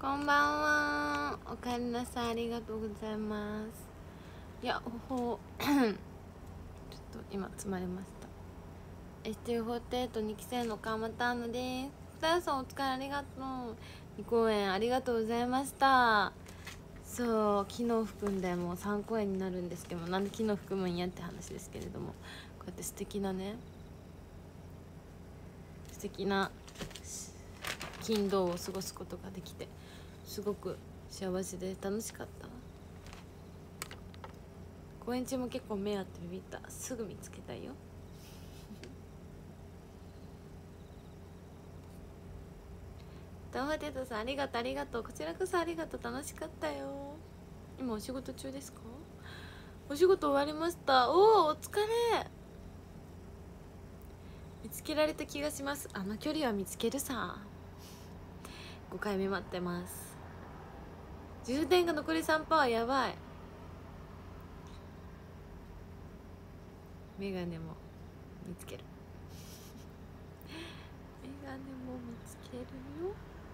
こんばんは。おかえりなさい。ありがとうございます。いや、ちょっと今詰まりました。ST48 2期生の川又アナです。スターさんお疲れありがとう。2公演ありがとうございました。そう、昨日含んでもう3公演になるんですけども、なんで昨日含むんやって話ですけれども、こうやって素敵な勤労を過ごすことができてすごく幸せで楽しかった。公演中も結構目あってビビった。すぐ見つけたよ。ダンファテータさんありがとうありがとう。こちらこそありがとう。楽しかったよ。今お仕事中ですか？お仕事終わりました。お疲れ。見つけられた気がします。あの距離は見つけるさ。5回目待ってます。充電が残り3%。やばい。メガネも見つける。メガネも見つけるよ。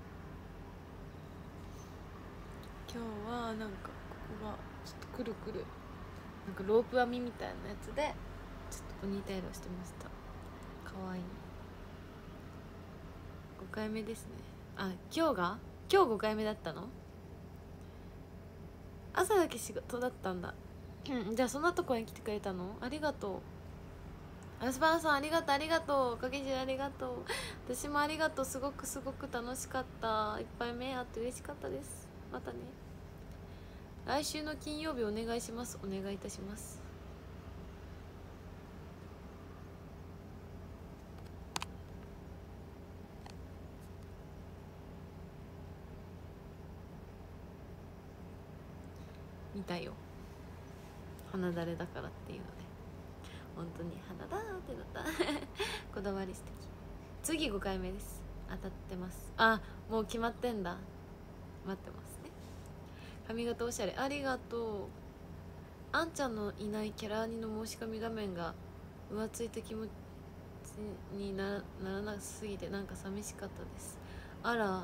今日はなんかここがちょっとくるくるなんかロープ編みみたいなやつでちょっとポニーテールをしてました。かわいい。5回目ですね。今日5回目だったの？朝だけ仕事だったんだ。じゃあその後公園来てくれたの？ありがとう。アスパラさんありがとうありがとう。かけじありがとう。私もありがとう。すごく楽しかった。いっぱい目あって嬉しかったです。またね。来週の金曜日お願いします。お願いいたします。見たよ。鼻だれだからっていうので本当に鼻だーってなったこだわり素敵。次5回目です。当たってます。もう決まってんだ。待ってますね。髪型おしゃれありがとう。あんちゃんのいないキャラアニの申し込み画面が浮ついた気持ちにならなすぎてなんか寂しかったです。あら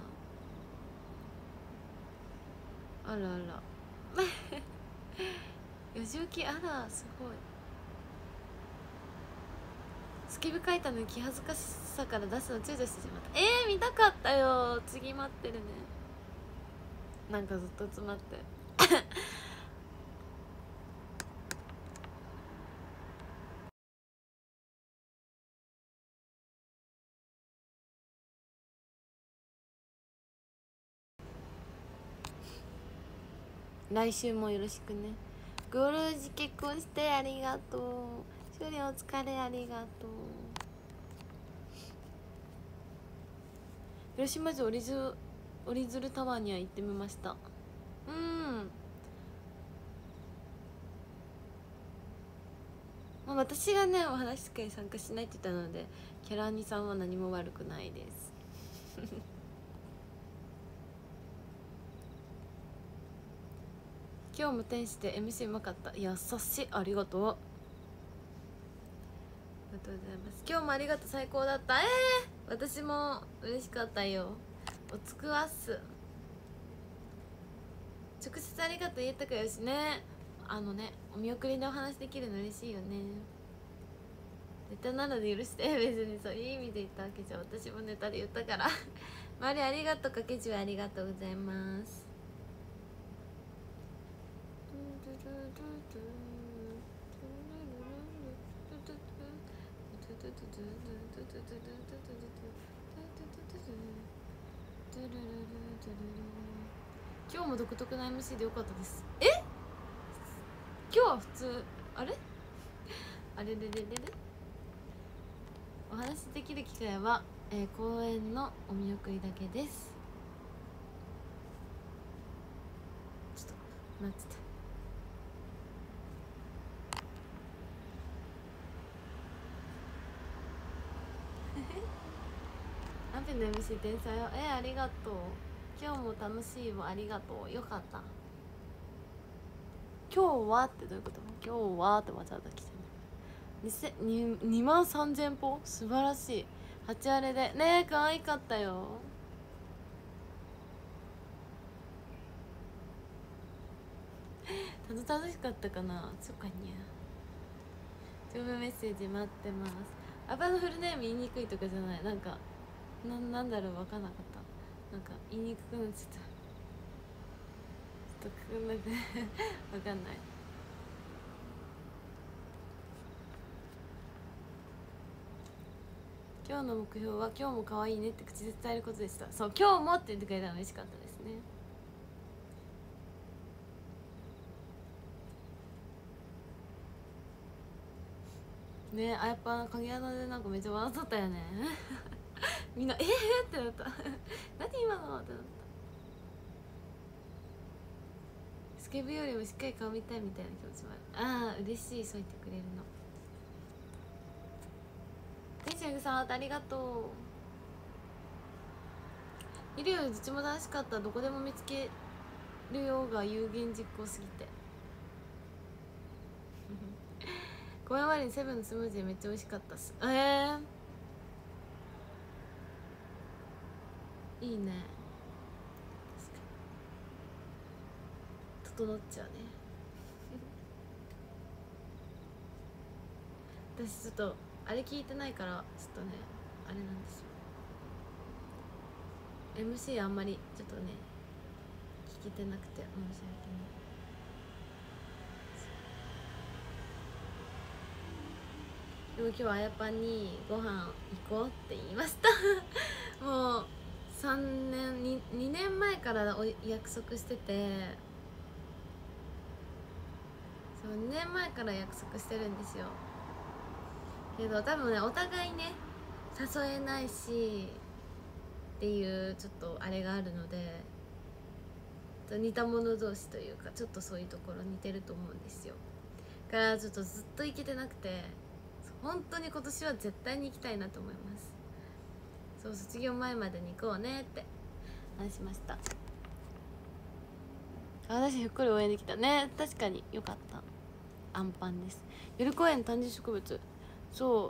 四十期あらすごい。スケブ書いたのに気恥ずかしさから出すの躊躇してしまった。見たかったよ。次待ってるね。なんかずっと詰まって来週もよろしくね。ゴールジ結婚してありがとう。勝利お疲れありがとう。広島市折り鶴タワーには行ってみました。私がねお話し会に参加しないって言ったのでキャラアニさんは何も悪くないです今日も天使で MC うまかった。優しい。ありがとう。ありがとうございます。今日もありがとう。最高だった。私も嬉しかったよ。おつくわっす。直接ありがとう言えたかよしね。お見送りでお話できるの嬉しいよね。ネタなので許して。別にそういう意味で言ったわけじゃ、私もネタで言ったからマリありがとう。かけじゅうありがとうございます。今日も独特な MC でよかったです。今日は普通あれお話しできる機会は、公演のお見送りだけです。ちょっと待っててアペの MC 天才よ。ありがとう。今日も楽しいわ。ありがとう。よかった。今日はってどういうこと？今日はってわざわざ来てね。2万3000歩素晴らしい。8あれでね可愛かったよ。 楽しかったかな。そっかにゃ。長文メッセージ待ってます。アバのフルネーム言いにくいとかじゃない、なんかなんだろう、分かんなかった。なんか言いにくくなっちゃった。ちょっとくんなく分かんない。今日の目標は今日も可愛いねって口で伝えることでした。そう、今日もって言ってくれたの嬉しかったですね。ね、あ、やっぱ鍵穴でなんかめっちゃ笑っとったよねみんなってなった何今のってなった。スケブよりもしっかり顔見たいみたいな気持ちもある。ああ嬉しい、そう言ってくれるの。天使のさんありがとう。いるよりどっちも楽しかった。どこでも見つけるようが有言実行すぎてごめんわりにセブンのスムージーめっちゃ美味しかったっす。いいね。整っちゃうね私ちょっとあれ聞いてないからちょっとねあれなんですよ。 MC あんまりちょっとね聞けてなくて申し訳ない。でも今日はあやぱんにご飯行こうって言いましたもう3年 2年前から約束してて、そう2年前から約束してるんですよ。けど多分ねお互いね誘えないしっていうちょっとあれがあるので、似た者同士というかちょっとそういうところ似てると思うんですよ。だからちょっとずっと行けてなくて、本当に今年は絶対に行きたいなと思います。そう、卒業前までに行こうねって話しました。私ゆっくり応援できたね。確かによかった。アンパンです。夜公園単純植物。そう、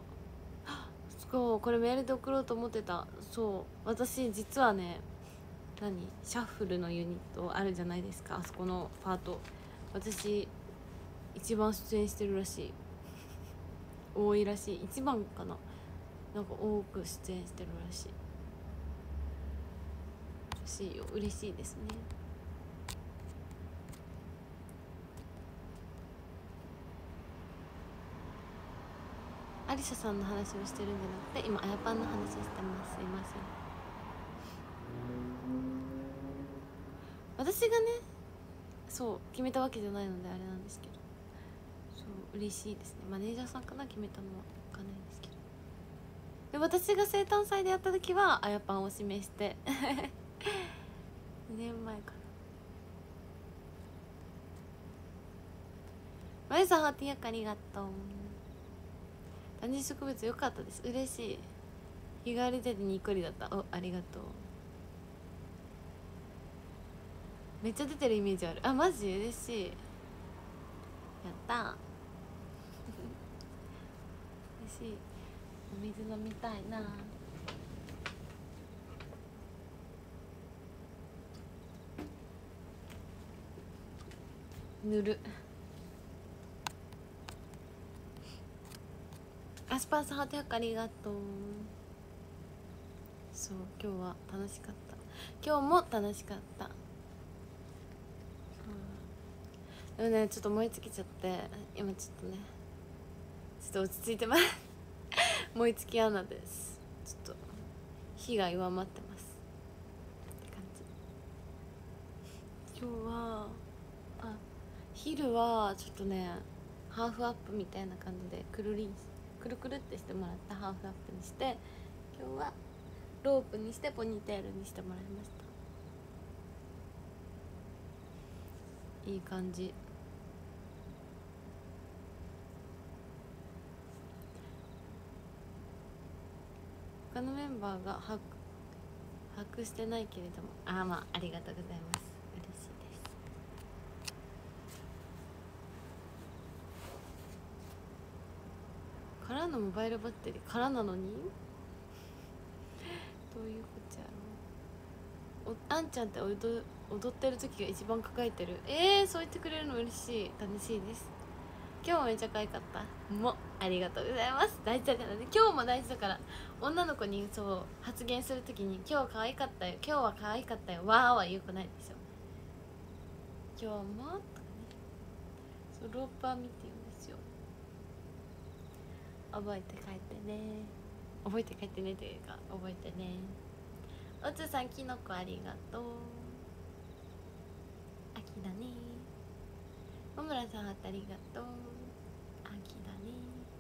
これメールで送ろうと思ってた。そう私実はね、シャッフルのユニットあるじゃないですか、あそこのパート私一番出演してるらしい。多いらしい。一番かな、なんか多く出演してるらしいよ。嬉しいですね。アリサさんの話をしてるんじゃなくて今あやぱんの話をしてます。すいません。私がねそう決めたわけじゃないのであれなんですけど、そう嬉しいですね。マネージャーさんかな、決めたのは分かんないんですけど。で私が生誕祭でやった時はあやぱんを指名して2年前かな。まゆさんハーティー役ありがとう。単純植物良かったです。嬉しい。日替わりでにっこりだった。お、ありがとう。めっちゃ出てるイメージある。あ、マジ嬉しい。やったー嬉しい。お水飲みたいな。塗る。アスパースハート100ありがとう。そう今日は楽しかった。今日も楽しかった。でもねちょっと燃え尽きちゃって今ちょっとねちょっと落ち着いてます燃え尽き穴です。ちょっと火が弱まってますって感じ。今日は昼はちょっとねハーフアップみたいな感じでくるくるってしてもらったハーフアップにして、今日はロープにしてポニーテールにしてもらいました。いい感じ。他のメンバーが把握してないけれども、まあありがとうございます。嬉しいです。空のモバイルバッテリー空なのにどういうことやろう。あんちゃんって踊ってる時が一番輝いてる。そう言ってくれるの嬉しい。楽しいです。今日もめっちゃ可愛かった。もありがとうございます。大事だからね、今日も大事だから。女の子にそう発言するときに今日は可愛かったよ、今日は可愛かったよ、わーはよくないでしょ。今日もとかね、そうローパー見て言うんですよ。覚えて帰ってね、覚えて帰ってねというか覚えてね。おつさんきのこありがとう。秋だね。もむらさんありがとう。秋だね。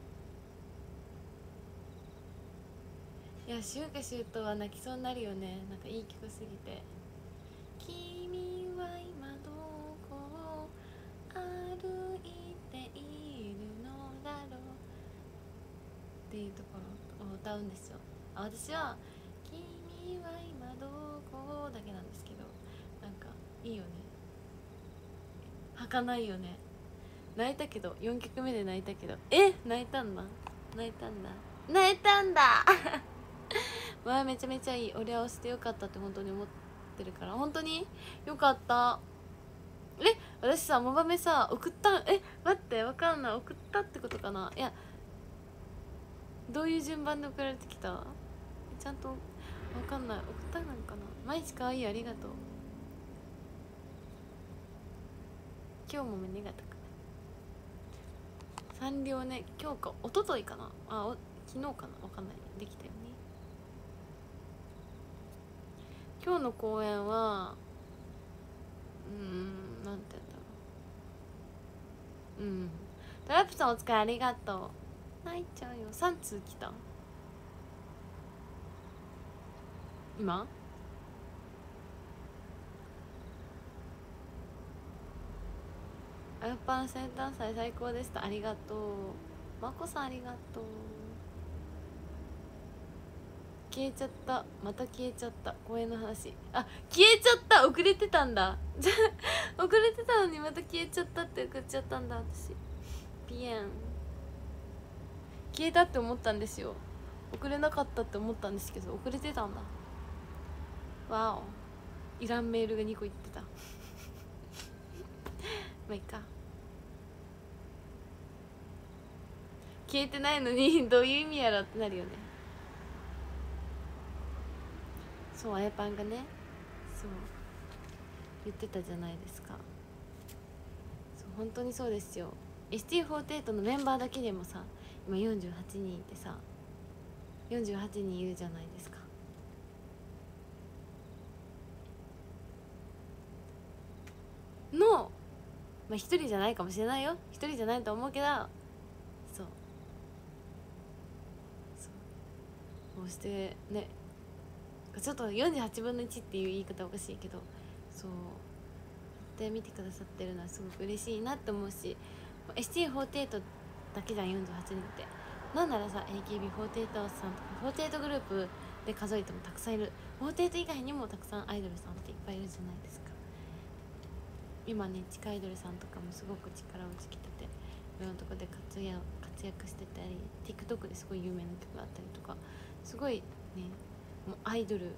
いや春夏秋冬は泣きそうになるよね。なんかいい曲すぎて。君は今どこを歩いているのだろうっていうところを歌うんですよ。私は君は今どこだけなんですけど、なんかいいよね。儚いよね。泣いたけど、4曲目で泣いたけど、泣いたんだ、泣いたんだ、泣いたんだわあめちゃめちゃいい。俺は押してよかったって本当に思ってるから、本当によかった。私さモバメさ送った。待ってわかんない、送ったってことかな。いやどういう順番で送られてきた、ちゃんとわかんない。送ったなんかな。毎日かわいい、ありがとう。今日も胸が高い。サンリオね、今日か一昨日かな、昨日かな、わかんない、できたよね。今日の公演はなんて言うんだろう。トラップさんお疲れありがとう。泣いちゃうよ。3通来た今。あやっぱ生誕祭最高でした、ありがとう。まこさんありがとう。消えちゃった、また消えちゃった。公演の話、消えちゃった。遅れてたんだ遅れてたのにまた消えちゃったって送っちゃったんだ私。ピエン消えたって思ったんですよ。遅れなかったって思ったんですけど遅れてたんだ。わお、いらんメールが2個いってたまあいいか。消えてないのにどういう意味やろってなるよね。そう、あやパンがね、そう言ってたじゃないですか。そう本当にそうですよ。 ST48 のメンバーだけでもさ今48人いてさ、48人いるじゃないですか。のまあ一人じゃないかもしれないよ、一人じゃないと思うけど、そうこうしてね、ちょっと48分の1っていう言い方おかしいけど、そうやって見てくださってるのはすごく嬉しいなって思うし、ST48 だけじゃん48人って。なんならさ AKB48 さんとか48グループで数えてもたくさんいる。48以外にもたくさんアイドルさんっていっぱいいるじゃないですか。今ね地下アイドルさんとかもすごく力をつけてて、いろんなとこで活躍してたり、 TikTok ですごい有名な曲があったりとか、すごいね、もうアイドル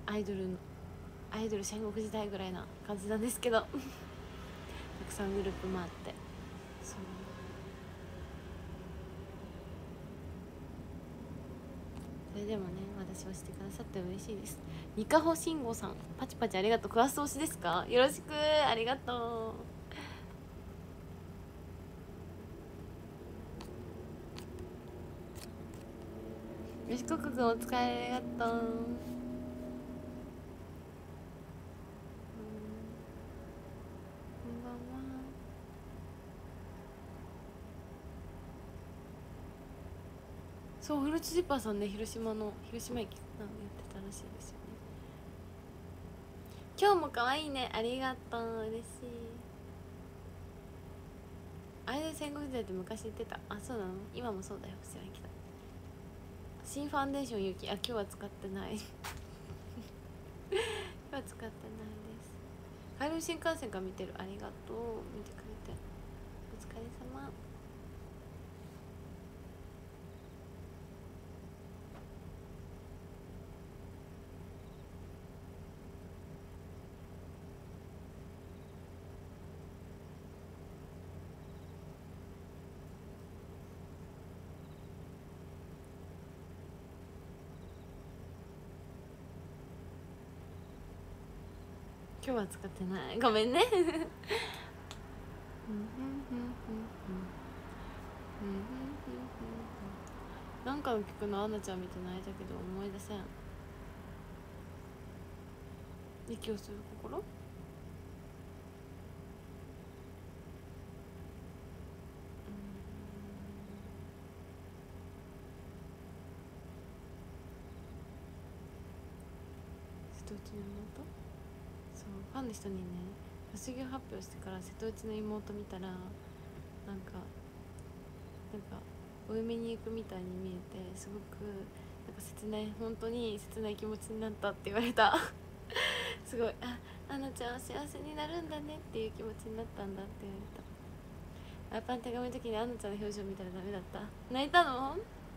戦国時代ぐらいな感じなんですけどたくさんグループもあって、そうそれでもね私をしてくださって嬉しいです。にかほしんごさんパチパチありがとう。クワスト推しですか、よろしくありがとう。よしこくんお疲れありがとう。そうフルーツジッパーさんね、広島駅なんやってたらしいですよね。今日も可愛いね、ありがとう、嬉しい。あれで戦国時代って昔言ってた。そうなの、今もそうだよ、知らんけど。新ファンデーションゆき、今日は使ってない今日は使ってないです。帰る新幹線から見てる、ありがとう、見てくれてお疲れ様。 今日は使ってない、ごめんねなんかの曲のアンナちゃん見て泣いたけど思い出せん。息をする心。瀬戸内の妹。そうファンの人にね卒業発表してから瀬戸内の妹見たらなんかお嫁に行くみたいに見えてすごくなんか切ない、本当に切ない気持ちになったって言われたすごい、アンナちゃんは幸せになるんだねっていう気持ちになったんだって言われた。やっぱ手紙の時にアンナちゃんの表情見たらダメだった。泣いたの？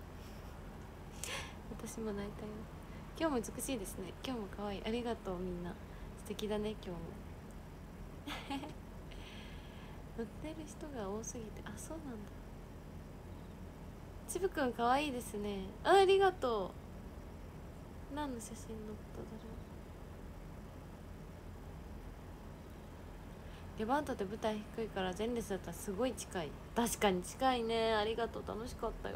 私も泣いたよ。今日も美しいですね。今日も可愛い。ありがとうみんな。素敵だね今日も乗ってる人が多すぎて。あ、そうなんだ。ちぶくん可愛いですね。ありがとう。何の写真載っただろう。レバントって舞台低いから前列だったらすごい近い。確かに近いね。ありがとう、楽しかったよ。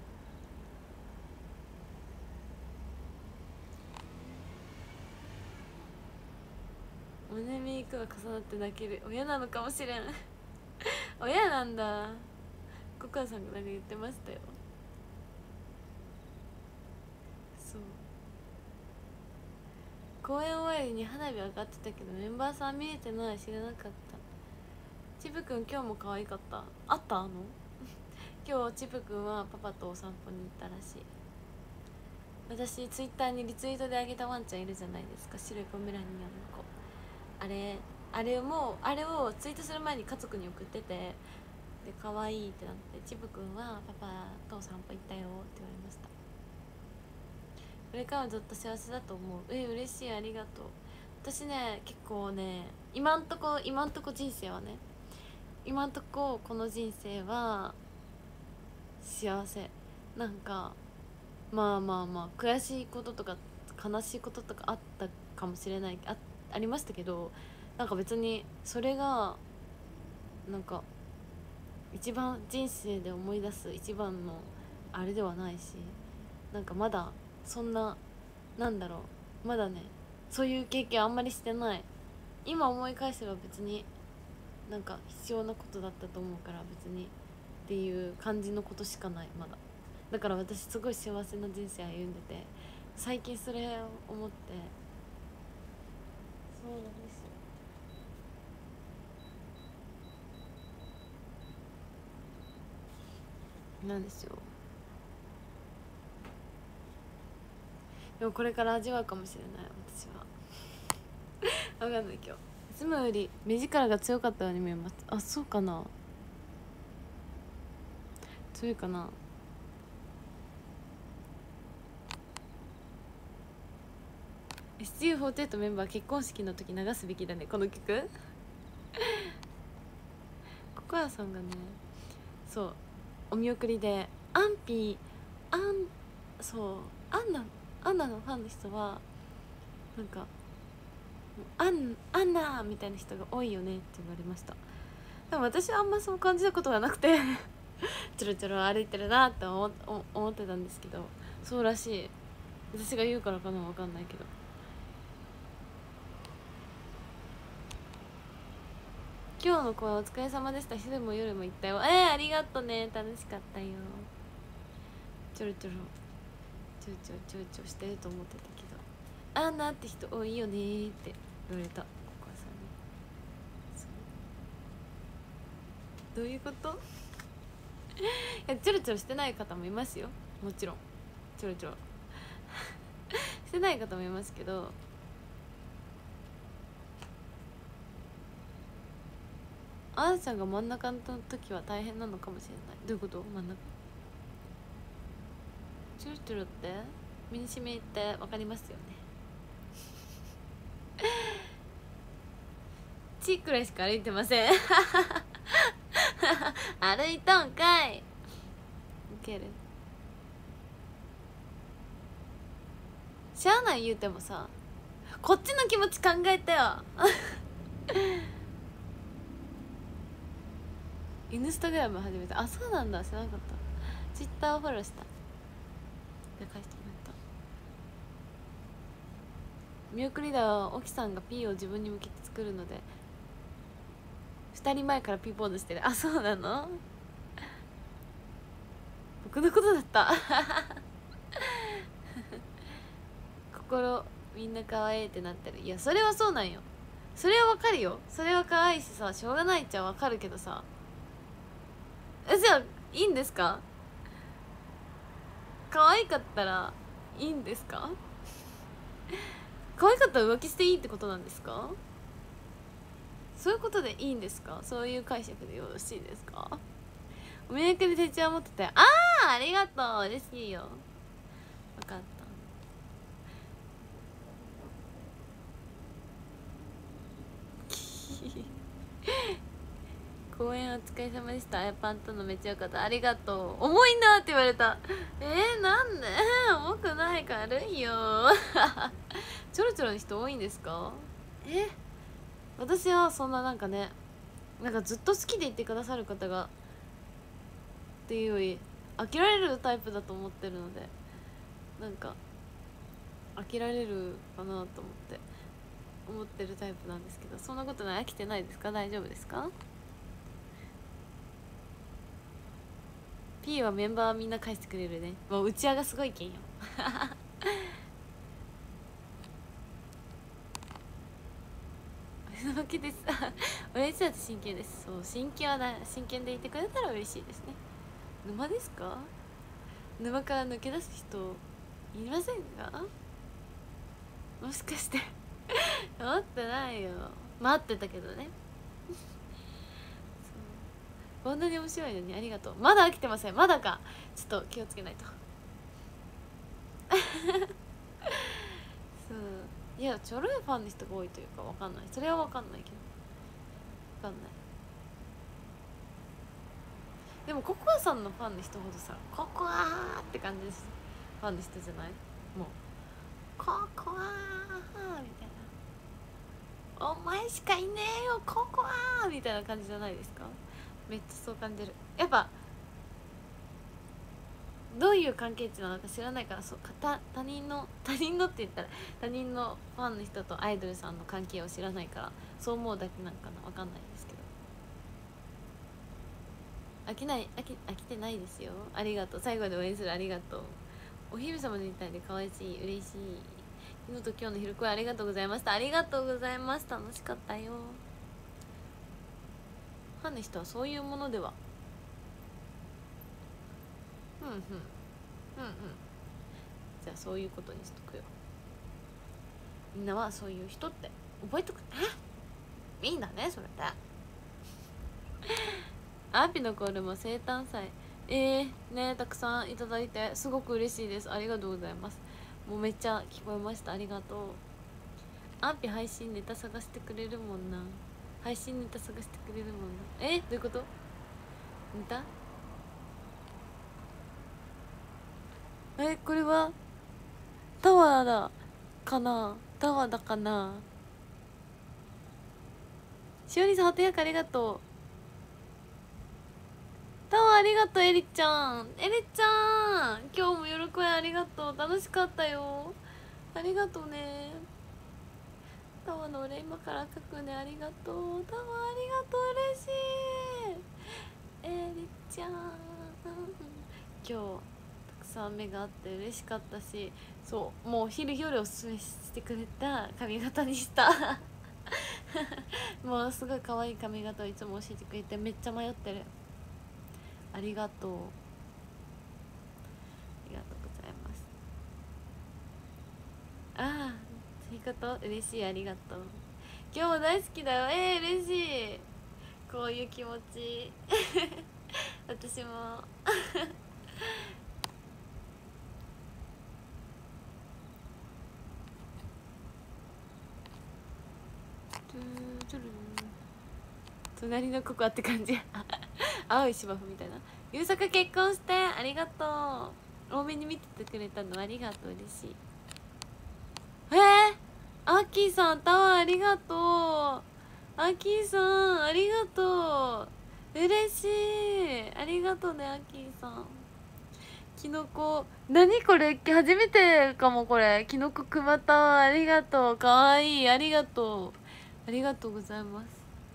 胸ミークが重なって泣ける。親なのかもしれん親なんだ。ココアさんがなんか言ってましたよ。そう公演終わりに花火上がってたけどメンバーさん見えてない。知らなかった。ちぶくん今日も可愛かった。あったの今日ちぶくんはパパとお散歩に行ったらしい。私ツイッターにリツイートであげたワンちゃんいるじゃないですか。白いポメラニアンの子。あれをツイートする前に家族に送ってて、で可愛いってなって、ちぶくんはパパとお散歩行ったよって言われました。これからはずっと幸せだと思う。嬉しい、ありがとう。私ね結構ね今んとこ人生はね、今んとここの人生は幸せ。なんかまあ悔しいこととか悲しいこととかあったかもしれない、ありましたけど、なんか別にそれがなんか一番人生で思い出す一番のあれではないし、なんかまだそんな、なんだろう、まだねそういう経験あんまりしてない。今思い返せば別になんか必要なことだったと思うから別にっていう感じのことしかない。まだだから私すごい幸せな人生歩んでて、最近それを思って、そうなんですよ。なんですよ。でもこれから味わうかもしれない私は分かんない。今日いつもより目力が強かったように見えます。あ、そうかな、強いかな。STU48 メンバー結婚式の時流すべきだねこの曲ココアさんがね、そうお見送りでそうアンナのファンの人はなんかアンナみたいな人が多いよねって言われました。でも私はあんまそう感じたことがなくてちょろちょろ歩いてるなって思ってたんですけど、そうらしい。私が言うからかな、分かんないけど。今日の公演お疲れ様でした。昼も夜も行ったよ。ありがとね、楽しかったよ。ちょろちょろしてると思ってたけど、アンナって人多いよねって言われた。お母さんに。どういうこといやちょろちょろしてない方もいますよ、もちろん。ちょろちょろしてない方もいますけど、あんちゃんが真ん中の時は大変なのかもしれない。どういうこと？真ん中チュルチュルって身にしみって分かりますよねチくらいしか歩いてません歩いたんかい。ウケる。しゃあない言うてもさ、 こっちの気持ち考えてよインスタグラム始めた。あ、そうなんだ、知らなかった。ツイッターをフォローした。で返してもらった。見送りだは沖さんが P を自分に向けて作るので2人前から P ポーズしてる。あ、そうなの。僕のことだった心みんな可愛いってなってる。いやそれはそうなんよ。それはわかるよ。それは可愛いしさ、しょうがないっちゃわかるけどさ、じゃあいいんですか。可愛かったらいいんですか。可愛かったら浮気していいってことなんですか。そういうことでいいんですか。そういう解釈でよろしいですか。お土産で手帳持ってて、ありがとう、嬉しいよ。分かった。公演お疲れ様でした。あやパンとのめっちゃよかった。ありがとう。重いなって言われた。なんで重くない、軽いよちょろちょろの人多いんですか。私はそんななんかね、なんかずっと好きでいてくださる方がっていうより飽きられるタイプだと思ってるので、なんか飽きられるかなと思ってるタイプなんですけど、そんなことない。飽きてないですか。大丈夫ですか。 P はメンバーはみんな返してくれるね。もう打ち上がすごいけんよ負けです嬉しい。私真剣です。そう、真剣でいてくれたら嬉しいですね。沼ですか。沼から抜け出す人いませんか。もしかして待ってないよ。待ってたけどねこんなに面白いのにありがとう。まだ飽きてません。まだか。ちょっと気をつけないとそう、いやちょろいファンの人が多いというかわかんない。それはわかんないけど、わかんない。でもココアさんのファンの人ほどさ、ココアーって感じです。ファンの人じゃない。もうココアーみたいな、お前しかいねえよココアーみたいな感じじゃないですか。めっちゃそう感じる。やっぱどういう関係値なのか知らないから、そう他人のって言ったら他人のファンの人とアイドルさんの関係を知らないから、そう思うだけなんかな。わかんないですけど、飽きてないですよ。ありがとう。最後で応援するありがとう。お姫様みたいで可愛いし嬉しい。昨日と今日の昼声ありがとうございました。ありがとうございます。楽しかったよ。ファンの人はそういうものでは。じゃあそういうことにしとくよ。みんなはそういう人って覚えとくね。いいんだねそれでアーピのコールも生誕祭ね、たくさんいただいてすごく嬉しいです。ありがとうございます。もうめっちゃ聞こえました。ありがとう。アンピ配信ネタ探してくれるもんな。配信ネタ探してくれるもんな。どういうこと。ネタこれはタワーだかな。タワーだかな。しおりさん、はとやかありがとう。タワーありがとう。エリちゃん、今日も夜声ありがとう。楽しかったよ。ありがとうね。タワーのお礼今から書くね。ありがとう。タワーありがとう。嬉しい。エリちゃん、今日たくさん目があって嬉しかったし、そうもう昼夜おすすめしてくれた髪型にしたもうすごい可愛い髪型をいつも教えてくれてめっちゃ迷ってる。ありがとう。ありがとうございます。そういうこと。嬉しい。ありがとう。今日も大好きだよ。嬉しい。こういう気持ち私も隣のココアって感じ青い芝生みたいな。優作結婚してありがとう。多めに見ててくれたのありがとう。嬉しい。 アッキーさんタワーありがとう。アッキーさんありがとう、嬉しい、ありがとうねアッキーさん。キノコ、何これ初めてかも。これキノコくまタワーありがとう、かわいい、ありがとう、ありがとうございます。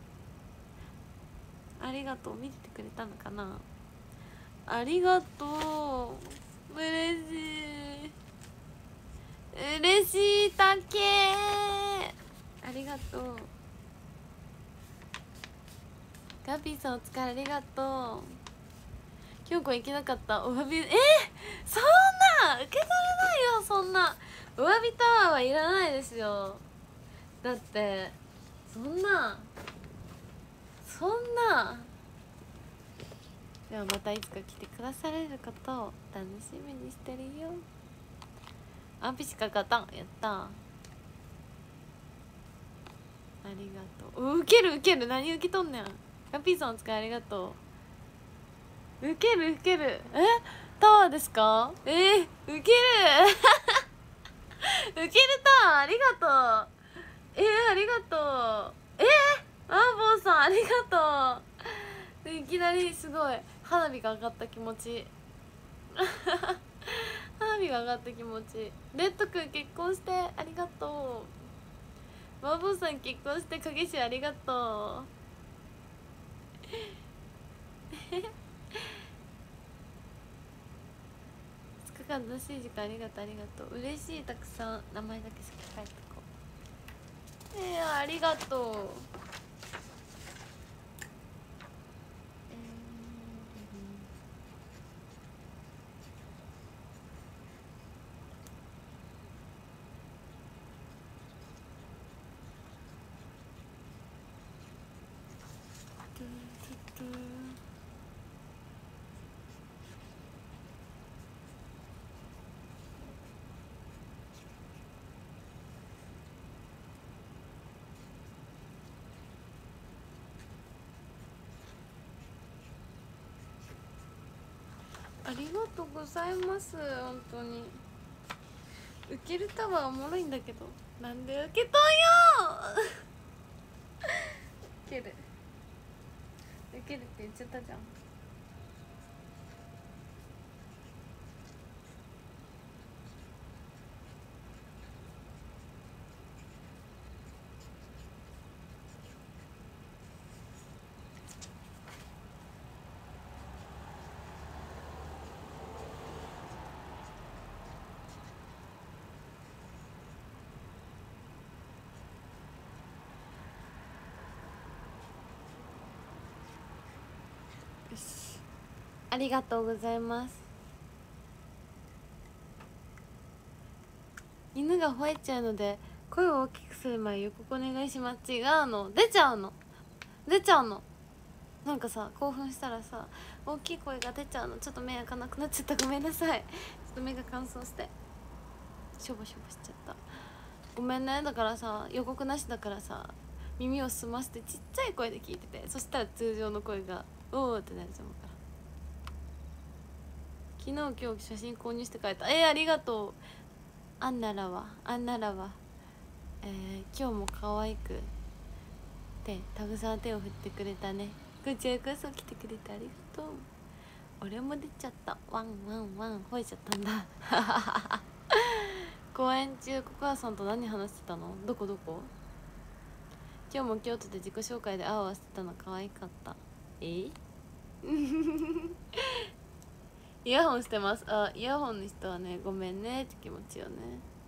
ありがとう、見ててくれたのかな。ありがとう、嬉しい、嬉しいたけ、ありがとう。ガピーさんお疲れ、ありがとう。京子行けなかった、お詫び、そんな受け取れないよ、そんなお詫びタワーはいらないですよ。だってそんなではまたいつか来てくだされることを楽しみにしてるよ。アンピシカかたん、やった、ありがとう。ウケるウケる、何受けとんねん。ガピーさんお疲れ、ありがとう。ウケるウケる、タワーですか。ウケるウケるタワーありがとう。ありがとう。マンボウさんありがとう。いきなりすごい花火が上がった気持ち花火が上がった気持ち。レッドくん結婚してありがとう。マンボウさん結婚して影師ありがとう2日間楽しい時間ありがとう、ありがとう、嬉しい、たくさん名前だけ先書いとこう。ありがとう。ありがとうございます、本当に。ウケるタワーおもろいんだけど、なんでウケとんよウケるって言っちゃったじゃん。よし、ありがとうございます。犬が吠えちゃうので声を大きくする前予告お願いします。違うの、出ちゃうのなんかさ、興奮したらさ大きい声が出ちゃうの。ちょっと目開かなくなっちゃった、ごめんなさい。ちょっと目が乾燥してしょぼしょぼしちゃった、ごめんね。だからさ、予告なしだからさ、耳を澄ましてちっちゃい声で聞いてて、そしたら通常の声がおーってなると思うから。昨日今日写真購入して帰った。ありがとう。あんならは今日も可愛くってたくさん手を振ってくれたね。こちらこそ来てくれてありがとう。俺も出ちゃった、ワンワンワン吠えちゃったんだ公演中ココアさんと何話してたの。どこ今日も京都で自己紹介であわしてたの可愛かった。イヤホンしてます。イヤホンの人はね、ごめんねって気持ちよね。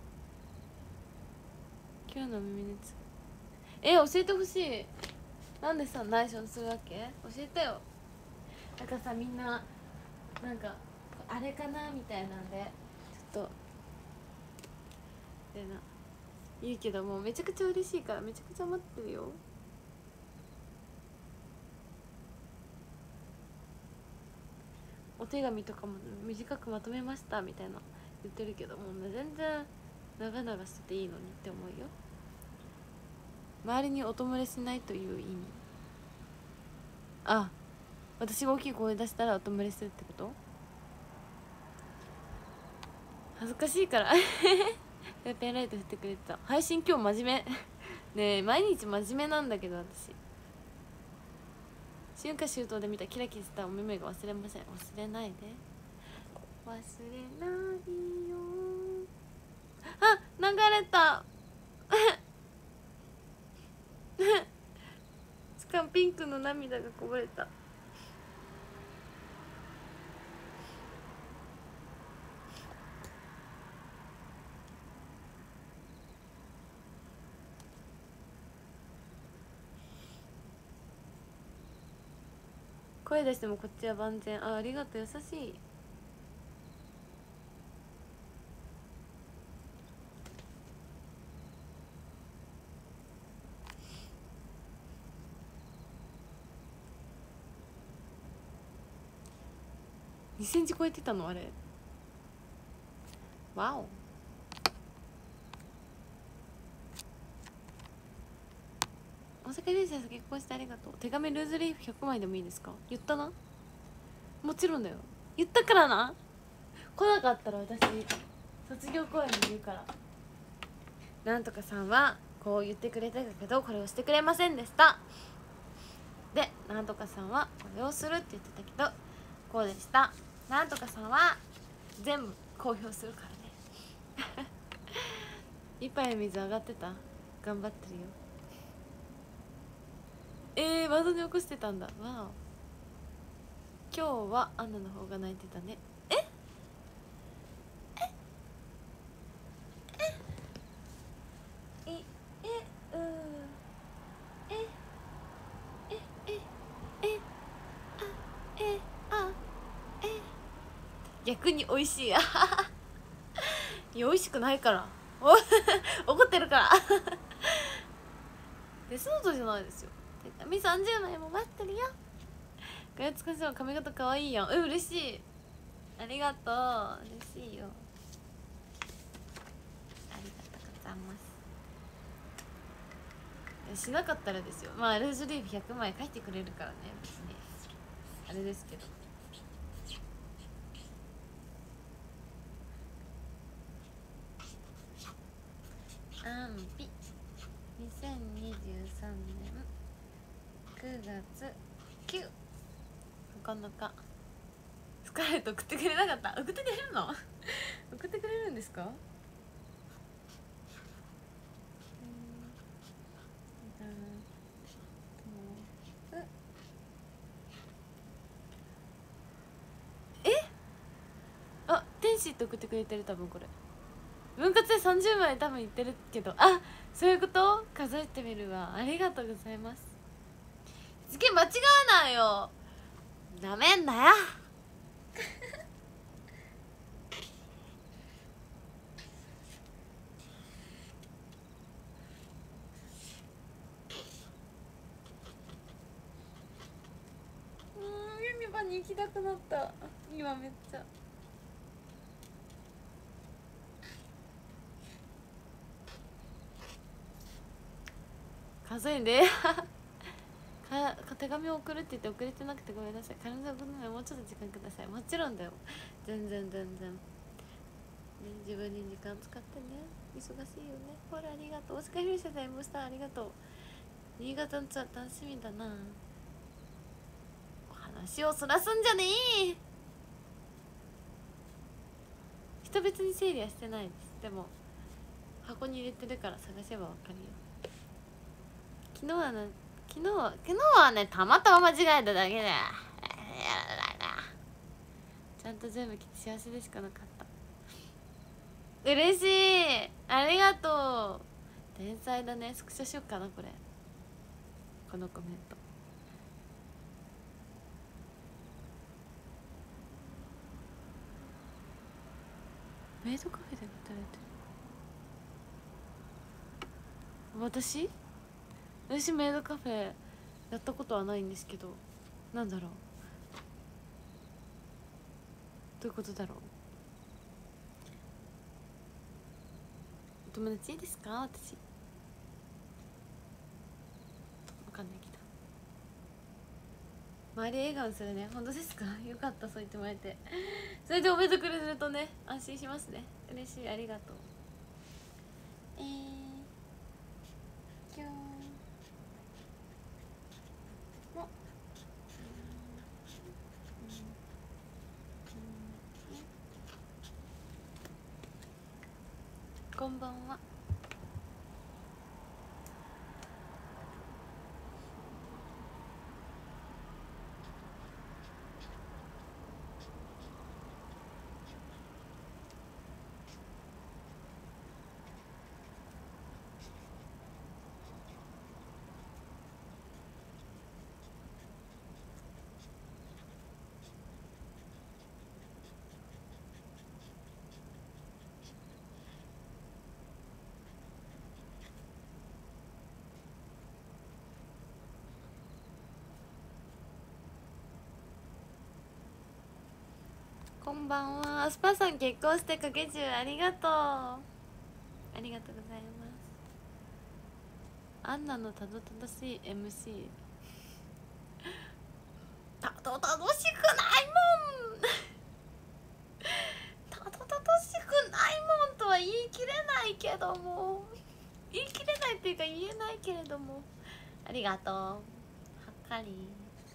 今日の耳熱教えてほしい。なんでさ内緒するわけ、教えてよ。なんかさ、みんななんかあれかなみたいなんでちょっとでな言うけど、もうめちゃくちゃ嬉しいからめちゃくちゃ待ってるよ。お手紙とかも短くまとめましたみたいな言ってるけど、もうね全然長々してていいのにって思うよ。周りに音漏れしないという意味。私が大きい声出したら音漏れするってこと？恥ずかしいからペンライト振ってくれてた。配信今日真面目ねえ、毎日真面目なんだけど私。春夏秋冬で見たキラキラしたお目目が忘れません。忘れないで、忘れないよ。あ、流れたしかもピンクの涙がこぼれた。声出してもこっちは万全。ありがとう、優しい。2センチ超えてたのあれ。わお。大阪優先結婚してありがとう。手紙ルーズリーフ100枚でもいいですか？言ったな。もちろんだよ、言ったからな。来なかったら私卒業公演に言うから。なんとかさんはこう言ってくれたけどこれをしてくれませんでした。で、なんとかさんはこれをするって言ってたけどこうでした。なんとかさんは全部公表するからね一杯の水上がってた。頑張ってるよ。ワードに起こしてたんだ。わあ、今日はアンナの方が泣いてたね。逆に美味しいいや美味しくないから怒ってるからデスノートじゃないですよ。手紙30枚も待ってるよ。ガヤツカさん髪型可愛いやん。嬉しい、ありがとう。嬉しいよ、ありがとうございます。しなかったらですよ。まあルーズリーフ100枚書いてくれるからね、別にあれですけど。アンピ2023年9月9、9日。スカーレット送ってくれなかった。送ってくれるの送ってくれるんですか？あ、天使って送ってくれてる。多分これ分割で30枚多分いってるけど、あ、そういうこと？数えてみるわ。ありがとうございます。次間違わないよ、なめんなよユニバに行きたくなった。今めっちゃ数えんで手紙を送るって言って送れてなくてごめんなさい。彼女のことならもうちょっと時間ください。もちろんだよ、全然全然、ね、自分に時間使ってね。忙しいよね。ほらありがとう。大阪フリセさんもしたありがとう。新潟のツアー楽しみだな。話をそらすんじゃねえ。人別に整理はしてないです。でも箱に入れてるから探せばわかるよ。昨日はね、たまたま間違えただけでちゃんと全部来て幸せでしかなかった。嬉しい、ありがとう。天才だね。スクショしよっかな、これ、このコメント。メイドカフェで働いてる。私メイドカフェやったことはないんですけど、なんだろう、どういうことだろう。お友達いいですか？私わかんないけど、周り笑顔にするね。本当ですか？よかった、そう言ってもらえて。それで褒めてくれるとね、安心しますね。嬉しい、ありがとう。 今日もこんばんは。こんばんは。スパさん結婚してかけ中ありがとう。ありがとうございます。アンナのたどたどしい MC たどたどしくないもんたどたどしくないもんとは言い切れないけども、言い切れないっていうか言えないけれども、ありがとう。はっかり。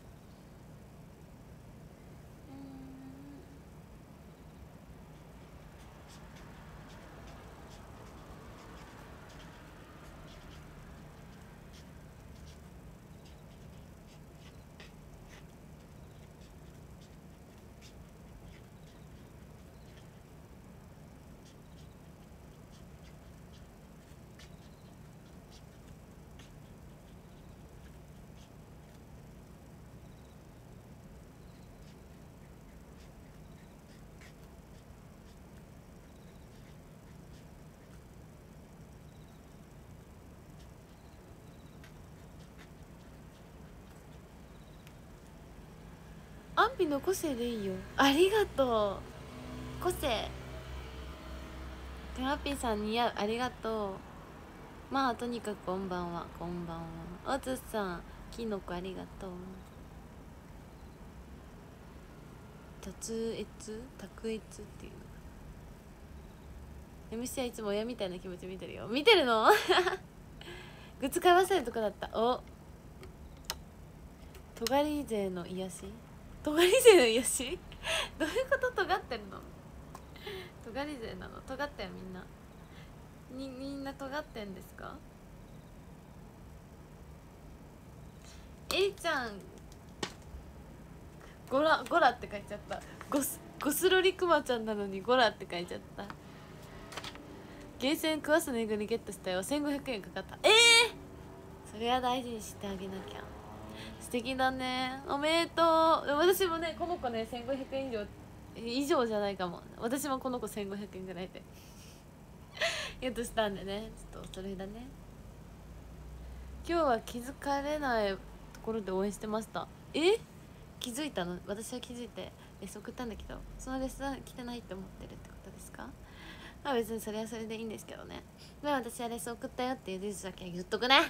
アンピの個性でいいよ。ありがとう。個性アンピさん似合う。ありがとう。まあとにかくこんばんは。こんばんは。おつさんきのこありがとう。卓越卓越っていう MC はいつも親みたいな気持ち見てるよ。見てるのグッズ買い忘れるとこだった。おとがり勢の癒し、とがり勢の癒しどういうこと？とがってるの？とがり勢なの？とがったよみんな。みんなとがってんですか？えりちゃんゴラって書いちゃった。ゴスロリクマちゃんなのにゴラって書いちゃった。ゲーセンクワスのぬいぐるみゲットしたよ。1500円かかった。それは大事にしてあげなきゃ。素敵だね、おめでとう。私もねこの子ね1500円以上じゃないかも。私もこの子1500円ぐらいでゲットしたんでね、ちょっとそれだね。今日は気づかれないところで応援してました。気づいたの？私は気づいてレス送ったんだけど、そのレスは来てないって思ってるってことですか？まあ別にそれはそれでいいんですけどね。で私はレス送ったよっていう事実だけ言っとくね。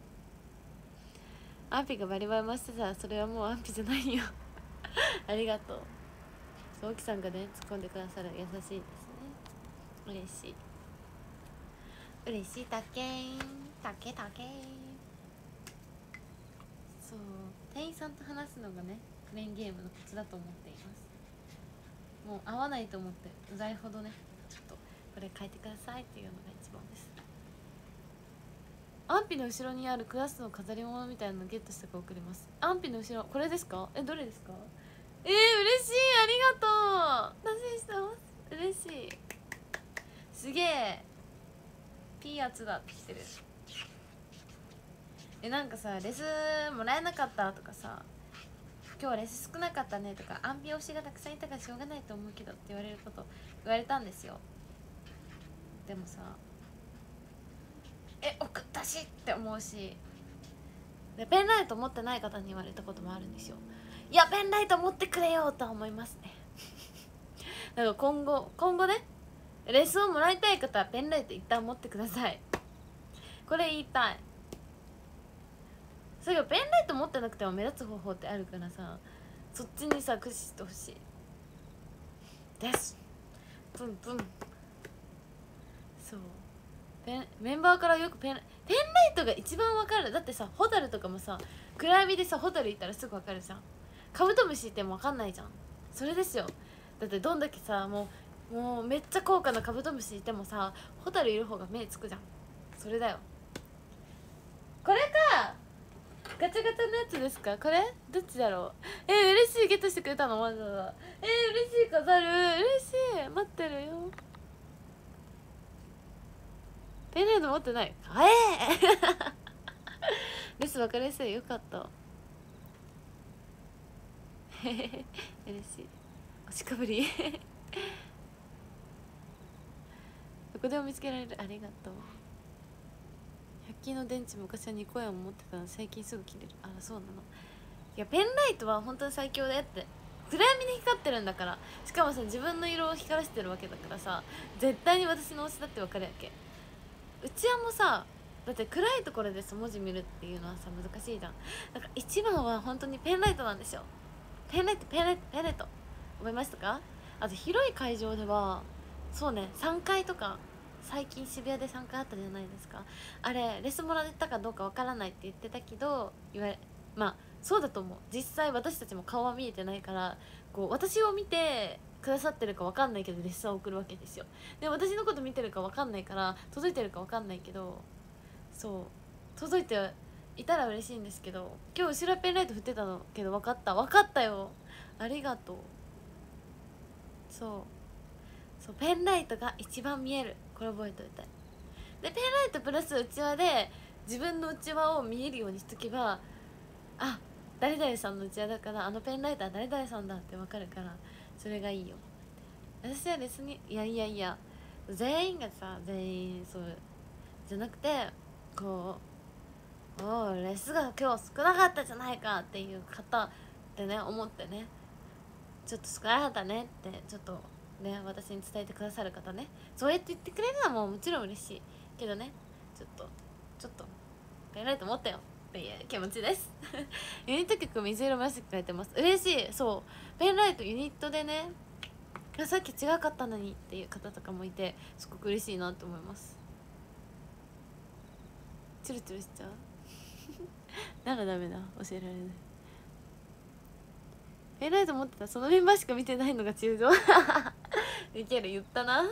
アンピがバリバリ回してたらそれはもうアンピじゃないよありがとう。そうきさんがね突っ込んでくださる優しいですね。嬉しい嬉しい。たけそう、店員さんと話すのがねクレーンゲームのコツだと思っています。もう合わないと思ってうざいほどね、ちょっとこれ変えてくださいっていうのが一番です。アンピの後ろにあるクラスの飾り物みたいなのゲットしたか送ります。アンピの後ろこれですか？どれですか？嬉しい、ありがとう。達成してます。嬉しい。すげえピーやつだってきてる。なんかさレスもらえなかったとかさ、今日レス少なかったねとか、アンピ推しがたくさんいたからしょうがないと思うけどって言われること言われたんですよ。でもさ送ったしって思うし、でペンライト持ってない方に言われたこともあるんですよ。いやペンライト持ってくれよとは思いますねだから今後ねレスをもらいたい方はペンライト一旦持ってください。これ言いたい。それがペンライト持ってなくても目立つ方法ってあるからさ、そっちにさ駆使してほしいです。プンプン。そうメンバーからよくペンライトが一番わかる。だってさホタルとかもさ暗闇でさホタルいたらすぐわかるじゃん。カブトムシいてもわかんないじゃん。それですよ。だってどんだけさもうめっちゃ高価なカブトムシいてもさホタルいる方が目つくじゃん。それだよ。これかガチャガチャのやつですか。これどっちだろう。嬉しい。ゲットしてくれたのわざわざ。嬉しい。飾る。嬉しい。待ってるよ。ペンライト持ってない。レス分かりやすい。よかった嬉しい。おしかぶりどこでも見つけられる。ありがとう。100均の電池昔は2個円も持ってたの最近すぐ切れる。あらそうなの。いやペンライトは本当に最強だよって。暗闇で光ってるんだから。しかもさ自分の色を光らせてるわけだからさ絶対に私の推しだって分かるやけ。うちわもさだって暗いところでさ文字見るっていうのはさ難しいじゃん。だから一番は本当にペンライトなんですよ。ペンライト思いましたか。あと広い会場ではそうね3階とか最近渋谷で3階あったじゃないですか。あれレスもらったかどうかわからないって言ってたけどまあそうだと思う。実際私たちも顔は見えてないからこう私を見てくださってるかわかんないけどレッスンを送るわけですよ。で私のこと見てるかわかんないから届いてるかわかんないけどそう届いていたら嬉しいんですけど今日後ろペンライト振ってたのけど分かったよ。ありがとう。そうペンライトが一番見える。これ覚えておいて。でペンライトプラスうちわで自分のうちわを見えるようにしとけばあ誰々さんのうちわだからあのペンライトは誰々さんだって分かるからそれがいいよ。私は別にいや全員がさ全員そうじゃなくてこうレスが今日少なかったじゃないかっていう方ってね思ってねちょっと少なかったねってちょっとね私に伝えてくださる方ねそうやって言ってくれるのはもちろん嬉しいけどねちょっとペンライト持ったよっていう気持ちですユニット曲水色紫書いてます。嬉しい。そうペンライトユニットでねさっき違かったのにっていう方とかもいてすごく嬉しいなと思います。チルチルしちゃうならダメだ教えられない。ペンライト持ってたそのメンバーしか見てないのが中道いける言ったな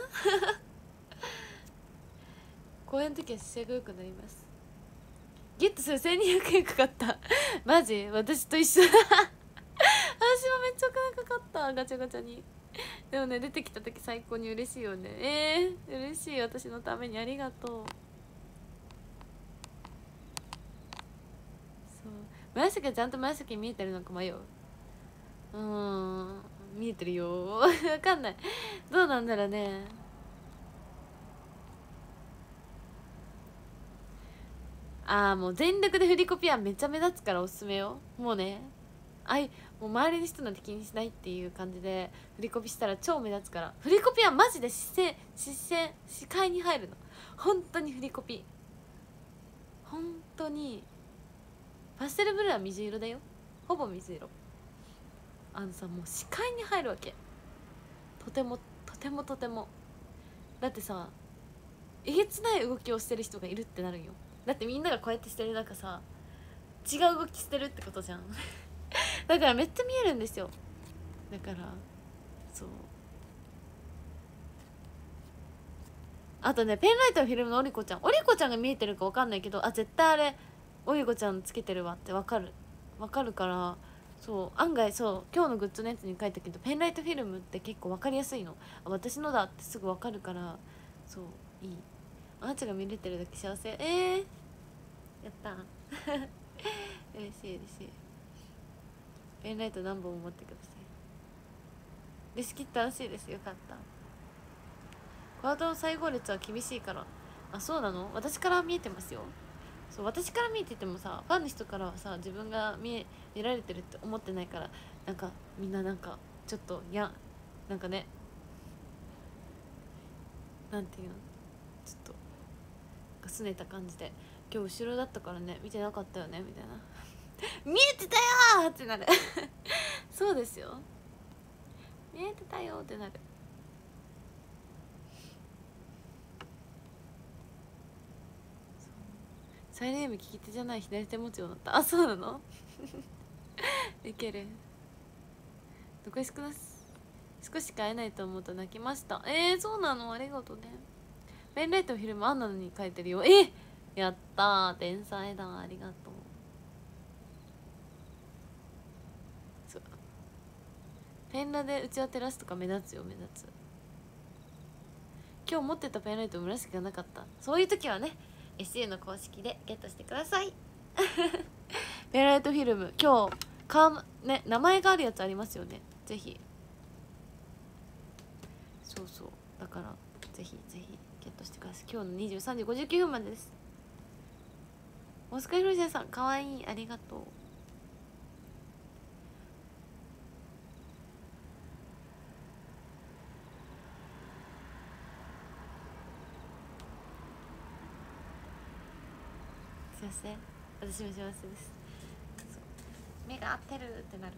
公演の時は姿勢が良くなります。ゲットする1200円かかったマジ私と一緒私もめっちゃお金かかったガチャガチャに。でもね出てきた時最高に嬉しいよね。嬉しい。私のためにありがとう。そう紫がちゃんと紫見えてるのか迷う。見えてるよわかんないどうなんだろうね。もう全力で振りコピはめっちゃ目立つからおすすめよ。もうねもう周りの人なんて気にしないっていう感じで振りコピしたら超目立つから。振りコピはマジで視界に入るの。本当に振りコピ本当にパステルブルーは水色だよ。ほぼ水色。さもう視界に入るわけ。とてもだってさえげつない動きをしてる人がいるってなるんよ。だってみんながこうやってしてる中さ違う動きしてるってことじゃんだからめっちゃ見えるんですよ。だからそうあとねペンライトのフィルムのオリコちゃんが見えてるか分かんないけど絶対あれオリコちゃんつけてるわって分かるからそう案外今日のグッズのやつに書いたけどペンライトフィルムって結構分かりやすいの。私のだってすぐ分かるからいい。あなたが見れてるだけ幸せ。やった嬉しいペンライト何本も持ってください。レシキット楽しいです。よかった。コアドの最後列は厳しいから。そうなの。私から見えてますよ。私から見えててもさファンの人からはさ自分が見られてるって思ってないからなんかみんななんかちょっとなんかねなんていうのちょっとすねた感じで今日後ろだったからね見てなかったよねみたいな見えてたよってなるそうですよ見えてたよってなる。 サイレン M 利き手じゃない左手持つようになった。あ、そうなのいける。どこしくなす少し買えないと思うと泣きました。そうなの、ありがとうね。ペンライトフィルムあんなのに書いてるよ。やったー、天才だ、ありがとう。そうペンラでうちは照らすとか目立つよ、目立つ。今日持ってたペンライト紫がなかった。そういう時はね SU の公式でゲットしてくださいペンライトフィルム今日ね、名前があるやつありますよね。ぜひそうそう、だからぜひぜひゲットしてください。今日の23時59分までです。オスカルフルジェさんかわいい、ありがとう。幸せ、私も幸せです。目が合ってるってなる。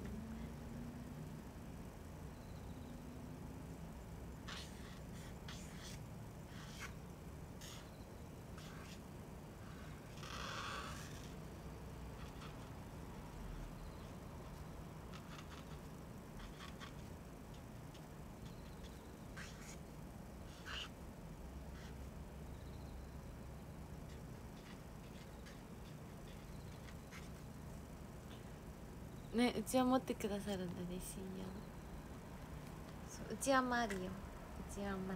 ね、うちわ持ってくださるんだ、嬉しいよ。そう、うちわもあるよ。うちわも待って。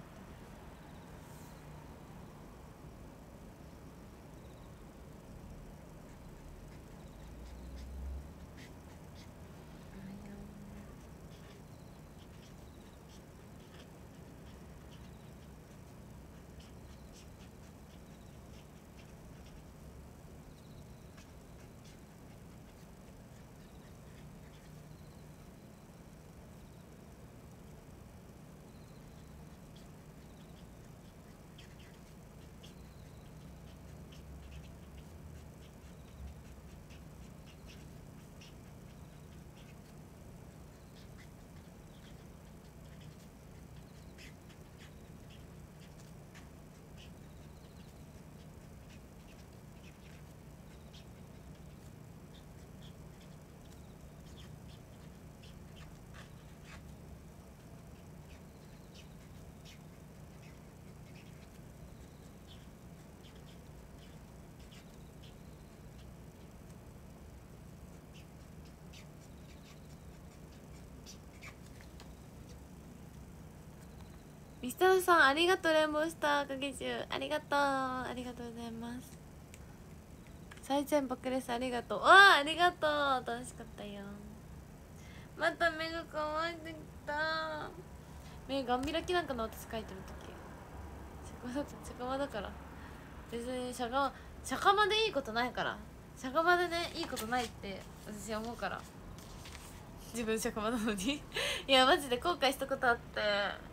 ミスターさんありがとう。レインボースター影中ありがとう、ありがとうございます。最前爆レスありがとう。ありがとう、楽しかったよ。また目が乾いてきた。目がん開きなんかな、私書いてる時シャカマだから別にシャカマでいいことないから。シャカマでねいいことないって私は思うから。自分シャカマなのにいやマジで後悔したことあって、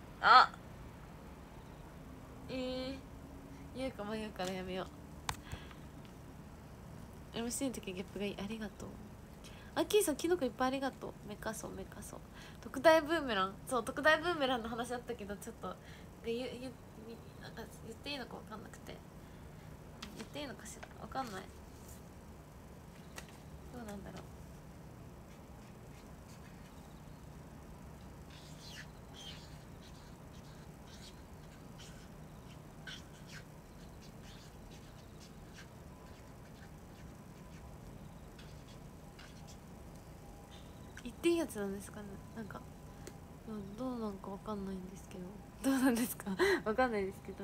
言うかも言うからやめよう。MC の時ゲップがいい、ありがとう。アッキーさんキノコいっぱいありがとう。メカソメカソ特大ブーメラン、そう特大ブーメランの話あったけどちょっとなんか言っていいのか分かんなくて、言っていいのかしら分かんない。どうなんだろう。言っていいやつなんですかね。なんかどうなんかわかんないんですけど、どうなんですかわかんないですけど、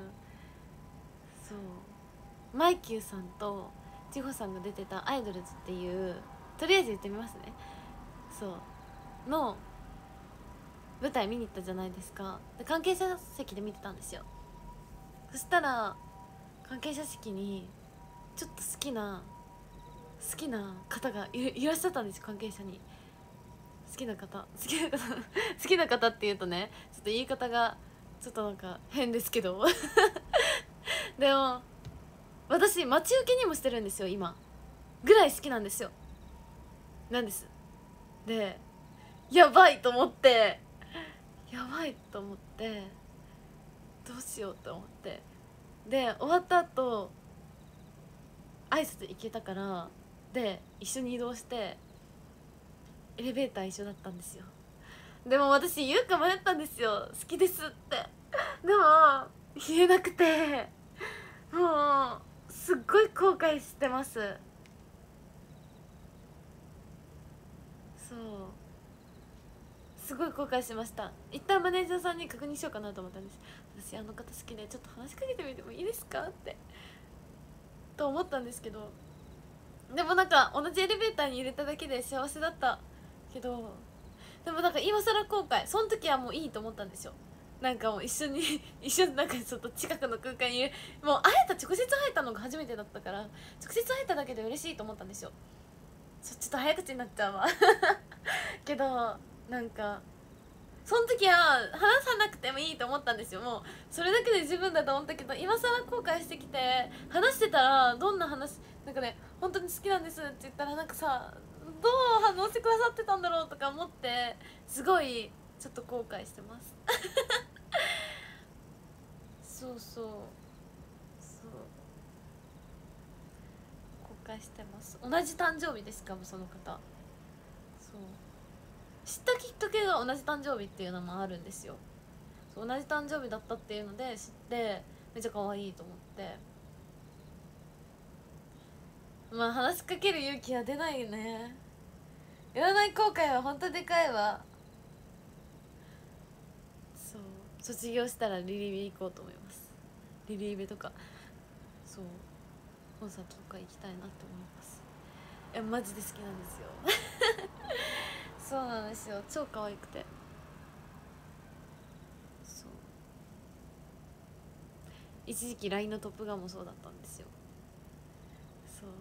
そうマイキューさんと千穂さんが出てたアイドルズっていう、とりあえず言ってみますね。そうの舞台見に行ったじゃないですか。で関係者席で見てたんですよ。そしたら関係者席にちょっと好きな方がいらっしゃったんですよ。関係者に好きな方好きな方っていうとねちょっと言い方がちょっとなんか変ですけどでも私待ち受けにもしてるんですよ今ぐらい好きなんですよ。なんです。でやばいと思って、どうしようと思って、で終わった後挨拶行けたから、で一緒に移動してエレベーター一緒だったんですよ。でも私言うか迷ったんですよ、好きですって。でも言えなくて、もうすっごい後悔してます。そう、すごい後悔しました。一旦マネージャーさんに確認しようかなと思ったんです。私あの方好きでちょっと話しかけてみてもいいですかってと思ったんですけど、でもなんか同じエレベーターに入れただけで幸せだったけど、でもなんか今更後悔。その時はもういいと思ったんですよ。なんかもう一緒に一緒になんかちょっと近くの空間にいる、もう会えた、直接会えたのが初めてだったから、直接会えただけで嬉しいと思ったんですよ。ちょっと早口になっちゃうわけど、なんかその時は話さなくてもいいと思ったんですよ。もうそれだけで十分だと思ったけど、今更後悔してきて、話してたらどんな話、なんかね、本当に好きなんですって言ったら、なんかさ、どう反応してくださってたんだろうとか思って、すごいちょっと後悔してますそうそうそう、後悔してます。同じ誕生日ですかも、その方。そう、知ったきっかけが同じ誕生日っていうのもあるんですよ。そう、同じ誕生日だったっていうので知って、めっちゃ可愛いと思って、まあ話しかける勇気は出ないよね。やらない後悔は本当でかいわ。そう、卒業したらリリーベ行こうと思います。リリーベとか、そう、コンサートとか行きたいなって思います。いやマジで好きなんですよそうなんですよ、超可愛くて。そう、一時期 LINE のトップガンもそうだったんですよ。そう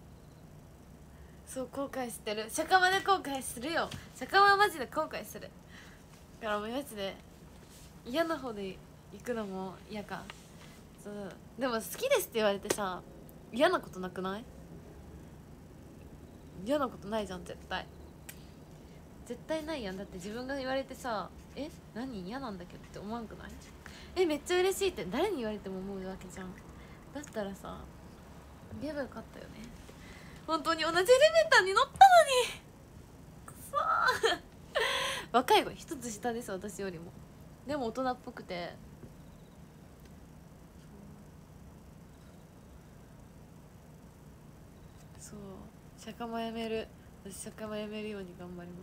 そう、後悔してる。釈迦まで後悔するよ。釈迦はマジで後悔する。だからもうマジで嫌な方で行くのも嫌か。そう、でも好きですって言われてさ、嫌なことなくない？嫌なことないじゃん、絶対。絶対ないやん。だって自分が言われてさ、何嫌なんだけどって思わんくない？めっちゃ嬉しいって誰に言われても思うわけじゃん。だったらさ、言えばよかったよね。本当に同じエレベーターに乗ったのに、くそー若い子一つ下です、私よりも。でも大人っぽくて、そう、釈迦もやめる。私釈迦もやめるように頑張ります。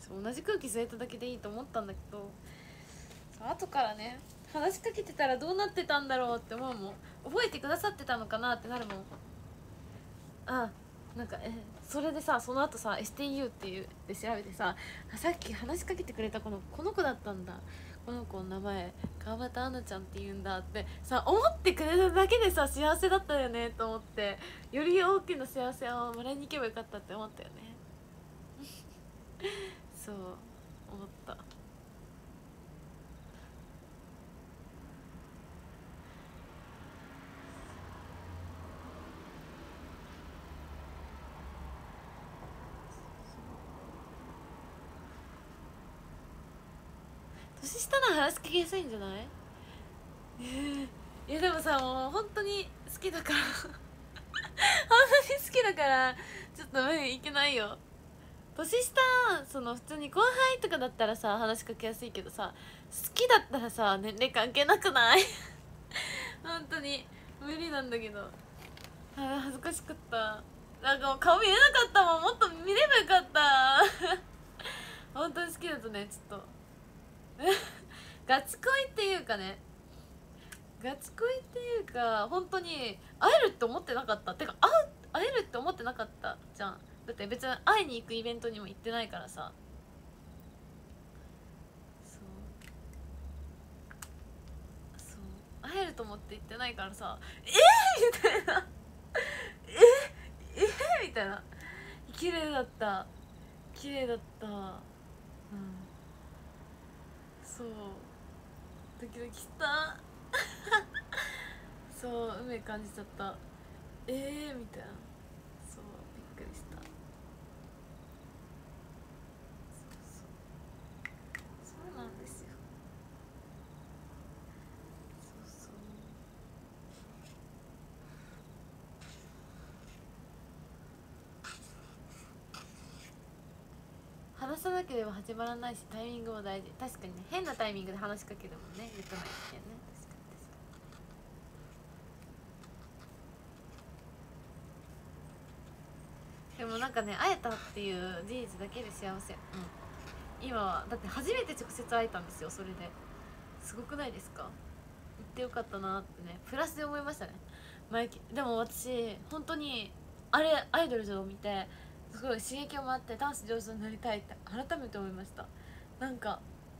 そう、同じ空気吸えただけでいいと思ったんだけど、そう後からね、話しかけてたらどうなってたんだろうって思うもん。覚えてくださってたのかなってなるもん。あ、なんかそれでさ、その後さ STU っていうで調べてさ、さっき話しかけてくれたこの子だったんだ、この子の名前川端アナちゃんって言うんだってさ、思ってくれただけでさ幸せだったよねと思って、より大きな幸せをもらいに行けばよかったって思ったよねそう思った。年下の話しかけやすいんじゃない？いやでもさ、もう本当に好きだから本当に好きだからちょっと無理いけないよ。年下、その普通に後輩とかだったらさ話しかけやすいけどさ、好きだったらさ年齢関係なくない本当に無理なんだけど。恥ずかしかった。なんかもう顔見えなかったもん、もっと見ればよかった本当に好きだとね、ちょっとガチ恋っていうかね、ガチ恋っていうか、本当に会えるって思ってなかった。てか会えるって思ってなかったじゃん。だって別に会いに行くイベントにも行ってないからさ。そうそう、会えると思って行ってないからさ、みたいなみたいな。綺麗だった、綺麗だった。うん、そう、ドキドキしたそう、運命感じちゃった。みたいな。そう、びっくりした。そうそうなんですよ。そうそう話さなければ始まらないし、タイミングも大事。確かにね、変なタイミングで話しかけるもんね、言ったないですよね。確かに確かに。でもなんかね、会えたっていう事実だけで幸せ。今はだって初めて直接会えたんですよ。それですごくないですか？行ってよかったなってね、プラスで思いましたね。でも私本当にあれアイドルズを見てすごい刺激をもらって、ダンス上手になりたいって改めて思いました。なんか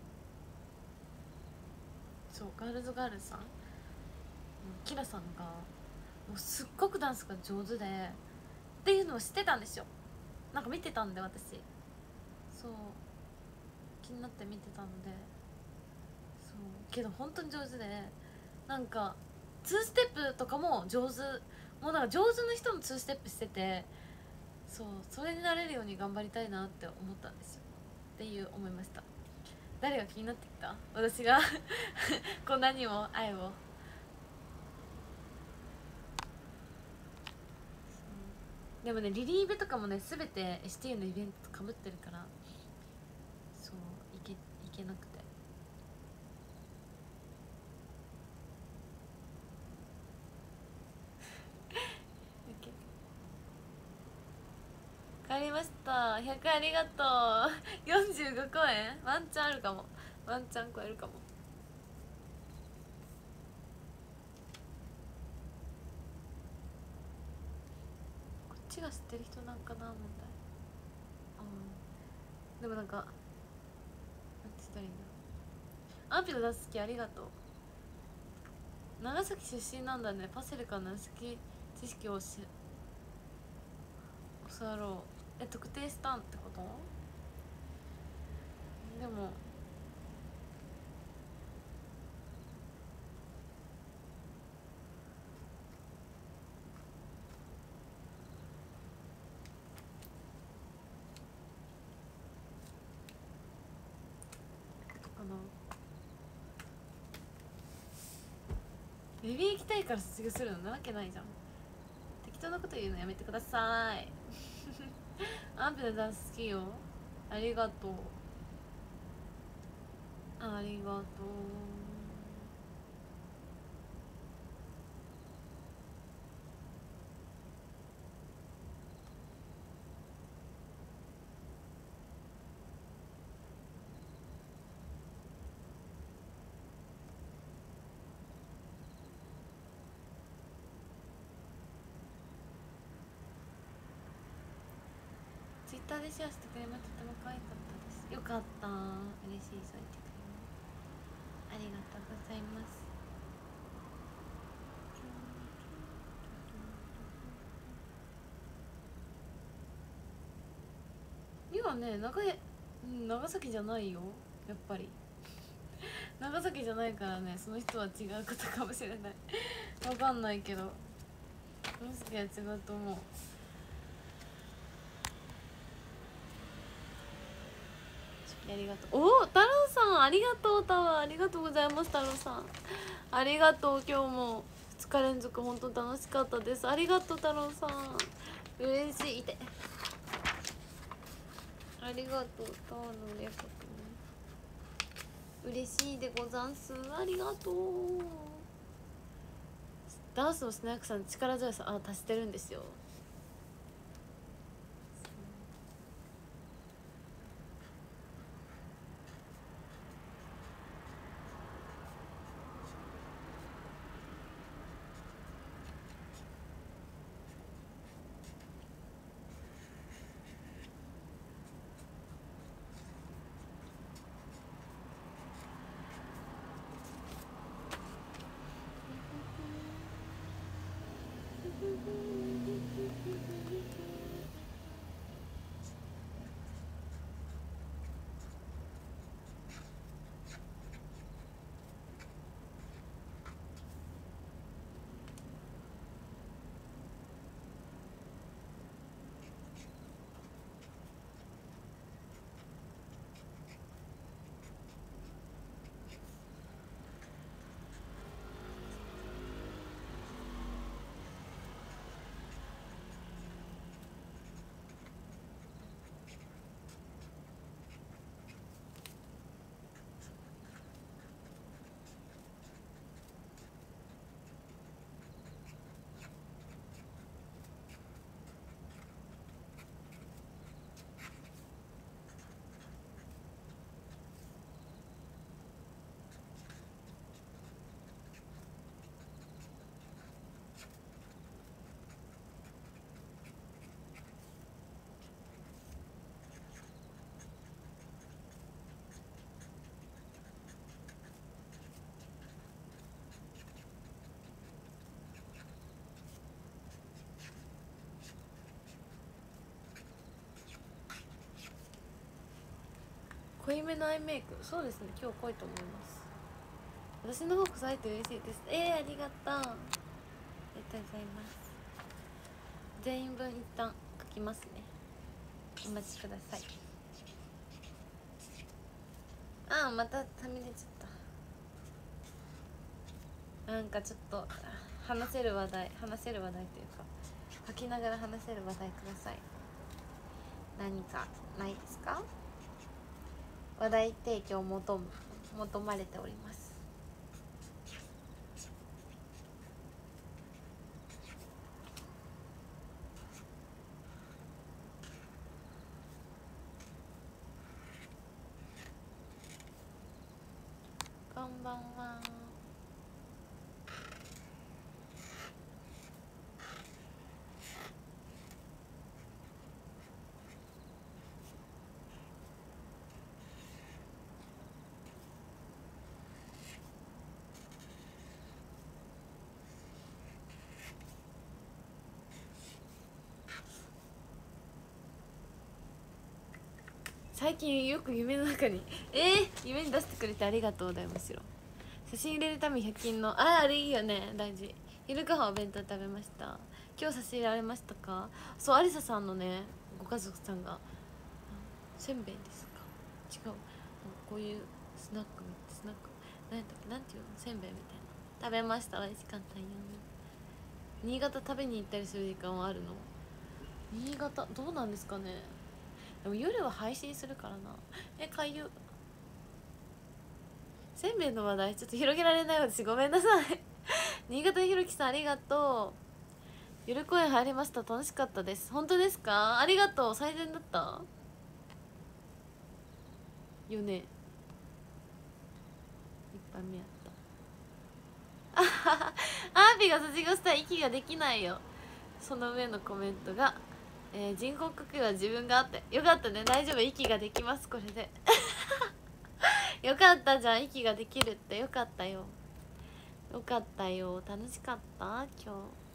そう、ガールズガールズさん、キラさんがもうすっごくダンスが上手でっていうのを知ってたんですよ。なんか見てたんで私、そう、気になって見てたので、そうけど本当に上手で、なんか2ステップとかも上手、もうなんか上手な人も2ステップしてて、そう、それになれるように頑張りたいなって思ったんですよっていう思いました。誰が気になってきた？私がこんなにも愛を。でもね、リリーベとかもね、全て STU のイベントかぶってるから、そう、行けなくて。帰りました。100ありがとう。45公演ワンチャンあるかも。ワンチャン超えるかも。こっちが知ってる人なんかな問題。でもなんか、なんて言ったらいいんだろう。アンピのダンス好き、ありがとう。長崎出身なんだね。パセルから長崎知識を教わろう。特定したんってこと？でもかな。ベビー行きたいから卒業するのなわけないじゃん。適当なこと言うのやめてください。アンピのダンス好きよ。ありがとう。ありがとう。ツイッターでシェアしてくれまとても可愛かったです。よかった、嬉しい。そう言ってくれる、ありがとうございます。今ね、長崎じゃないよ、やっぱり。長崎じゃないからね、その人は違うことかもしれない。わかんないけど、その時は違うと思う。ありがとう。お、太郎さんありがとう。タワーありがとうございます。太郎さんありがとう。今日も2日連続本当楽しかったです。ありがとう太郎さん、嬉しい。いて、ありがとう。タワーのありがとう、嬉しいでござんす。ありがとう。ダンスのスナックさん力強さ足してるんですよ。 濃いめのアイメイク、そうですね、今日濃いと思います。私の方こそ会えて嬉しいです。ありがとう、ありがとうございます。全員分一旦書きますね、お待ちください。またはみ出ちゃった。なんかちょっと話せる話題というか、書きながら話せる話題ください。何かないですか？話題提供求まれております。こんばんは。最近よく夢の中に夢に出してくれてありがとうだよ。むしろ写真入れるため100均のあれいいよね、大事。昼ご飯お弁当食べました。今日差し入れられましたか？そう、ありささんのねご家族さんがせんべいですか、違う、こういうスナックなんだっけ、なんていうの、せんべいみたいな食べました。美味しかったよ。新潟食べに行ったりする時間はあるの？新潟どうなんですかね。でも夜は配信するからな。かゆ、せんべいの話題ちょっと広げられない。私ごめんなさい新潟ひろきさんありがとう。夜公演入りました、楽しかったです。本当ですか？ありがとう。最善だったよね。一杯目やったアーピーが卒業したら息ができないよ。その上のコメントが、人工呼吸は自分があってよかったね。大丈夫、息ができますこれでよかったじゃん、息ができるってよかったよ。よかったよ、楽しかった。今日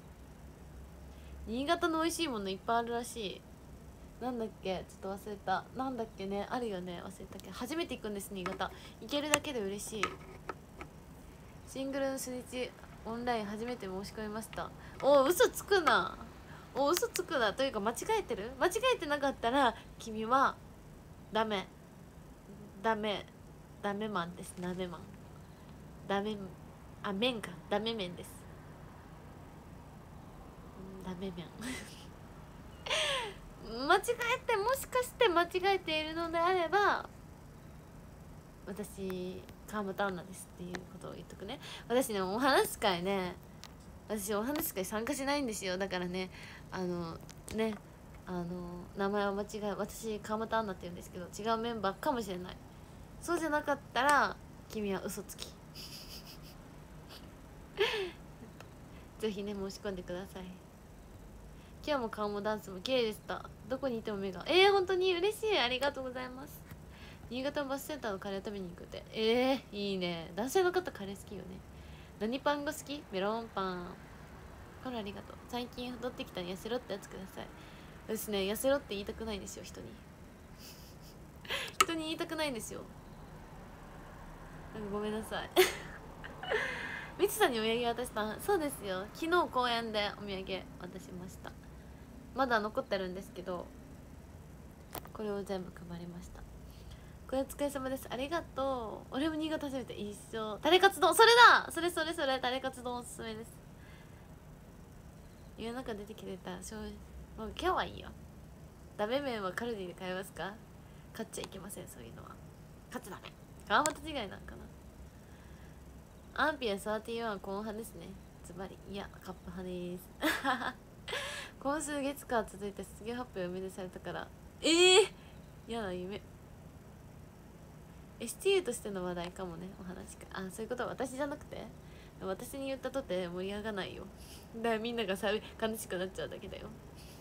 新潟の美味しいものいっぱいあるらしい。なんだっけ、ちょっと忘れた。なんだっけね、あるよね、忘れたけど。初めて行くんです新潟。行けるだけで嬉しい。シングルの初日オンライン初めて申し込みました。嘘つくな。嘘つくなというか、間違えてる。間違えてなかったら君はダメマンです。ダメマン、ダメ、麺か、ダメ麺です。ダメ麺間違えて、もしかして間違えているのであれば、私川本アンナですっていうことを言っとくね。私ね、お話し会参加しないんですよ。だからね、名前を間違え、私川本アンナって言うんですけど、違うメンバーかもしれない。そうじゃなかったら君は嘘つきぜひね、申し込んでください。今日も顔もダンスも綺麗でした。どこにいても目が本当に嬉しい。ありがとうございます。新潟のバスセンターのカレー食べに行くって。いいね。男性の方カレー好きよね。何パンが好き？メロンパン。これありがとう。最近太ってきたら痩せろってやつください。私ね、痩せろって言いたくないんですよ、人に人に言いたくないんですよ。なんかごめんなさいみつさんにお土産渡した。そうですよ、昨日公園でお土産渡しました。まだ残ってるんですけど、これを全部配りました。これお疲れ様です。ありがとう。俺も新潟初めて。一緒。タレカツ丼、それだ。それタレカツ丼おすすめです。家の中出てきてたもう今日はいいよ。ダメ麺はカルディで買えますか？買っちゃいけません、そういうのは。買っちゃダメ。川本違いなんかな。アンピア31はコーン派ですね。ズバリ。いや、カップ派です今週月火続いて卒業発表をおめでされたから。嫌な夢。STU としての話題かもね、お話か。そういうことは私じゃなくて、私に言ったとて盛り上がないよ。だからみんなが悲しくなっちゃうだけだよ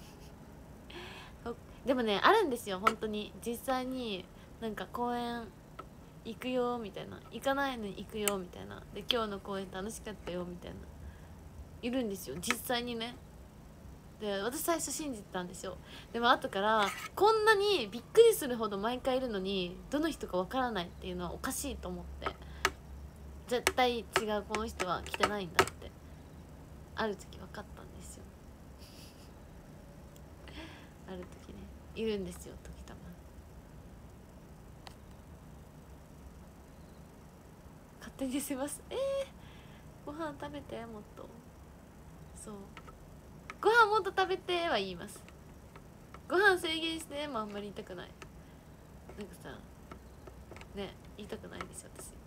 でもね、あるんですよ、本当に。実際になんか公演行くよみたいな、行かないのに行くよみたいな、で今日の公演楽しかったよみたいな、いるんですよ実際にね。 で私最初信じてたんですよ。でも後からこんなにびっくりするほど毎回いるのにどの人かわからないっていうのはおかしいと思って、絶対違う、この人は来てないんだってある時分かったんですよ。ある時ね、いるんですよ時たま。勝手にします。ご飯食べて、もっと。そう、ご飯もっと食べては言います。ご飯制限してもあんまり言いたくない。なんかさね、言いたくないんですよ私。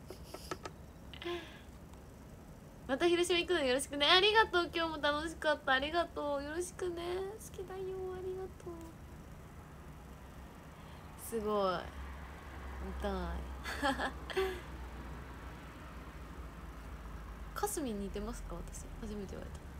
また広島行くのよろしくね。ありがとう、今日も楽しかった。ありがとう、よろしくね。好きだよ、ありがとう。すごい見たい。かすみん似てますか？私初めて言われた。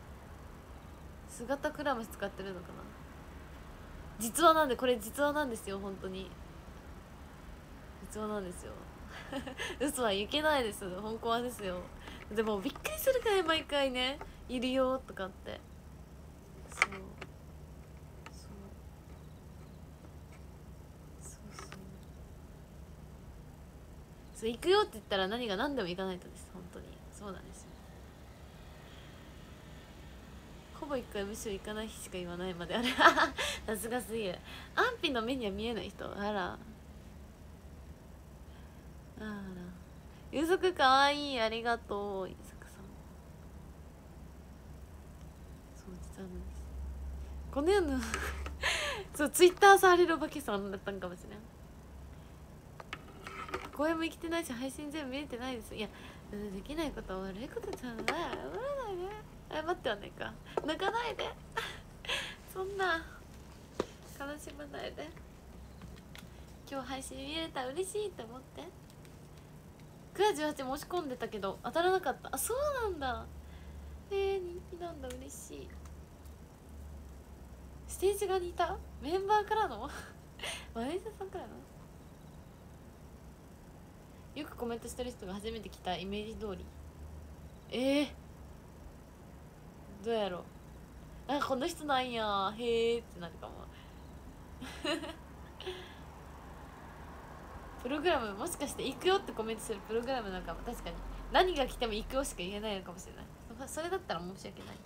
姿クラマス使ってるのかな。実話なんで、これ実話なんですよ、本当に実話なんですよ。嘘はいけないです、本コアですよ。でもびっくりするから毎回ね、いるよとかって。そうそう行くよって言ったら何が何でも行かないとです、本当にそうなんですよ。ほぼ1回むしろ行かない日しか言わないまである。さすがすぎる。安否の目には見えない人、あらあら。ゆずくかわいい、ありがとうゆずくさん。そう実はなんです、この世のそうツイッター触れるお化けさんだったんかもしれない。公演も生きてないし配信全部見れてないです。いやできないことは悪いことじゃない。謝らないで、謝ってはないか、泣かないで。そんな悲しまないで。今日配信見れたら嬉しいって思って。9月18申し込んでたけど当たらなかった。あ、そうなんだ。人気なんだ、嬉しい。ステージ側にいたメンバーからのマネージャーさんからの。よくコメントしてる人が初めて来たイメージ通り。どうやろう。なんかこの人なんや、へーってなるかも。プログラムもしかして行くよってコメントするプログラムなんかも。確かに何が来ても行くよしか言えないのかもしれない。それだったら申し訳ない。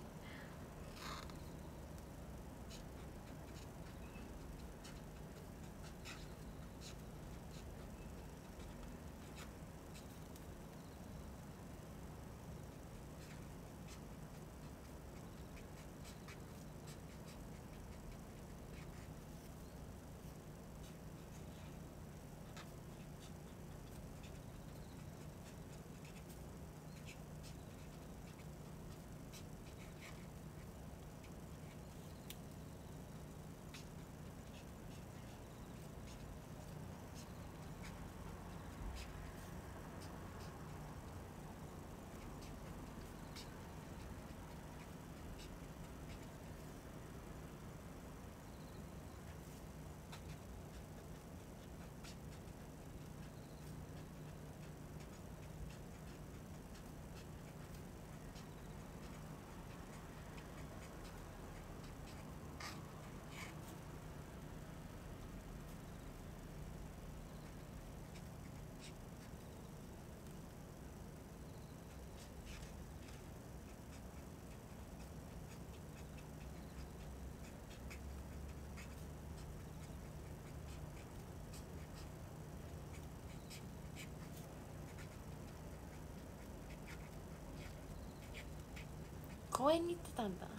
公園に行ってたんだ。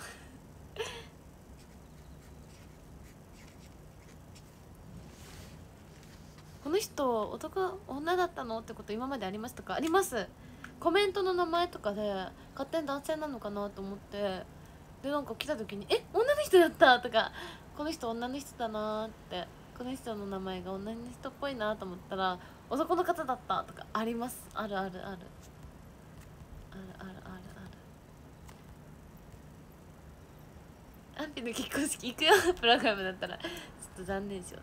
この人男女だったのってこと今までありましたか？あります。コメントの名前とかで勝手に男性なのかなと思って、でなんか来た時に女の人だったとか、この人女の人だなって、この人の名前が女の人っぽいなと思ったら男の方だったとかあります。あるあるあるあるあるあるある。アンピの結婚式行くよプログラムだったらちょっと残念でしょ。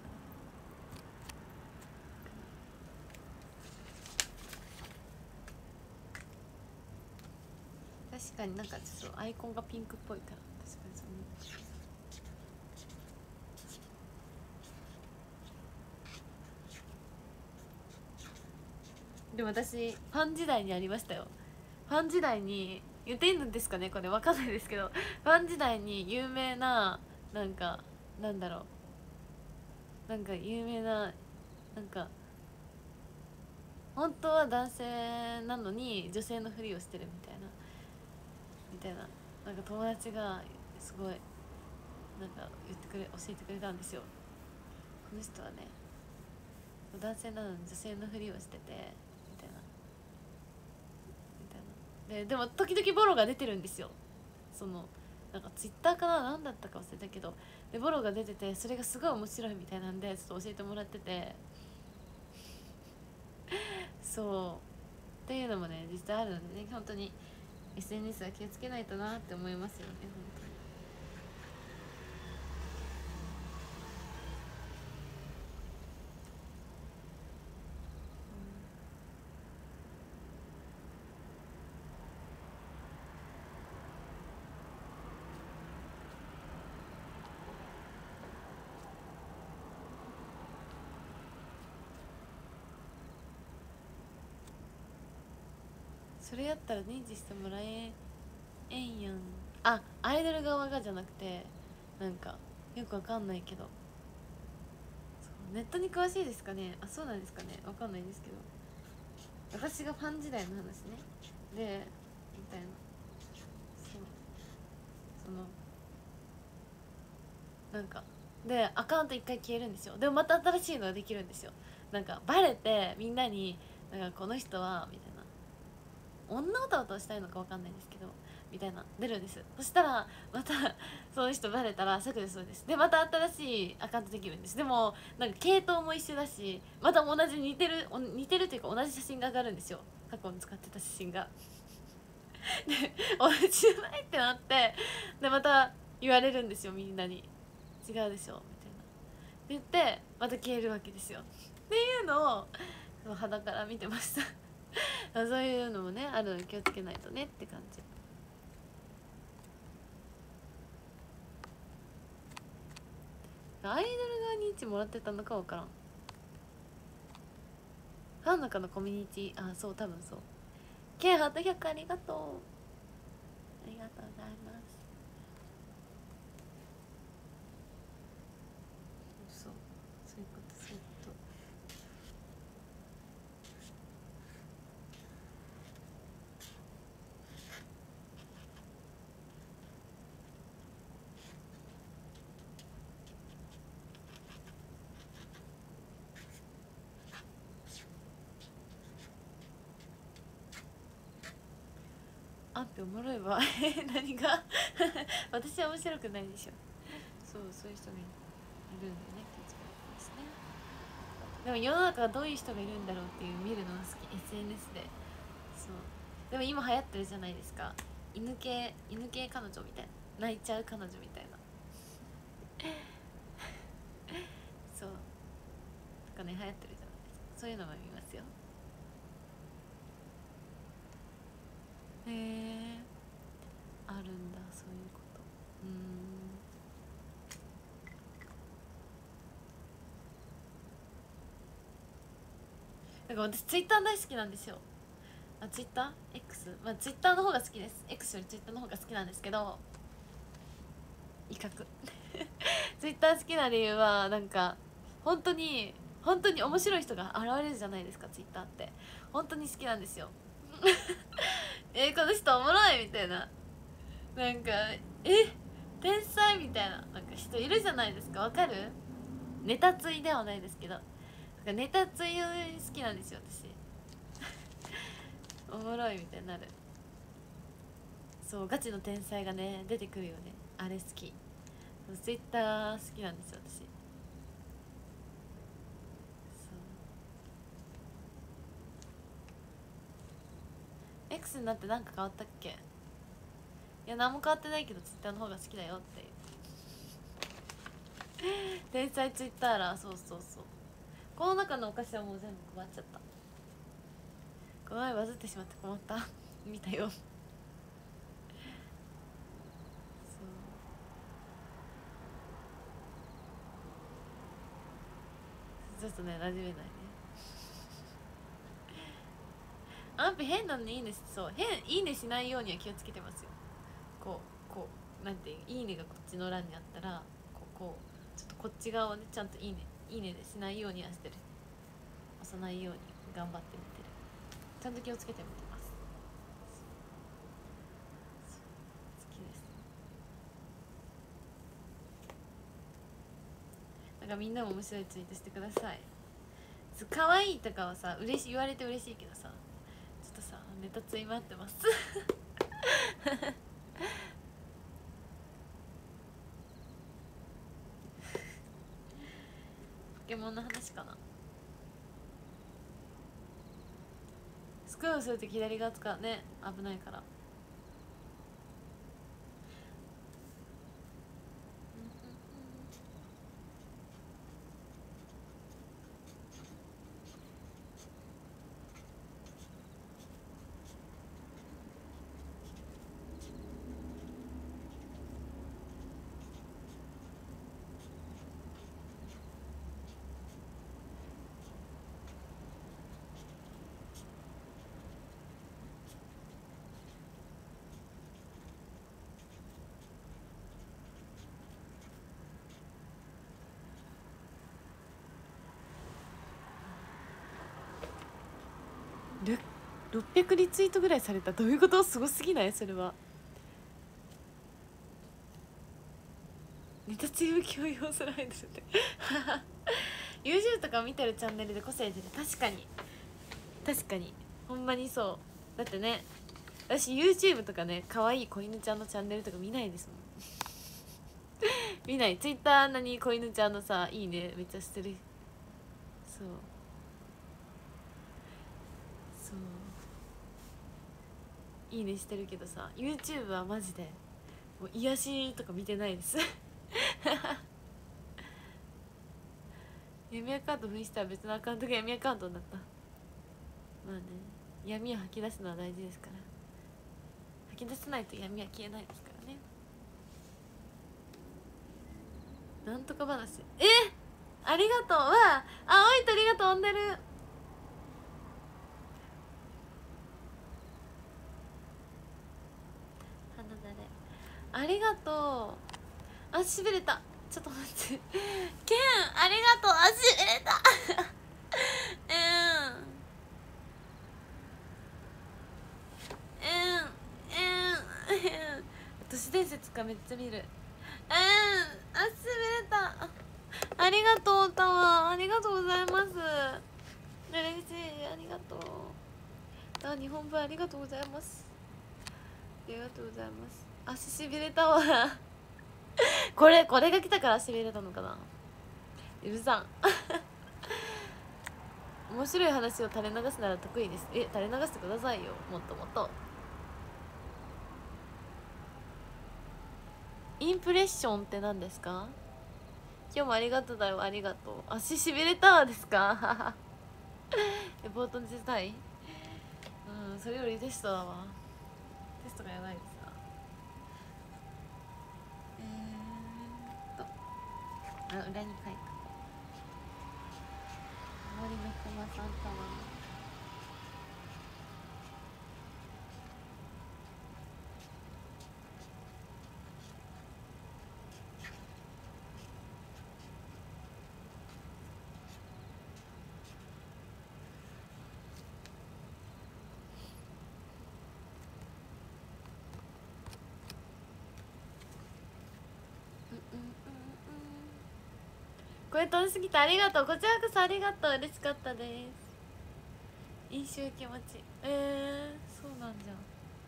確かになんかちょっとアイコンがピンクっぽいから、確かにそう思う。 でも私ファン時代にありましたよ。ファン時代に言っていいんですかね、これ分かんないですけど、ファン時代に有名な、なんかなんだろう、なんか有名な、なんか本当は男性なのに女性のふりをしてるみたいな、なんか友達がすごいなんか教えてくれたんですよ。この人はね、男性なのに女性のふりをしててみたいなでも時々ボロが出てるんですよ。そのなんかツイッターかな、何だったか忘れたけど、でボロが出てて、それがすごい面白いみたいなんでちょっと教えてもらってて、そうっていうのもね実際あるのでね、本当に SNS は気をつけないとなって思いますよね、本当に。それやったら認知してもらえんやん。あ、アイドル側がじゃなくて、なんかよくわかんないけど、ネットに詳しいですかね。あ、そうなんですかね、わかんないですけど、私がファン時代の話ね。でみたいな、そう、そのなんかでアカウント一回消えるんですよ。でもまた新しいのができるんですよ。なんかバレてみんなになんかこの人はみたいな、女歌をしたいのかわかんないですけどみたいな出るんです。そしたらまたその人バレたら削除するんです。でまた新しいアカウントできるんです。でもなんか系統も一緒だし、また同じ似てるというか同じ写真が上がるんですよ、過去に使ってた写真が。で同じじゃないってなって、でまた言われるんですよ、みんなに違うでしょみたいな言ってまた消えるわけですよっていうのをその肌から見てましたそういうのもねあるので気をつけないとねって感じ。アイドル側に認知もらってたのか分からん。ファンの中のコミュニティ、あ、そう多分そう。ケンハート100ありがとう、ありがとうございます。そうそういうことそういうこと。あっておもろいわ何が私は面白くないでしょ。そういう人がいるんでね、気をつけてですね。でも世の中はどういう人がいるんだろうっていう見るのが好き、 SNS で。そうでも今流行ってるじゃないですか、犬系彼女みたいな、泣いちゃう彼女みたいなそうとかね、流行ってるじゃないですか。そういうのも見ますよ。へえ、あるんだそういうこと。だから私ツイッター大好きなんですよ。あ、ツイッター X、 まあツイッターの方が好きです。 X よりツイッターの方が好きなんですけど、威嚇ツイッター好きな理由はなんか本当に本当に面白い人が現れるじゃないですか、ツイッターって。本当に好きなんですよこの人おもろいみたいな、なんか天才みたいな、なんか人いるじゃないですか。わかる？ネタついではないですけど、なんかネタつい好きなんですよ私おもろいみたいになる。そうガチの天才がね出てくるよね、あれ好き。ツイッター好きなんですよ私。そう X になって何か変わったっけ？いや何も変わってないけどツイッターの方が好きだよっていう天才ツイッターラー。そうそうそう、この中のお菓子はもう全部配っちゃった。この前バズってしまって困った見たよ。そうちょっとね馴染めないね。 アンプ変なのにいいねしそう、いいねしないようには気をつけてますよ。こうなんていいねがこっちの欄にあったらこうちょっとこっち側をねちゃんといいねしないようにはしてる。押さないように頑張って見てる。ちゃんと気をつけて見てます。好きです。なんかみんなも面白いツイートしてください。可愛いとかはさ言われて嬉しいけどさ、ちょっとさネタついまってますポケモンの話かな。スクロールすると左側使うね、危ないから。600リツイートぐらいされた。どういうこと？すごすぎない？それはネタ強い教養スライドして YouTube とか見てるチャンネルで個性出る。確かにほんまにそう。だってね、私 YouTube とかね、可愛い子犬ちゃんのチャンネルとか見ないですもん見ない。 Twitter 何子犬ちゃんのさいいねめっちゃしてる。そういいねしてるけどさ、 YouTube はマジでもう癒しとか見てないです闇アカウント封印したら別のアカウントが闇アカウントになった。まあね、闇を吐き出すのは大事ですから。吐き出さないと闇は消えないですからね。なんとか話、ありがとう。わあ、青い鳥が飛んでる。花だれありがとう。あ、しびれた。ちょっと待ってケンありがとう。あ、しびれた都市伝説かめっちゃ見る。あ、しびれた。ありがとうタワー、ありがとうございます。嬉しい、ありがとう。日本文ありがとうございます。ありがとうございます。足しびれたわこれが来たからしびれたのかな。うるさん面白い話を垂れ流すなら得意です。垂れ流してくださいよ、もっともっと。インプレッションって何ですか？今日もありがとうだよ。ありがとう。足しびれたですかレポートにしたい。それよりテストだわ。テストがやばいですわ。裏に書いた。森の熊さんタワー。これ飛びすぎてありがとう。こちらこそありがとう。嬉しかったです。飲酒気持ちそうなんじゃん。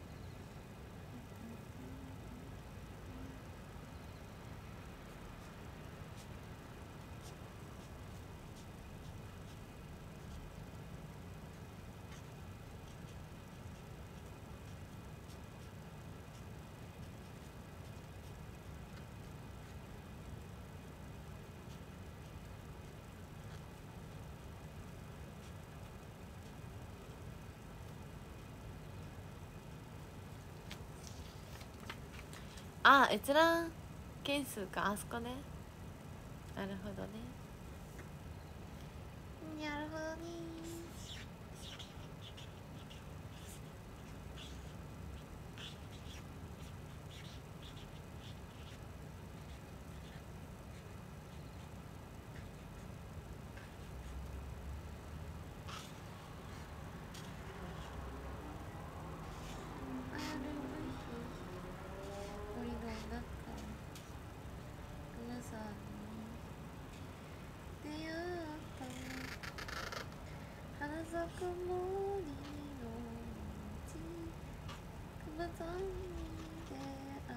閲覧件数か、あそこね。なるほどね。なるほどね。 曇りのち熊さんに出会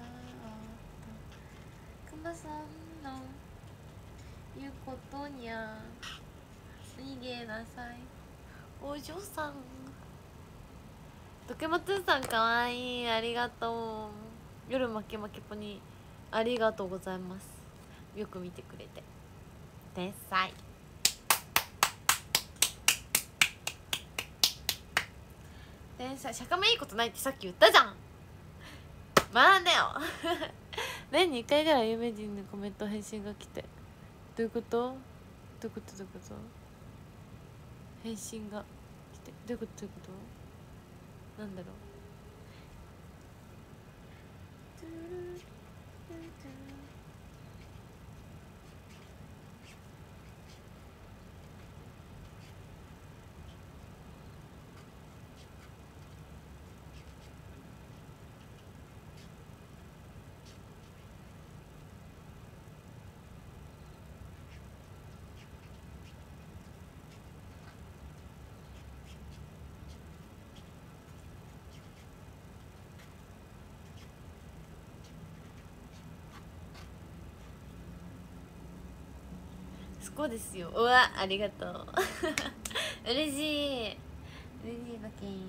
った熊さんの言うことにゃ逃げなさいお嬢さん。とけまつーさんかわいい、ありがとう。夜まけまけぽにありがとうございます。よく見てくれて天才。天才。釈迦もいいことないってさっき言ったじゃん。学んでよ年に1回ぐらい有名人のコメント返信が来て、どういうこと？どういうこと？どういうこと？返信が来て、どういうこと？どういうこと？なんだろう。そうですよ。うわ、ありがとう嬉しい嬉しいだけん。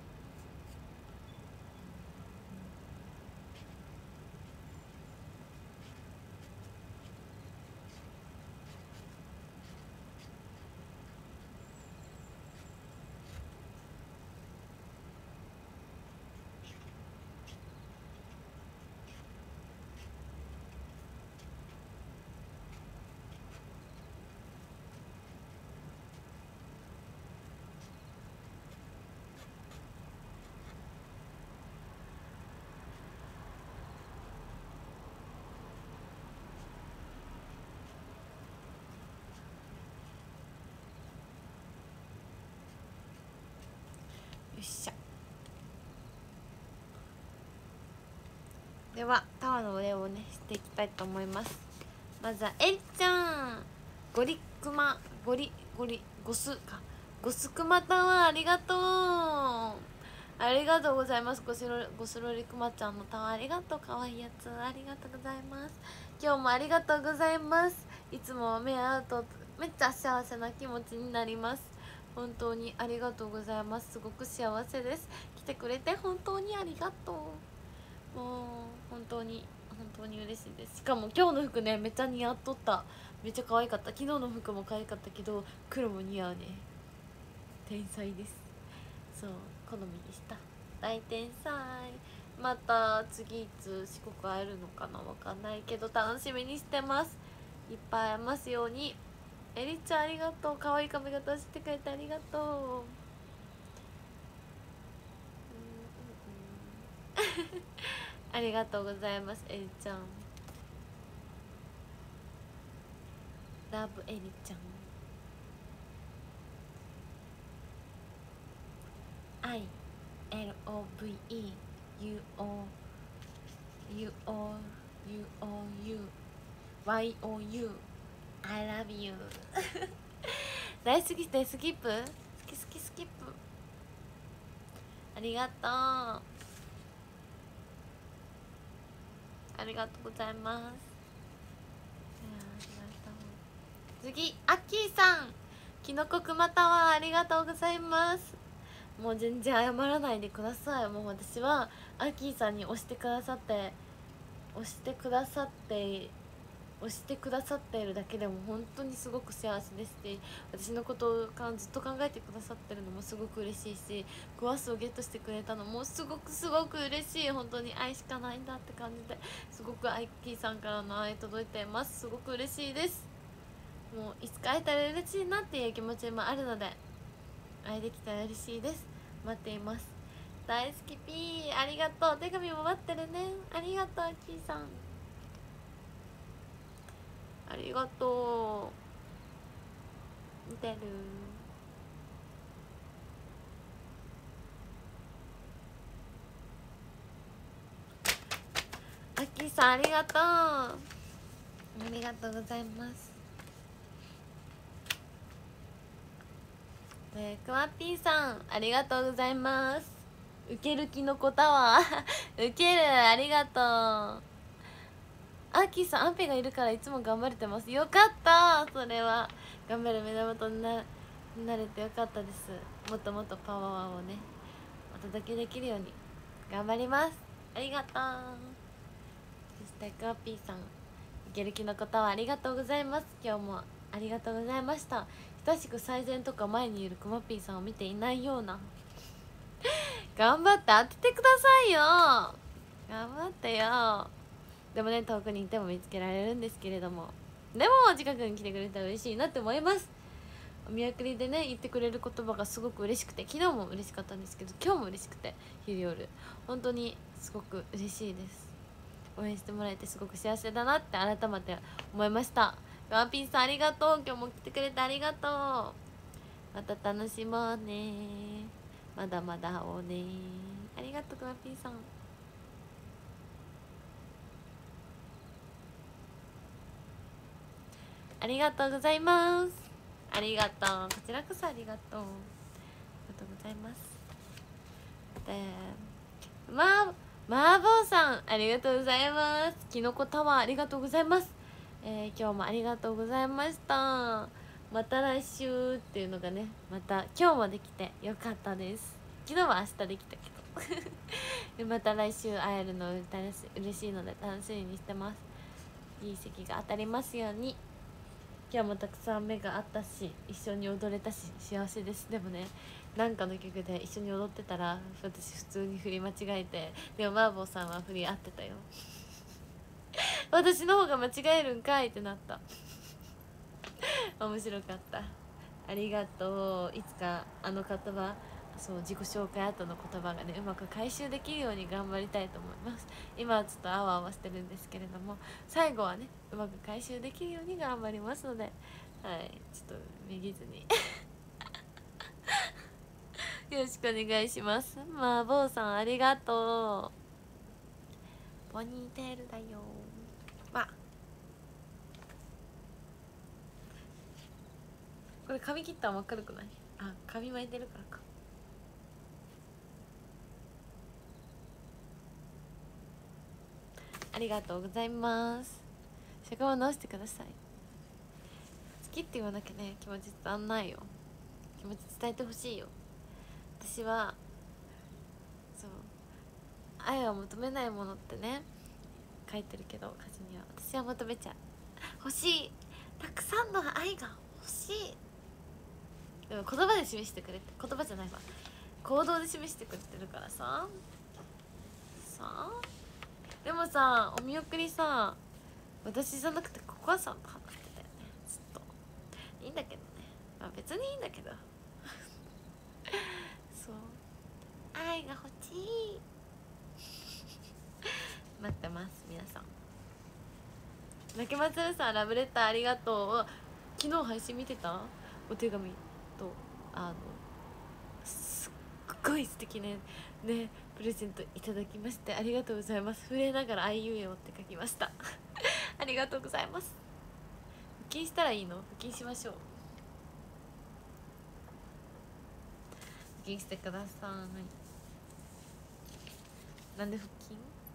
よっしゃ。ではタワーのお礼をねしていきたいと思います。まずはえんちゃん、ゴリクマゴリゴリゴスかゴスクマタワーありがとう。ありがとうございます。ゴスロリクマちゃんのタワーありがとう。かわいいやつありがとうございます。今日もありがとうございます。いつも目合うとめっちゃ幸せな気持ちになります。本当にありがとうございます。すごく幸せです。来てくれて本当にありがとう。もう本当に嬉しいです。しかも今日の服ねめっちゃ似合っとった。めっちゃ可愛かった。昨日の服も可愛かったけど黒も似合うね。天才です。そう好みでした。大天才。また次いつ四国会えるのかなわかんないけど楽しみにしてます。いっぱい会えますように。えりちゃんありがとう。可愛い髪型してくれてありがとうありがとうございます。えりちゃんラブえりちゃん。ILOVE YOU I love you 大好き大好きップ好き好きスキップありがとうありがとうございます。次アッキーさん、きのこくまタワーありがとうございます。もう全然謝らないでください。もう私はアッキーさんに押してくださっているだけでも本当にすごく幸せですし、私のことをずっと考えてくださってるのもすごく嬉しいし、クワスをゲットしてくれたのもすごく嬉しい。本当に愛しかないんだって感じで、すごくアッキーさんからの愛届いています。すごく嬉しいです。もういつか会えたら嬉しいなっていう気持ちもあるので、会えできたら嬉しいです。待っています。大好きピーありがとう。手紙も待ってるね。ありがとうアッキーさん、ありがとう。見てるアッキーさんありがとう。ありがとうございます。 くまぴーさんありがとうございます。ウケるきのこタワーウケる、ありがとう。アッキーさん、アンペがいるからいつも頑張れてます。よかった、それは頑張る源になれてよかったです。もっともっとパワーをねお届けできるように頑張ります。ありがとう。そしてくまぴーさん、ウケるきのこタワーありがとうございます。今日もありがとうございました。親しく最善とか前にいるくまぴーさんを見ていないような頑張って当ててくださいよ、頑張ってよ。でもね、遠くにいても見つけられるんですけれども、でも近くに来てくれたら嬉しいなって思います。お見送りでね言ってくれる言葉がすごく嬉しくて、昨日も嬉しかったんですけど今日も嬉しくて、昼夜本当にすごく嬉しいです。応援してもらえてすごく幸せだなって改めて思いました。ワンピースありがとう、今日も来てくれてありがとう。また楽しもうね、まだまだ会おうね。ありがとうワンピーさん、ありがとうございます。ありがとう、こちらこそありがとう。ありがとうございます。で麻婆さんありがとうございます。きのこタワーありがとうございます。今日もありがとうございました。また来週っていうのがね、また今日もできてよかったです。昨日は明日できたけどでまた来週会えるの嬉しいので楽しみにしてます。いい席が当たりますように。今日もたくさん目があったし一緒に踊れたし幸せです。でもね、なんかの曲で一緒に踊ってたら私普通に振り間違えて、でも麻婆さんは振り合ってたよ私の方が間違えるんかいってなった面白かった。ありがとう。いつかあの言葉、そう自己紹介後の言葉がねうまく回収できるように頑張りたいと思います。今はちょっとあわあわしてるんですけれども、最後はねうまく回収できるように頑張りますので、はい、ちょっとめげずによろしくお願いします。まあ坊さんありがとう。ポニーテールだよ。わ、これ髪切ったら真っ黒くない？あ、髪巻いてるからか。ありがとうございます。尺を直してください。好きって言わなきゃね気持ち伝わんないよ。気持ち伝えてほしいよ。私はそう愛は求めないものってね書いてるけど、歌詞には私は求めちゃう。欲しい、たくさんの愛が欲しい。でも言葉で示してくれて、言葉じゃないわ、行動で示してくれてるからさでもさ、お見送りさ私じゃなくてココアさんと話してたよね、ずっと。いいんだけどね、まあ別にいいんだけどそう、愛が欲しい待ってます、皆さん。泣けまつるさん、ラブレターありがとう。昨日配信見てた？お手紙とすっごい素敵ねプレゼントいただきましてありがとうございます。触れながらあいうえおって書きましたありがとうございます。腹筋したらいいの？腹筋しましょう。腹筋してください。なんで腹筋？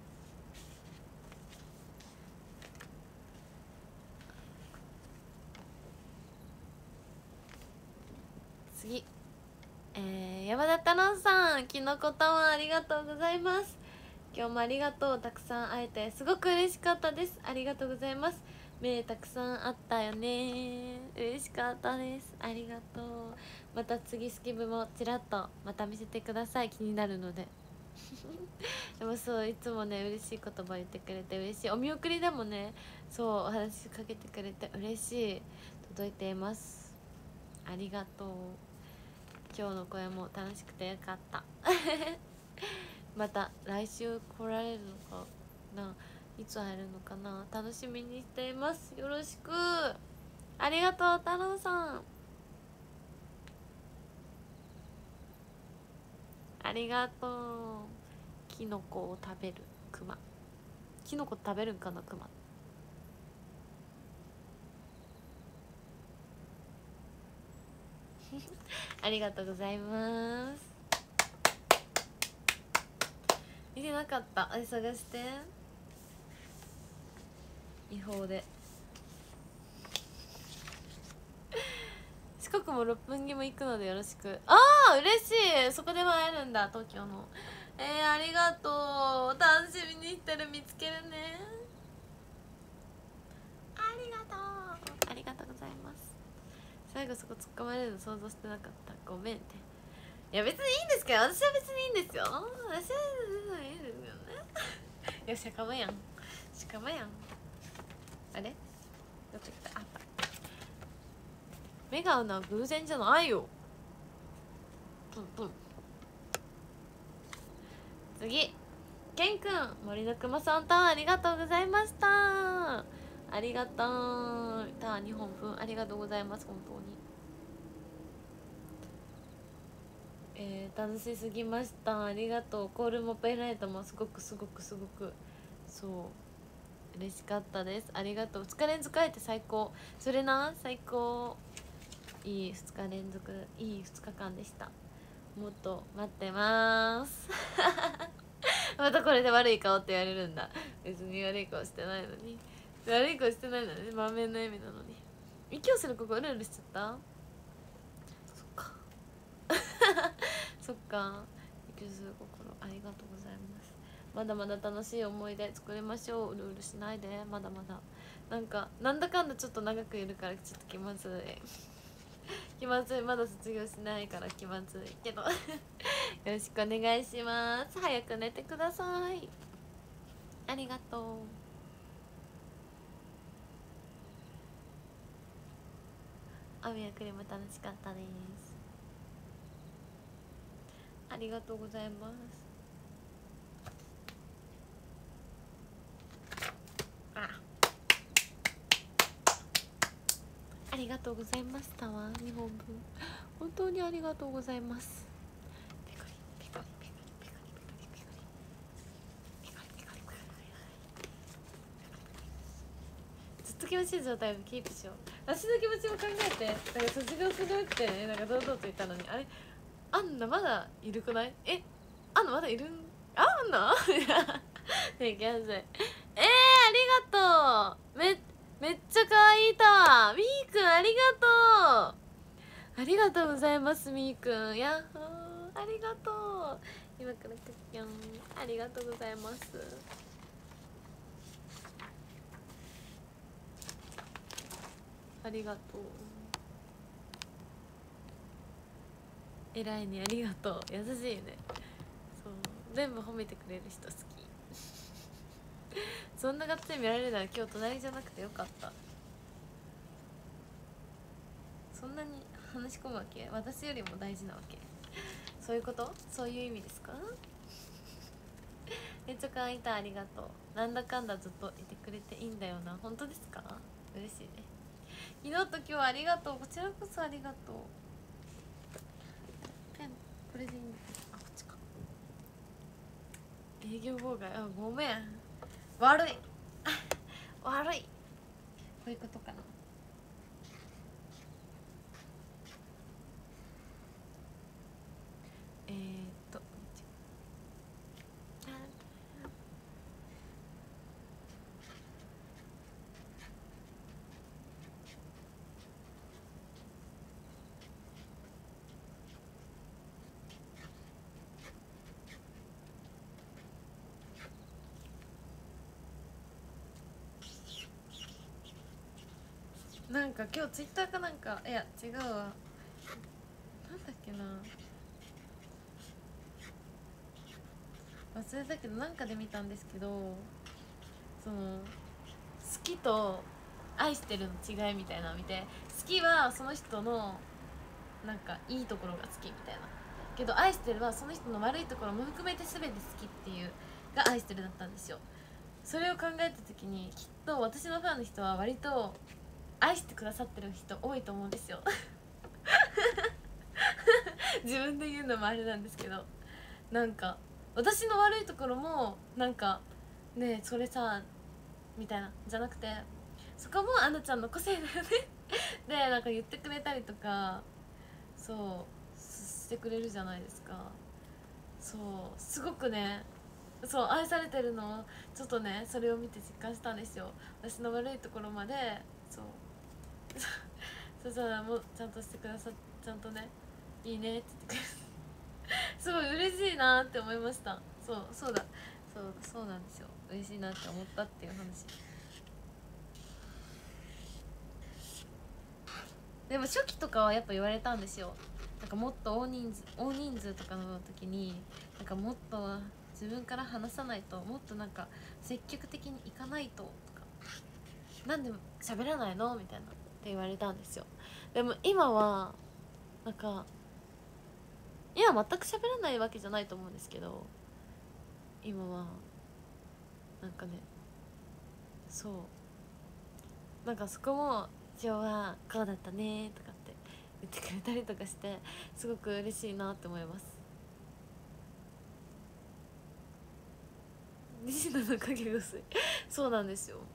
次、山田太郎さん、きのこたまありがとうございます。今日もありがとう。たくさん会えてすごく嬉しかったです。ありがとうございます。目たくさんあったよね、嬉しかったです。ありがとう。また次スキブもちらっとまた見せてください、気になるのででもそう、いつもね嬉しい言葉言ってくれて嬉しい。お見送りでもねそうお話しかけてくれて嬉しい。届いています。ありがとう。今日の声も楽しくてよかったまた来週来られるのかな、いつ会えるのかな、楽しみにしています。よろしく。ありがとう太郎さん、ありがとう。キノコを食べるクマ、キノコ食べるんかなクマ。 ありがとうございます。見てなかった。あれ探して、違法で。四国も六本木も行くのでよろしく。ああ嬉しい。そこでも会えるんだ、東京の。ありがとう。楽しみにしてる。見つけるね。ありがとう。ありがとうございます。最後そこ突っ込まれるの想像してなかった。ごめんって。いや別にいいんですけど、私は別にいいんですよ。私は別にいいんですよね。いやしかもやん、しかもやん。あれどっち行った。あった。目が合うのは偶然じゃないよ。次、ケンくん、森のくまさんターンありがとうございました。ありがとう。ターン2本分ありがとうございます。本当に楽しすぎました。ありがとう。コールもペンライトもすごくそう嬉しかったです。ありがとう。2日連続会えて最高。それな、最高。いい2日連続、いい2日間でした。もっと待ってます。またこれで悪い顔って言われるんだ。別に悪い顔してないのに、悪い顔してないのに、満面の笑みなのに。息をするここうるうるしちゃった。そっかそっか。息をする心ありがとうございます。まだまだ楽しい思い出作りましょう。うるうるしないで。まだまだなんだかんだちょっと長くいるからちょっと気まずい気まずい。まだ卒業しないから気まずいけどよろしくお願いします。早く寝てください。ありがとう。雨や栗も楽しかったです。ありがとうございます。ありがとうございましたわ。2本分本当にありがとうございます。ずっと気持ちいい状態をキープしよう。私の気持ちも考えて。卒業するってね、堂々と言ったのに、あれアンナまだいるくない？アンナまだいるん？アンナねえキャンセル。ありがとう。めっちゃ可愛いた。みーくんありがとう。ありがとうございます。みーくんやっほー、ありがとう。今からクッキョンありがとうございます。ありがとう。えらいね。ありがとう。優しいね。そう全部褒めてくれる人好きそんながっつり見られるなら今日隣じゃなくてよかった。そんなに話し込むわけ？私よりも大事なわけ？そういうこと？そういう意味ですか？めっちゃ可愛いた。ありがとう。なんだかんだずっといてくれていいんだよな。本当ですか？嬉しいね。昨日と今日はありがとう。こちらこそありがとう。ペンこれでいいんだ。あ、こっちか。営業妨害。あ、ごめん。悪い悪い。こういうことかな。なんか今日ツイッターかなんか、いや違うわ、なんだっけな、忘れたけどなんかで見たんですけど、その好きと愛してるの違いみたいなの見て、好きはその人のなんかいいところが好きみたいな、けど愛してるはその人の悪いところも含めて全て好きっていうが愛してるだったんですよ。それを考えた時にきっと私のファンの人は割と愛してくださってる人多いと思うんですよ自分で言うのもあれなんですけど、なんか私の悪いところもなんかねえそれさみたいなじゃなくて、そこもアナちゃんの個性だよねでなんか言ってくれたりとか、 そうしてくれるじゃないですか。そうすごくね、そう愛されてるのをちょっとね、それを見て実感したんですよ。私の悪いところまでそうそしたらもうちゃんとしてくださっ、ちゃんとねいいねって言ってくれるすごい嬉しいなって思いました。そうだ、そうなんですよ、嬉しいなって思ったっていう話。でも初期とかはやっぱ言われたんですよ。なんかもっと大人数とかの時に、なんかもっと自分から話さないと、もっとなんか積極的に行かないととか、なんで喋らないのみたいなって言われたんですよ。でも今はなんか、今全く喋らないわけじゃないと思うんですけど、今はなんかね、そうなんかそこも今日はこうだったねとかって言ってくれたりとかして、すごく嬉しいなって思います。西野の影が薄いそうなんですよ。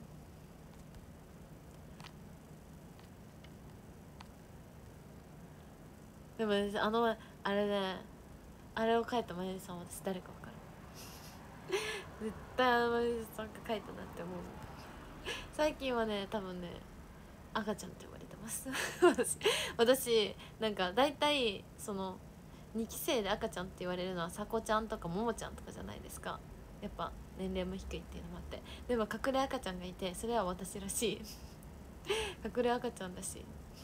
でもね、あれね、あれを書いたマネージさんは私誰か分かる絶対マネージさんが書いたなって思う。最近はね、多分ね、赤ちゃんって呼ばれてます私なんか大体その2期生で赤ちゃんって言われるのはさこちゃんとかももちゃんとかじゃないですか。やっぱ年齢も低いっていうのもあって。でも隠れ赤ちゃんがいて、それは私らしい隠れ赤ちゃんだし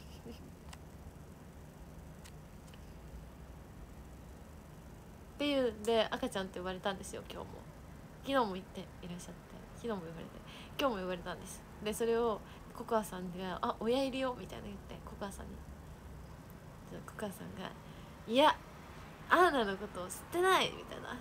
っていうんで赤ちゃんって呼ばれたんですよ。今日も昨日も言っていらっしゃって、昨日も言われて今日も言われたんです。でそれをココアさんが「あ、親いるよ」みたいな言って、ココアさんに、ココアさんが「いや、アーナのことを知ってない」みたいな、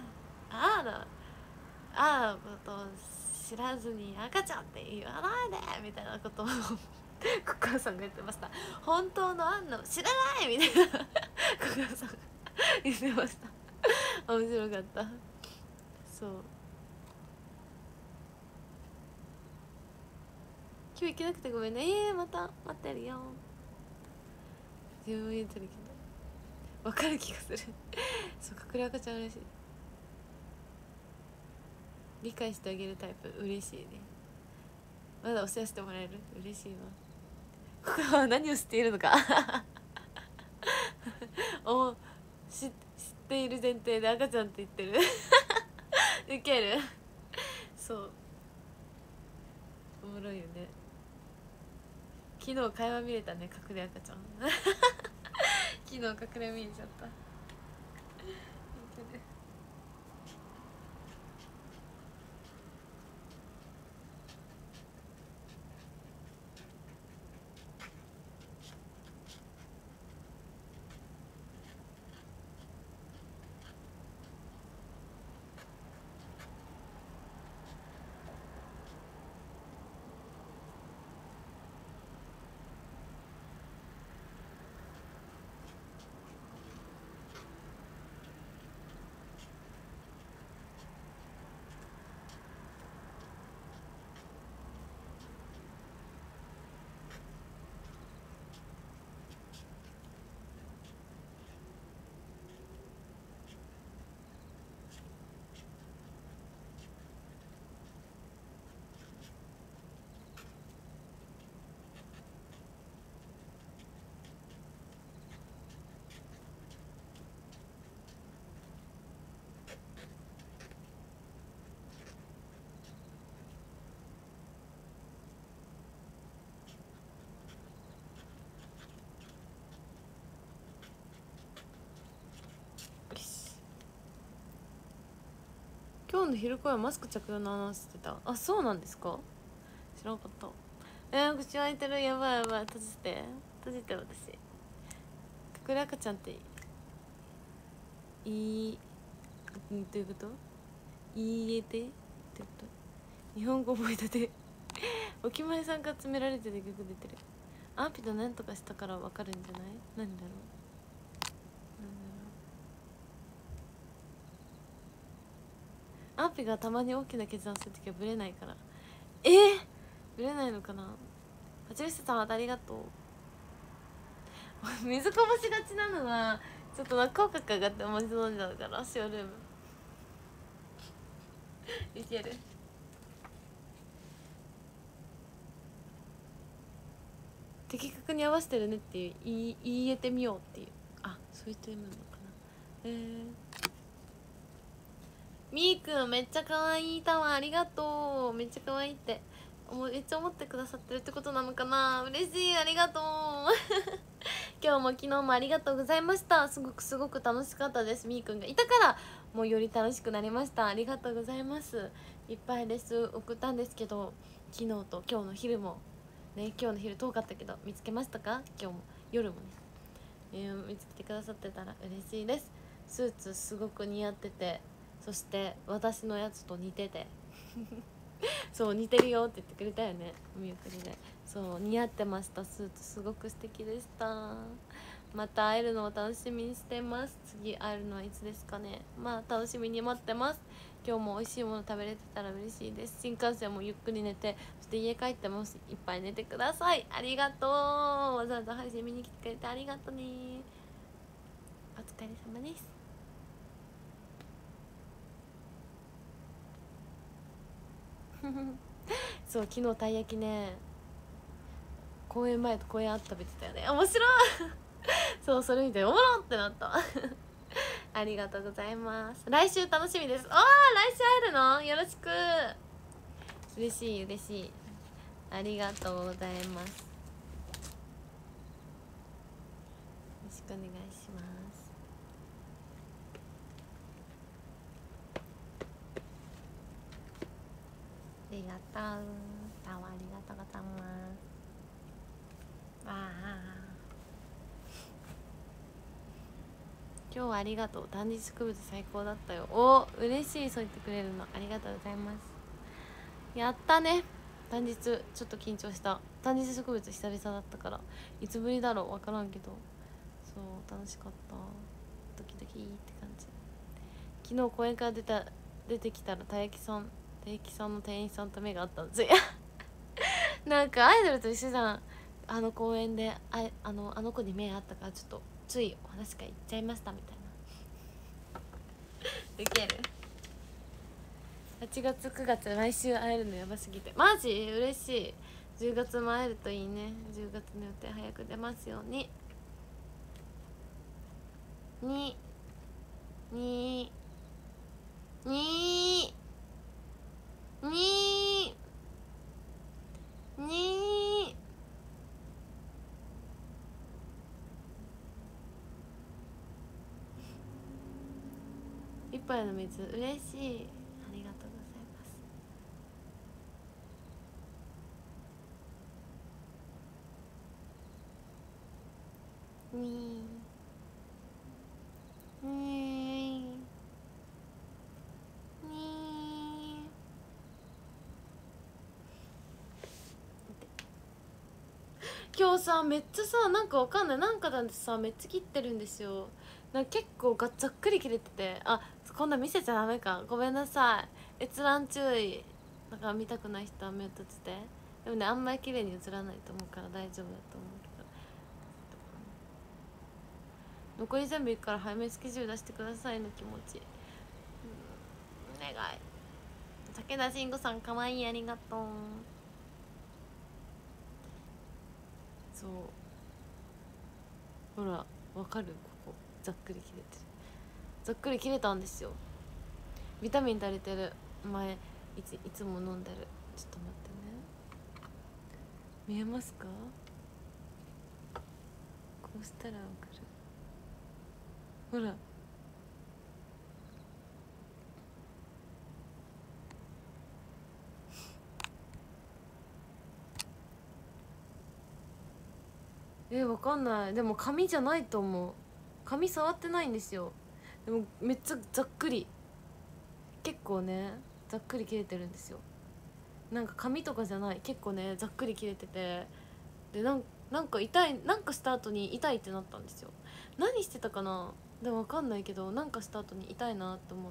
アーナのことを知らずに赤ちゃんって言わないでみたいなことをココアさんが言ってました。本当のアンナを知らないみたいなココアさんが言ってました。面白かった。そう、今日行けなくてごめんね。また待ってるよ。自分も言ってるけど分かる気がするそう、隠れ赤ちゃん嬉しい。理解してあげるタイプ嬉しいね。まだお世話してもらえる、嬉しいわ。ここは何を知っているのか知っている前提で赤ちゃんって言ってるウケるそう、おもろいよね。昨日会話見れたね、隠れ赤ちゃん昨日隠れ見えちゃった。今日の昼声はマスク着用のアナウンスしてた。あ、そうなんですか、知らなかった。口開いてる、やばいやばい、閉じて私。隠れ赤ちゃんっていい、どういうこと、言えてってこと、日本語覚えたておきまいさんから詰められてて曲出てる。アンピと何とかしたから分かるんじゃない、何だろう、アンピがたまに大きな決断するときはブレないから。ブレないのかな。はちみつさんありがとう。 水こぼしがちなのはちょっと口角上がって文字飲んじゃうからシオルームいける。的確に合わせてるねっていう言えてみようっていう、あ、そういう意味なのかな。みーくんめっちゃ可愛いタワーありがとう。めっちゃ可愛いってめっちゃ思ってくださってるってことなのかな。嬉しい、ありがとう今日も昨日もありがとうございました。すごく楽しかったです。みーくんがいたからもうより楽しくなりました。ありがとうございます。いっぱいレッスン送ったんですけど、昨日と今日の昼もね、今日の昼遠かったけど見つけましたか？今日も夜もね、見つけてくださってたら嬉しいです。スーツすごく似合ってて、そして私のやつと似ててそう似てるよって言ってくれたよね、お見送りで。そう似合ってました。スーツすごく素敵でした。また会えるのを楽しみにしてます。次会えるのはいつですかね。まあ楽しみに待ってます。今日も美味しいもの食べれてたら嬉しいです。新幹線もゆっくり寝て、そして家帰ってもいっぱい寝てください。ありがとう。わざわざ配信見に来てくれてありがとうね。お疲れ様です。そう昨日たい焼きね、公演前と公演後食べてたよね。面白いそうそれ見ておもろってなったありがとうございます。来週楽しみです。来週会えるの？よろしく。嬉しい嬉しい、ありがとうございます。よろしくお願いします。ありがとう。タワーありがとうございます。今日はありがとう。単日植物最高だったよ。嬉しい、そう言ってくれるのありがとうございます。やったね。単日ちょっと緊張した。単日植物久々だったから、いつぶりだろう分からんけど、そう楽しかった。ドキドキって感じ。昨日公園から出てきたらたい焼きさんの店員さんと目があったんですよなんかアイドルと一緒じゃん。あの公園であの子に目あったから、ちょっとついお話が言っちゃいましたみたいなウケる。8月9月来週会えるのやばすぎてマジ嬉しい。10月も会えるといいね。10月の予定早く出ますように。ににににに一杯の水嬉しい。ありがとうございます。に今日さめっちゃさ、なんかわかんない、なんかなんでさめっちゃ切ってるんですよ。なんか結構ざっくり切れてて、こんな見せちゃダメか、ごめんなさい。閲覧注意。だから見たくない人は目を閉じて。でもね、あんまり綺麗に映らないと思うから大丈夫だと思うけど、残り全部いくから早めにスケジュール出してくださいの気持ち、お願い。武田慎吾さんかわいい、ありがとう。そうほらわかる、ここざっくり切れてる。ざっくり切れたんですよ。ビタミン足りてる。前いつも飲んでる。ちょっと待ってね、見えますか？こうしたらわかる。ほらわかんない。でも紙じゃないと思う。紙触ってないんですよ。でもめっちゃざっくり、結構ねざっくり切れてるんですよ。なんか紙とかじゃない、結構ねざっくり切れてて、でなんか痛い、なんかした後に痛いってなったんですよ。何してたかな、でも分かんないけど、なんかした後に痛いなと思って、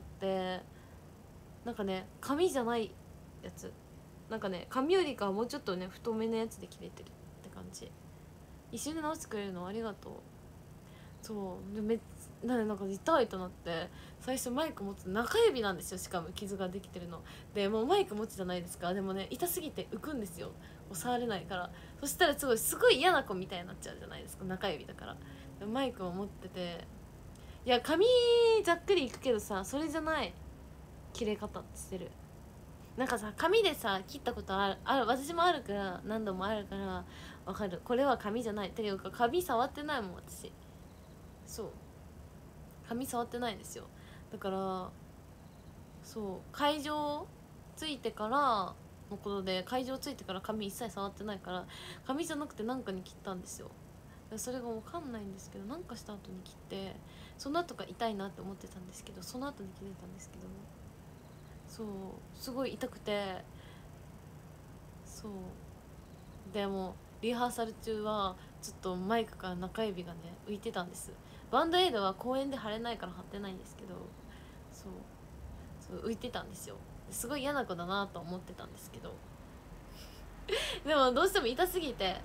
なんかね紙じゃないやつ、なんかね紙よりかはもうちょっとね太めのやつで切れてるって感じ。 一緒に直してくれるのありがとう。そうでなんか痛いとなって、最初マイク持つ中指なんですよ、しかも傷ができてるので、もうマイク持つじゃないですか。でもね痛すぎて浮くんですよ、触れないから。そしたらすごい嫌な子みたいになっちゃうじゃないですか、中指だから。でマイクを持ってて、いや髪ざっくりいくけどさ、それじゃない切れ方してる。なんかさ髪でさ切ったことある私もあるから、何度もあるからわかる。これは髪じゃないっていうか、髪触ってないもん私。そう髪触ってないんですよ。だからそう会場ついてからのことで、会場ついてから髪一切触ってないから、髪じゃなくて何かに切ったんですよ。それが分かんないんですけど、何かした後に切って、その後が痛いなって思ってたんですけど、その後に切れたんですけど、そうすごい痛くて、そうでもリハーサル中はちょっとマイクから中指がね浮いてたんです。バンドエイドは公園で貼れないから貼ってないんですけど、そう浮いてたんですよ。すごい嫌な子だなと思ってたんですけどでもどうしても痛すぎて、で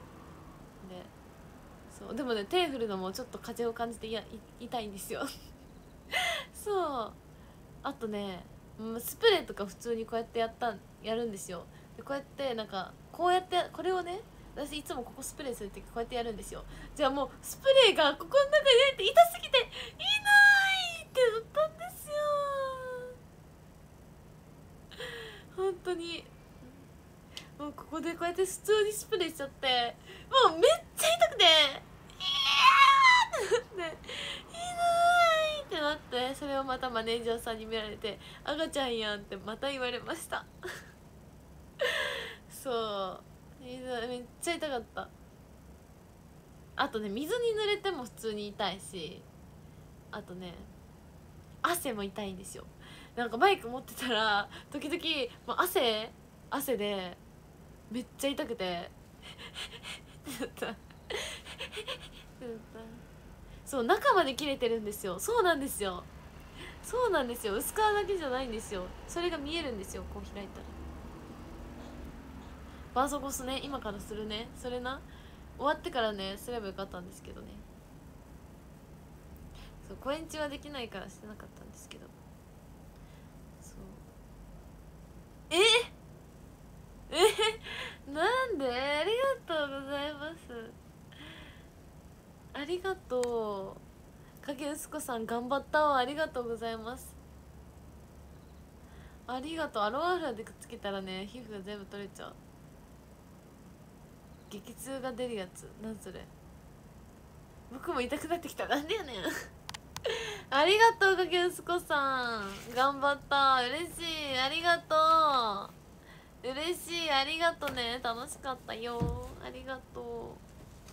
そうでもね手振るのもちょっと風を感じて痛いんですよそうあとね、スプレーとか普通にこうやってやるんですよ。でこうやってなんかこうやってこれをね、私いつもここスプレーする時こうやってやるんですよ。じゃあもうスプレーがここの中に入って痛すぎていないってなったんですよ、本当に。もうここでこうやって普通にスプレーしちゃって、もうめっちゃ痛くて、いないってなって、それをまたマネージャーさんに見られて「赤ちゃんやん」ってまた言われましたそうめっちゃ痛かった。あとね水に濡れても普通に痛いし、あとね汗も痛いんですよ。なんかバイク持ってたら時々もう汗でめっちゃ痛くてってなったそう中まで切れてるんですよ。そうなんですよ、そうなんですよ。薄皮だけじゃないんですよ、それが見えるんですよ。こう開いたらバーソコスね、今からするね。それな、終わってからねすればよかったんですけどね。そう公演中はできないからしてなかったんですけど、そうなんで。ありがとうございます。ありがとう影薄子さん、頑張ったわ。ありがとうございます。ありがとう。アロンアルファでくっつけたらね皮膚が全部取れちゃう。激痛が出るやつ、なんそれ。僕も痛くなってきた。なんでやねんありがとう影薄子さん、頑張った。嬉しい、ありがとう。嬉しい、ありがとね。楽しかったよ、ありがとう。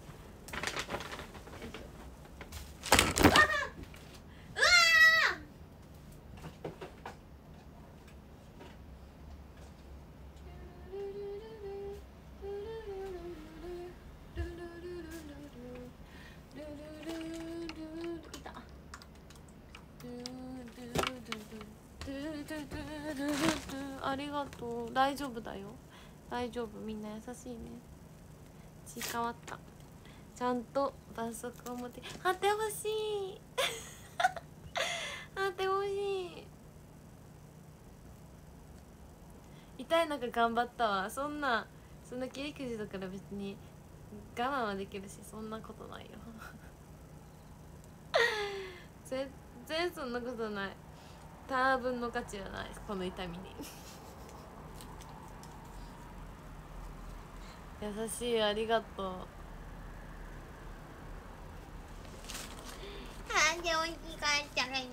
ありがとう。大丈夫だよ、大丈夫。みんな優しいね。血変わった。ちゃんと絆創膏を持って貼ってほしい貼ってほしい。痛い中頑張ったわ。そんな切り口だから別に我慢はできるし、そんなことないよ全然そんなことない。多分の価値はない、この痛みに優しい、ありがとう。なんでおいしかったらよ、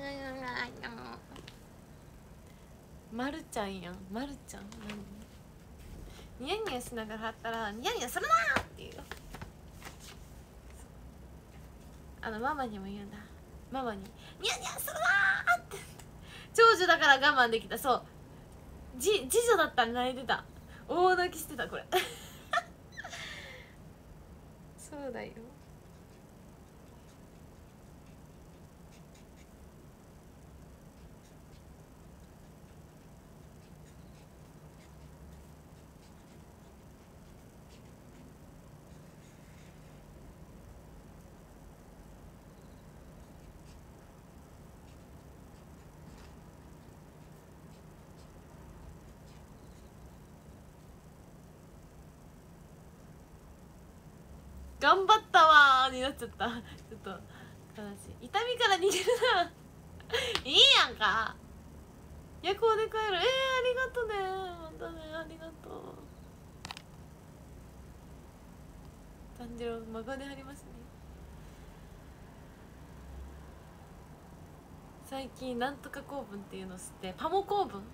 まるちゃんやん、まるちゃん。ニヤニヤしながら貼ったらニヤニヤするなーっていう。ママにも言うんだ。ママにニヤニヤするなーって長女だから我慢できた。そう次女だったら泣いてた、大泣きしてたこれそうだよ。 頑張ったわーになっちゃった。ちょっと悲しい。痛みから逃げるないいやんか。夜行で帰る。ありがとね。またね、ありがとう。炭治郎孫でありますね。最近なんとか構文っていうのを知って、パモ構文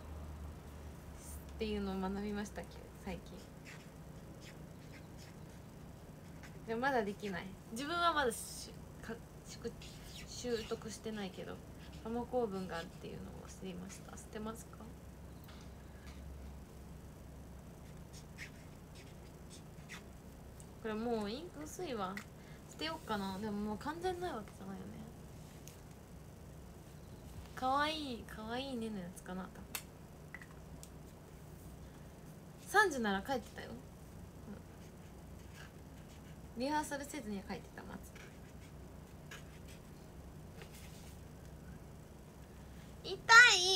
っていうのを学びましたっけ最近。でもまだできない。自分はまだ習得してないけど、パモ構文があるっていうのを知りました。知ってますか？これもうインク薄いわ。捨てようかな。でももう完全ないわけじゃないよね。かわいいかわいいねのやつかな。3時なら帰ってたよ、うん、リハーサルせずには帰ってた。まず痛い。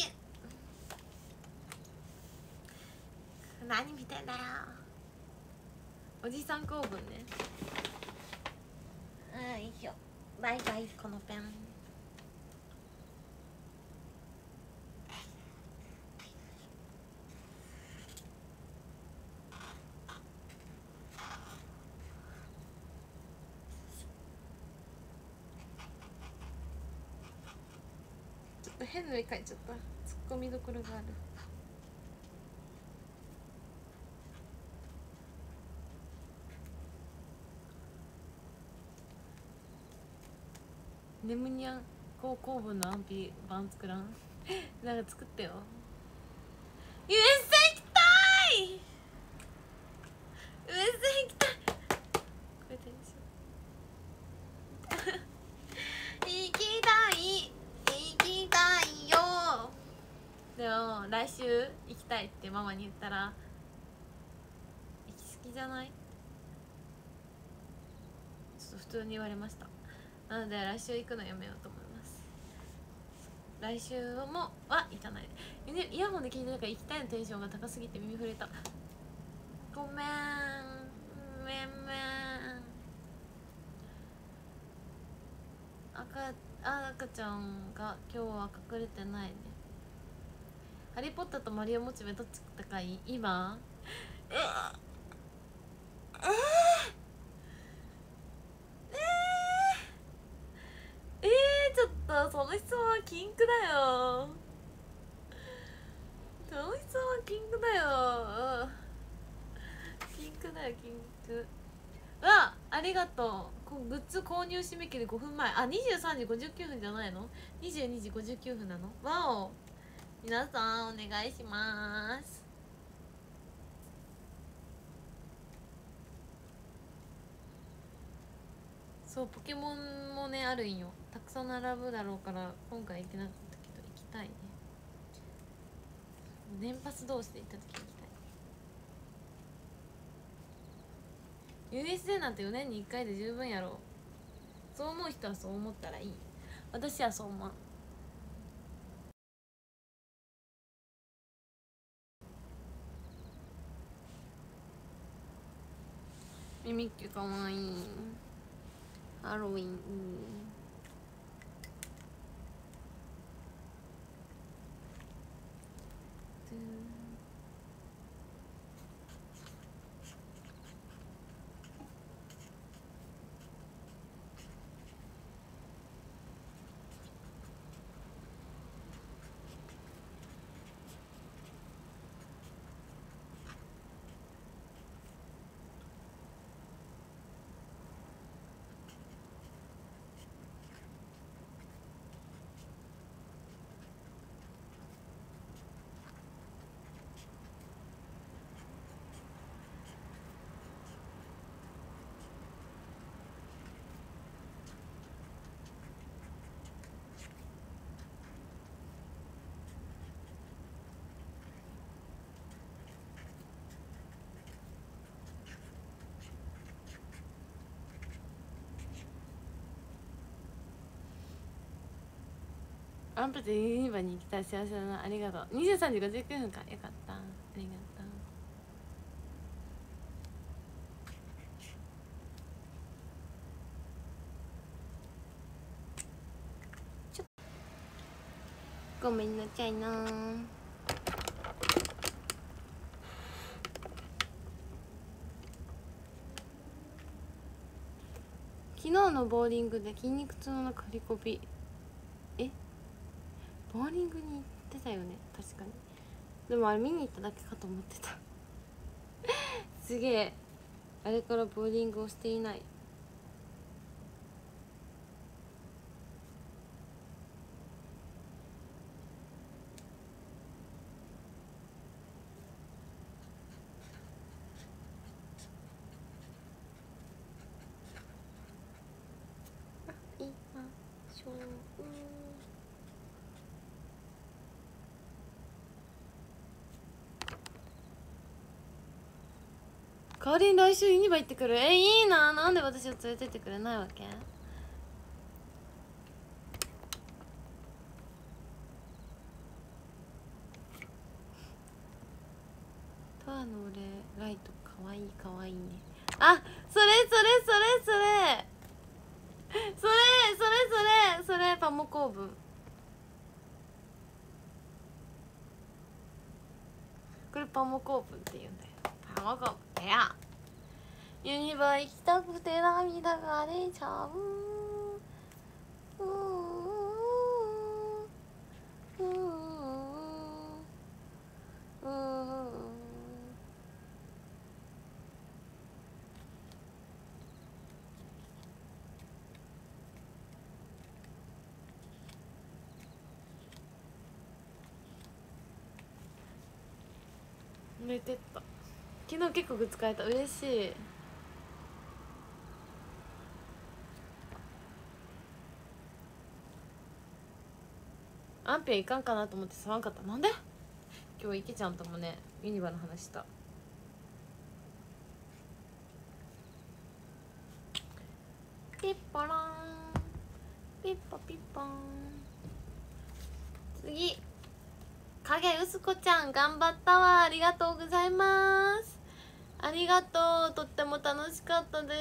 何見てんだよ。おじさん構文ね。よいしょ。バイバイ。このペンちょっと変な絵描いちゃった。ツッコミどころがある。ネムニャン高校文のアンピ版作らんなんか作ってよ。USA 行きたい。 USA 行きたい。これでしょ行きたい行きたいよ。でも来週行きたいってママに言ったら、行き過ぎじゃない？ちょっと普通に言われました。なので来週行くのやめようと思います。来週もは行かない。イヤホンで聞いてるから行きたいのテンションが高すぎて耳震えた。ごめんめんめん。赤ちゃんが今日は隠れてないね。ハリーポッターとマリオモチベどっち高い今？ちょっとその質問は禁句だよ。その質問は禁句だよ。禁句だよ禁句。ありがとう。グッズ購入締め切り5分前。23時59分じゃないの？ 22 時59分なの？わお、皆さんお願いします。そう、ポケモンもねあるんよ。たくさん並ぶだろうから今回行けなかったけど行きたいね。年パス同士で行った時に行きたい。 USJ なんて4年に1回で十分やろ。そう思う人はそう思ったらいい。私はそう思う。ミミッキュかわいい。ハロウィンアンプでユニバに行きたい。幸せだな。ありがとう。23時59分か。よかった。ありがとう。 ごめんなさいな。昨日のボーリングで筋肉痛の中振りこび。ボーリングに行ってたよね、確かに。でもあれ見に行っただけかと思ってたすげえ、あれからボーリングをしていない。代わりに来週ユニバ行ってくる。いいな。なんで私を連れてってくれないわけ。トアの俺ライトかわいいかわいいね。あ、それパモ構文。これパモ構文って言うんだよ。パモ構文だよ。ユニバ行きたくて涙が出ちゃう。寝てった。昨日結構使えた。嬉しい。アンピはいかんかなと思って触んかった。なんで今日池ちゃんともねユニバの話した。ピッポロンピッポピッポン。次、影うすこちゃん頑張ったわ。ありがとうございます。ありがとう。とっても楽しかったです。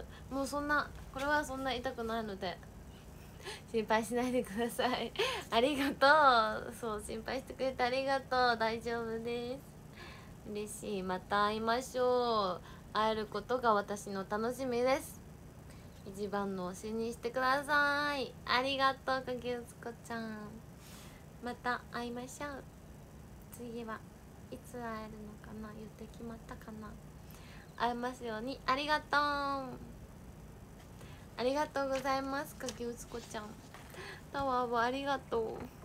もうそんな、これはそんな痛くないので心配しないでくださいありがとう。そう、心配してくれてありがとう。大丈夫です。嬉しい。また会いましょう。会えることが私の楽しみです。一番の推しにしてください。ありがとう、影うすこちゃん。また会いましょう。次はいつ会えるのかな。予定決まったかな。会えますように。ありがとう。ありがとうございます、影うすこちゃん。タワーはありがとう。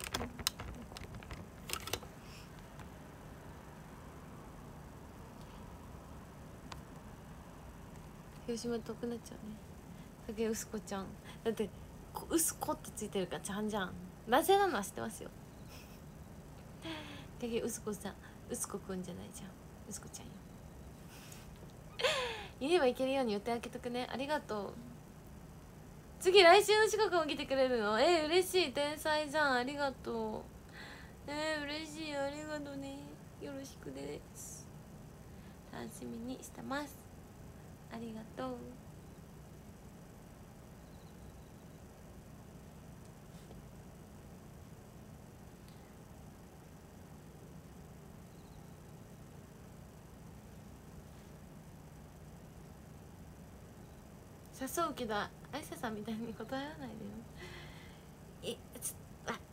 広島遠くなっちゃうね。影うすこちゃんだってうすこってついてるからちゃんじゃん。男性なのは知ってますよ。影うすこさん、うすこくんじゃないじゃん。うすこちゃんよ。言えばいけるように予定開けとくね。ありがとう。次来週の四国も来てくれるの。嬉しい。天才じゃん。ありがとう。嬉しい。ありがとうね。よろしくです。楽しみにしてます。ありがとう。誘うけどあいささんみたいに答えらないでよ。ちょっと確か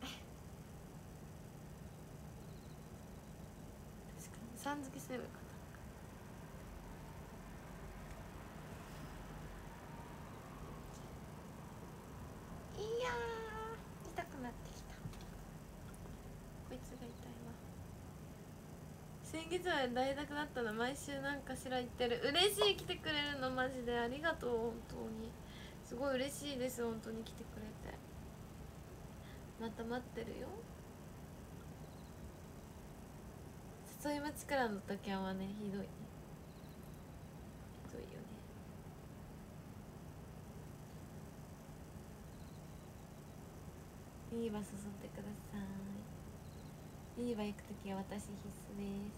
にさん付けすればよかった。いやー痛くなってきた。こいつが痛いわ。先月は大学だったの。毎週なんかしら行ってる。嬉しい。来てくれるのマジでありがとう。本当にすごい嬉しいです。本当に来てくれて。また待ってるよ。誘い待ちからの時はね、ひどいね。ひどいよね。いい場誘ってください。いい場行く時は私必須です。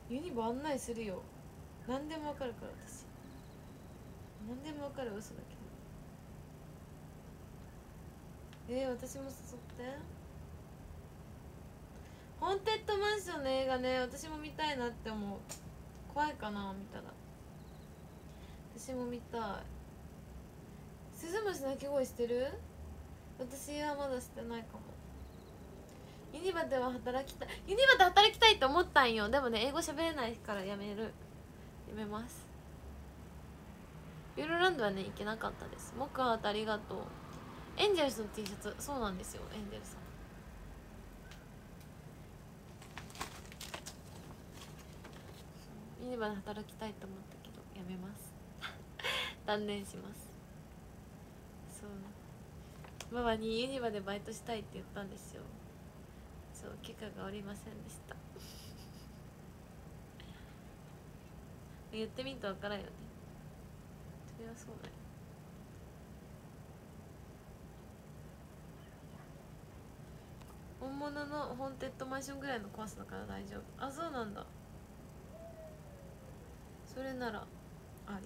ユニバ案内するよ。何でもわかるから私。何でもわかる嘘だけど。私も誘って。ホーンテッドマンションの映画ね、私も見たいなって思う。怖いかな見たら。私も見たい。鈴虫鳴き声してる？私はまだしてないかも。ユニバでは働きたい。ユニバで働きたいって思ったんよ。でもね、英語喋れないからやめます。ユーロランドはね、行けなかったです。モックハートありがとう。エンジェルスの T シャツ、そうなんですよ、エンジェルさん。ユニバで働きたいと思ったけどやめます断念します。そうママにユニバでバイトしたいって言ったんですよ。そう許可が下りませんでした言ってみんと分からんよね。それはそうだよ。本物のホーンテッドマンションぐらいの怖さだから大丈夫。あ、そうなんだ。それならあり。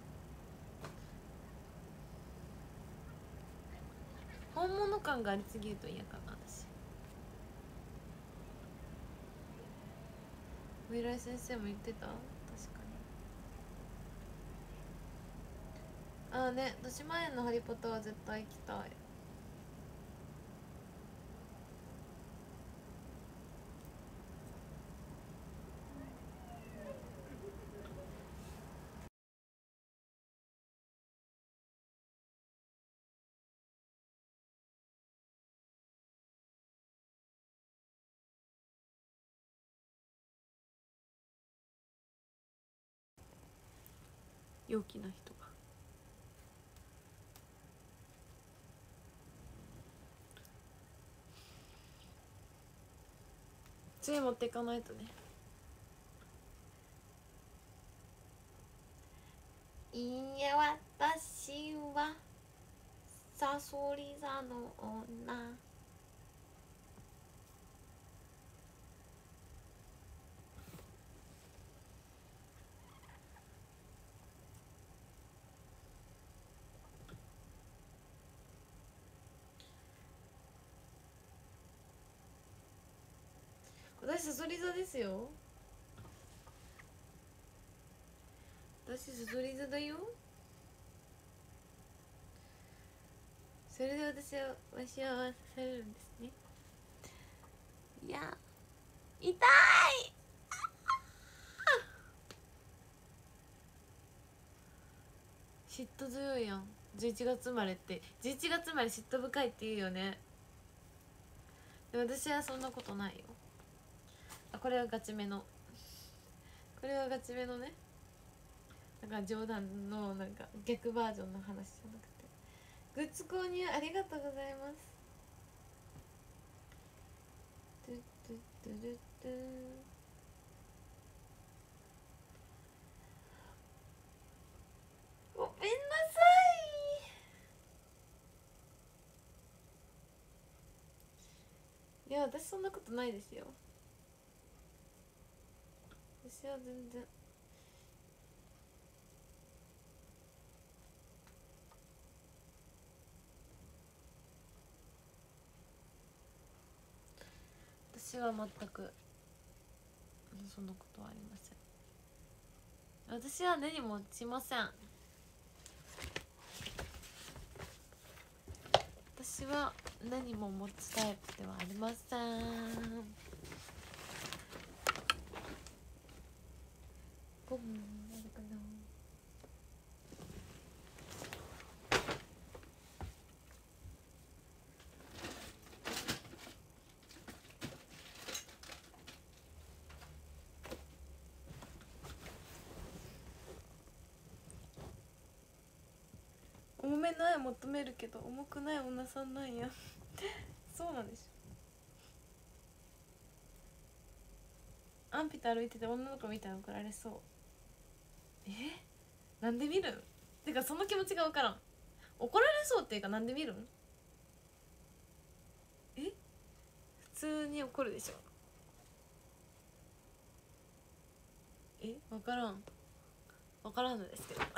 本物感がありすぎると嫌かな私。未来先生も言ってた。確かに。ああね、豊島園のハリポタは絶対行きたい。陽気な人が。杖持っていかないとね。いや私はサソリ座の女。私サソリ座ですよ。私サソリ座だよ。それで私はわしは刺されるんですね。いや痛い嫉妬強いやん。11月生まれって11月生まれ嫉妬深いって言うよね。で私はそんなことないよ。あ、これはガチめのこれはガチめのね。だから冗談のなんか逆バージョンの話じゃなくて。グッズ購入ありがとうございます。トゥトゥトゥルトゥ。ごめんなさい。いや私そんなことないですよ。私は全然。私は全くそんなことはありません。私は何もしません。私は何も持つタイプではありません。ゴムあるかな。重めの愛求めるけど重くない女さんなんやそうなんでしょ。アンピと歩いてて女の子みたいな怒られそう。なんで見るん？てかその気持ちが分からん。怒られそうっていうかなんで見るん？普通に怒るでしょ。 分からんのですけど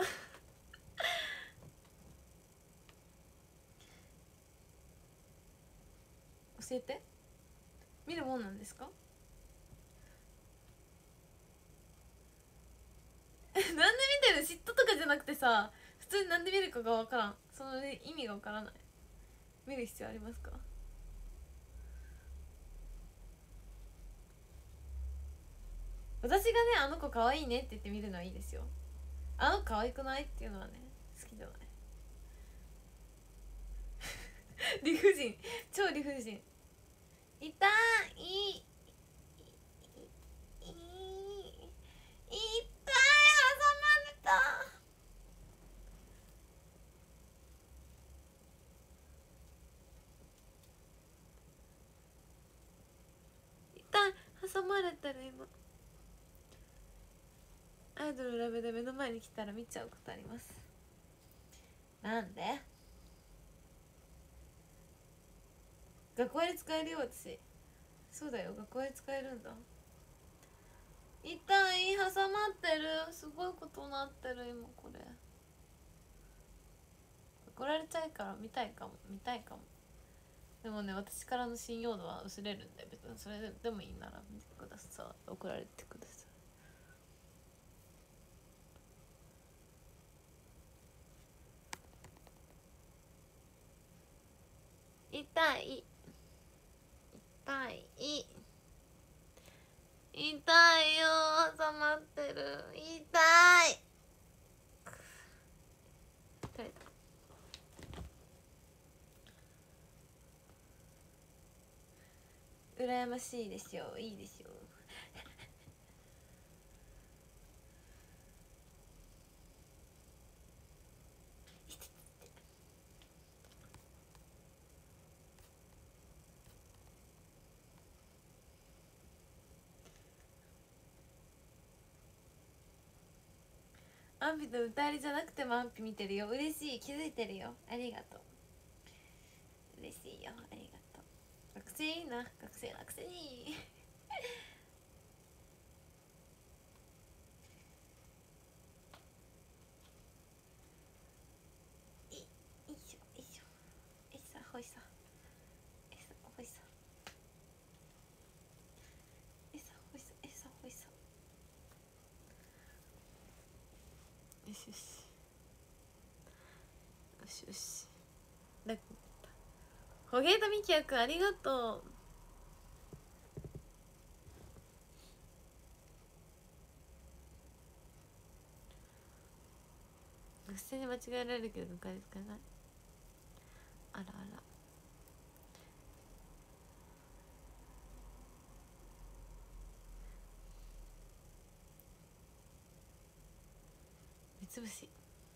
教えて。見るもんなんですかなんで見てる？嫉妬とかじゃなくてさ、普通になんで見るかが分からん。その意味が分からない。見る必要ありますか？私がね、あの子可愛いねって言って見るのはいいですよ。あの子可愛くないっていうのはね、好きじゃない理不尽、超理不尽。痛い、痛い、挟まれた。痛い、挟まれてる今。アイドルラブで目の前に来たら見ちゃうことあります。なんで？学校で使えるよ私。そうだよ、学校で使えるんだ。痛い、挟まってる。すごいことになってる今これ。怒られちゃうから見たいかも。でもね、私からの信用度は薄れるんで、別にそれでもいいなら見てください。怒られてください。痛い、痛い、痛いよ、挟まってる。痛い。取れた。羨ましいですよ。いいですよ。アンピと歌えりじゃなくてもアンピ見てるよ。嬉しい、気づいてるよ。ありがとう。嬉しいよ、ありがとう。学生いいな、学生いいいいしょ、いいしょ。えさ、ほいさ。えさ、ほいさ。えさ、ほいさ、えさ、ほいさ。よしよし。よしよし。ホゲータミキヤくんありがとう。普通に間違えられるけど迎えつかない。あらあら。目つぶし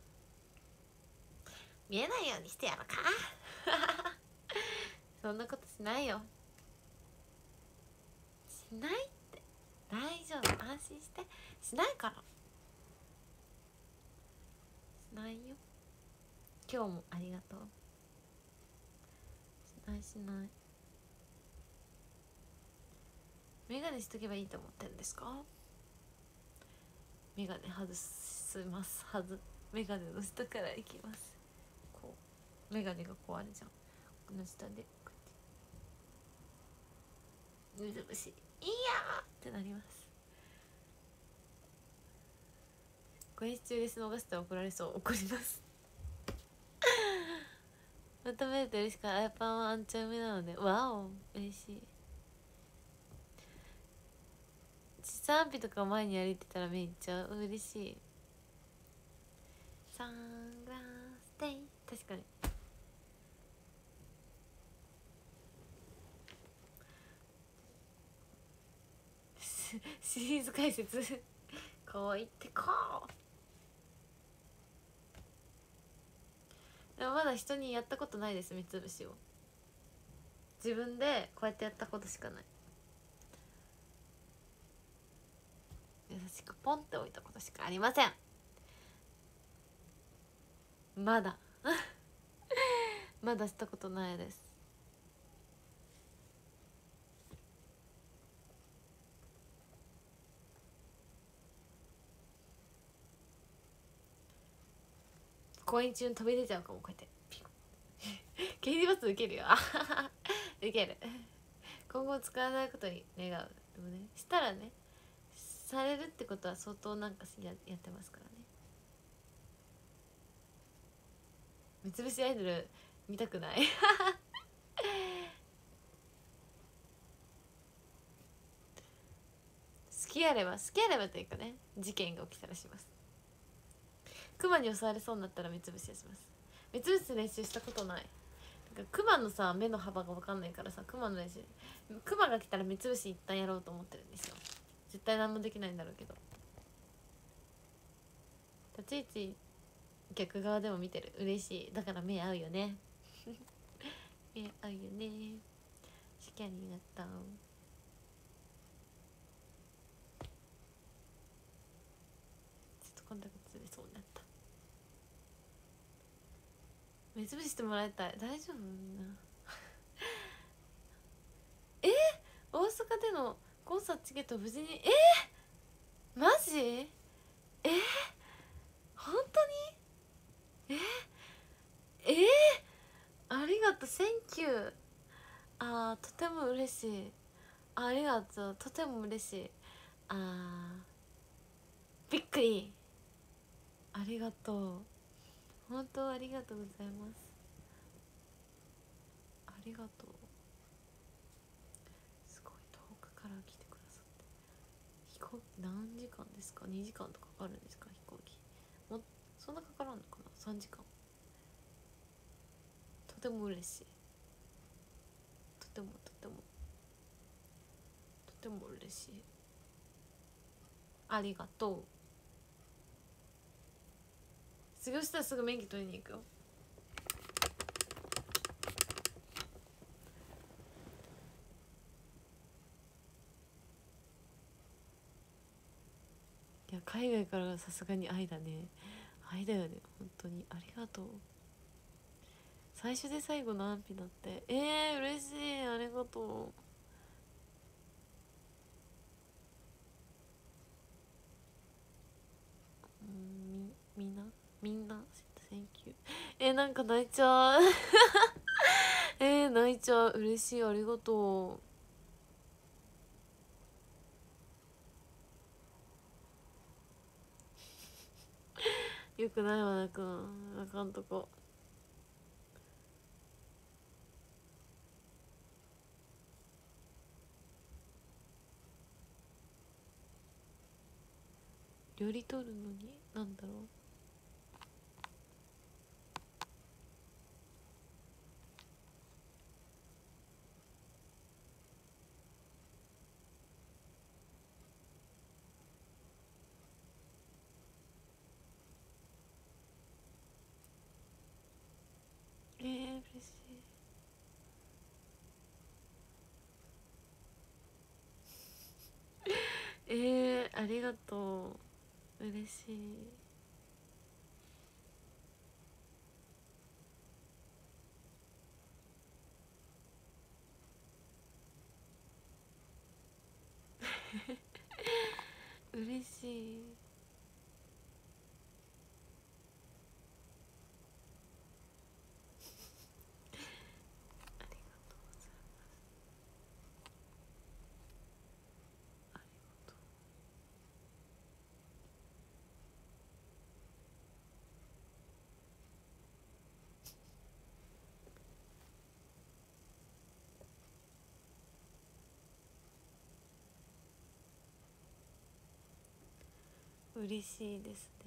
見えないようにしてやろうかそんなことしないよ。しないって大丈夫、安心して。しないから。しないよ。今日もありがとう。しない。メガネしとけばいいと思ってるんですか？メガネ外します。メガネの下からいきます。こうメガネが壊れちゃう。この下でこうやって目つぶしいやーってなります。ご演中です逃して怒られそう。怒りますまためると嬉しくない。アイパンはアンチャ梅なのでわお嬉しい。実際アンピとか前に歩いてたらめっちゃ嬉しい。サングラスデイ、確かにシリーズ解説こう言ってこう。でもまだ人にやったことないです。目つぶしを自分でこうやってやったことしかない。優しくポンって置いたことしかありません。まだまだしたことないです。 公演中に飛び出ちゃうかも、こうやってピコ刑事罰受けるよ受ける今後使わないことに願う。でもね、したらね、されるってことは相当なんかやってますからね。三つ星アイドル見たくない好きやればというかね、事件が起きたらします。クマに襲われそうになったら三つ星はします。三つ星練習したことない。クマのさ、目の幅が分かんないからさ、クマの練習、クマが来たら三つ星一旦やろうと思ってるんですよ。絶対何もできないんだろうけど、立ち位置逆側でも見てる。嬉しい。だから目合うよね目合うよね。しきゃになった。ちょっとコンタクトでそうになった。目つぶしてもらいたい。大丈夫みんな大阪でのコンサートチケット無事にマジ本当にありがとう、センキュー。とても嬉しい。ありがとう、とても嬉しい。びっくり。ありがとう、本当ありがとうございます。ありがとう。すごい遠くから来てくださって。飛行機何時間ですか？2時間とかかかるんですか？飛行機もそんなかからんのかな？3時間。とても嬉しい。とても嬉しい。ありがとう。卒業したらすぐ免許取りに行くよ。いや、海外からさすがに愛だね。愛だよね、本当にありがとう。最初で最後の安否だって。嬉しい、ありがとう。みんなセンキュー。なんか泣いちゃう泣いちゃう。嬉しい、ありがとう。よくないわ、泣くのあかんとこ。料理取るのになんだろう。嬉しいありがとう。嬉しい嬉しい。ありがとうございます。ありがとう。嬉しいですね。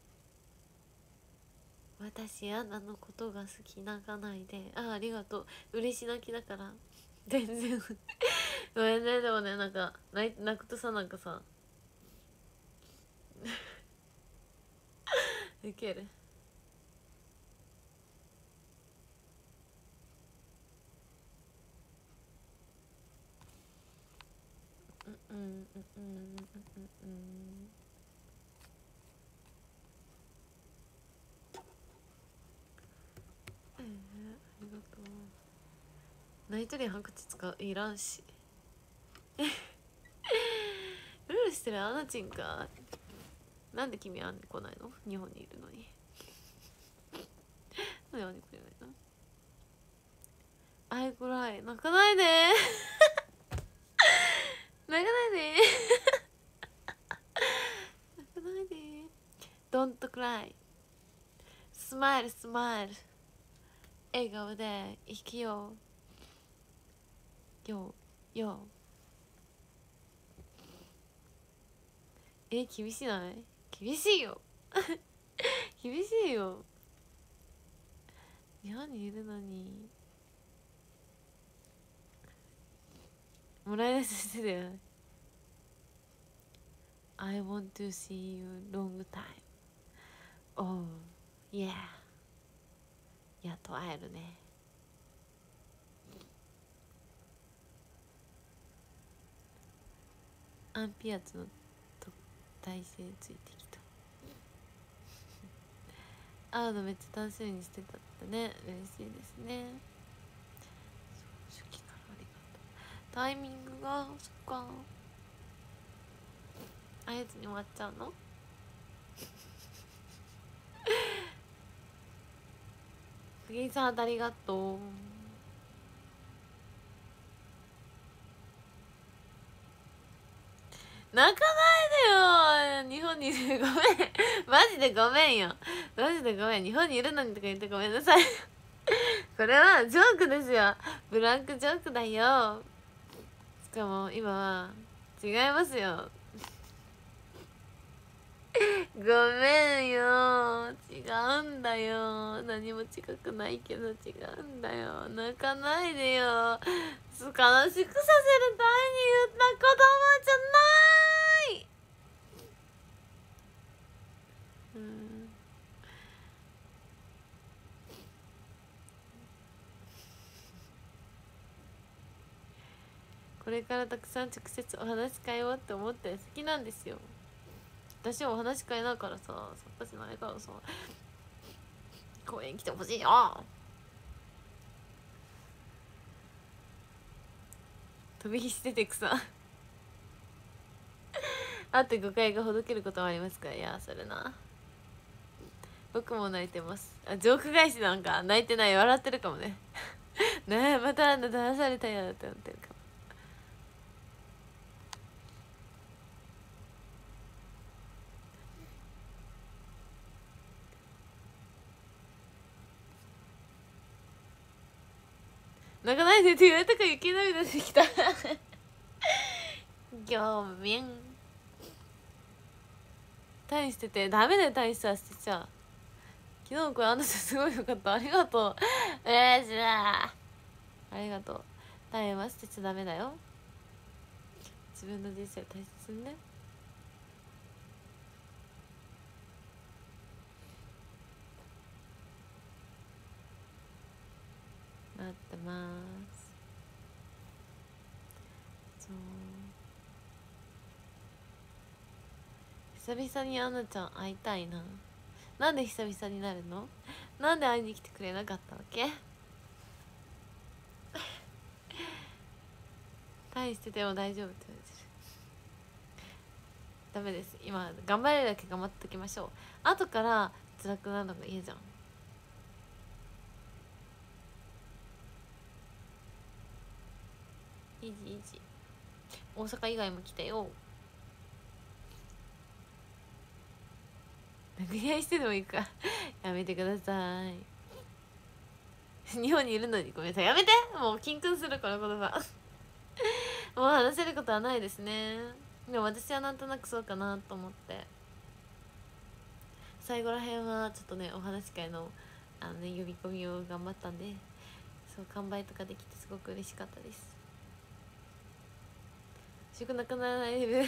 私アナのことが好き、泣かないで。ありがとう。嬉し泣きだから全然ごめんね。でもね、なんか泣くとさ、なんかさウケる。うんうんうんうんうんありがとう。ナイトリンハンカチ使ういらんしルールしてるアナチンか。なんで君は来ないの？日本にいるのに何これのあいこらい泣かないで泣かないで泣かないで Don't cry スマイルスマイル笑顔で生きようよよ厳しない厳しいよ厳しいよ日本にいるのにもらい出ししてたよ I want to see you long time Oh yeah やっと会えるねアンピアツの体勢ついてきた会うのめっちゃ楽しみにしてたってね嬉しいですね初期からありがとうタイミングがそっか会えずに終わっちゃうの杉井さんありがとう泣かないでよ日本にいるごめんマジでごめんよマジでごめん日本にいるのにとか言ってごめんなさいこれはジョークですよブランクジョークだよしかも今は違いますよごめんよ違うんだよ何も違くないけど違うんだよ泣かないでよ悲しくさせるために言った言葉じゃないこれからたくさん直接お話し会をって思って好きなんですよ私はお話し会だからさ参加しないからさ公園来てほしいよ飛び火してて草あって誤解がほどけることもありますからいやそれな僕も泣いてますあジョーク返しなんか泣いてない笑ってるかもねねえまた出されたよって思ってるかも泣かないでって言われたから雪涙出てきたごめんタイしててダメだよタイさ捨てちゃう昨日これあなたすごいよかったありがとう嬉しいありがとうタイは捨てちゃダメだよ自分の人生を大切にね待ってますそう久々にアナちゃん会いたいななんで久々になるのなんで会いに来てくれなかったわけ大してても大丈夫って言われてるダメです今頑張れるだけ頑張っておきましょう後から辛くなるのが嫌じゃんイージーイージー大阪以外も来たよ殴り合いしてでもいいかやめてください日本にいるのにごめんなさいやめてもうキンクンするこの言葉もう話せることはないですねでも私はなんとなくそうかなと思って最後らへんはちょっとねお話し会の呼び込みを頑張ったんでそう完売とかできてすごく嬉しかったです食なくならないで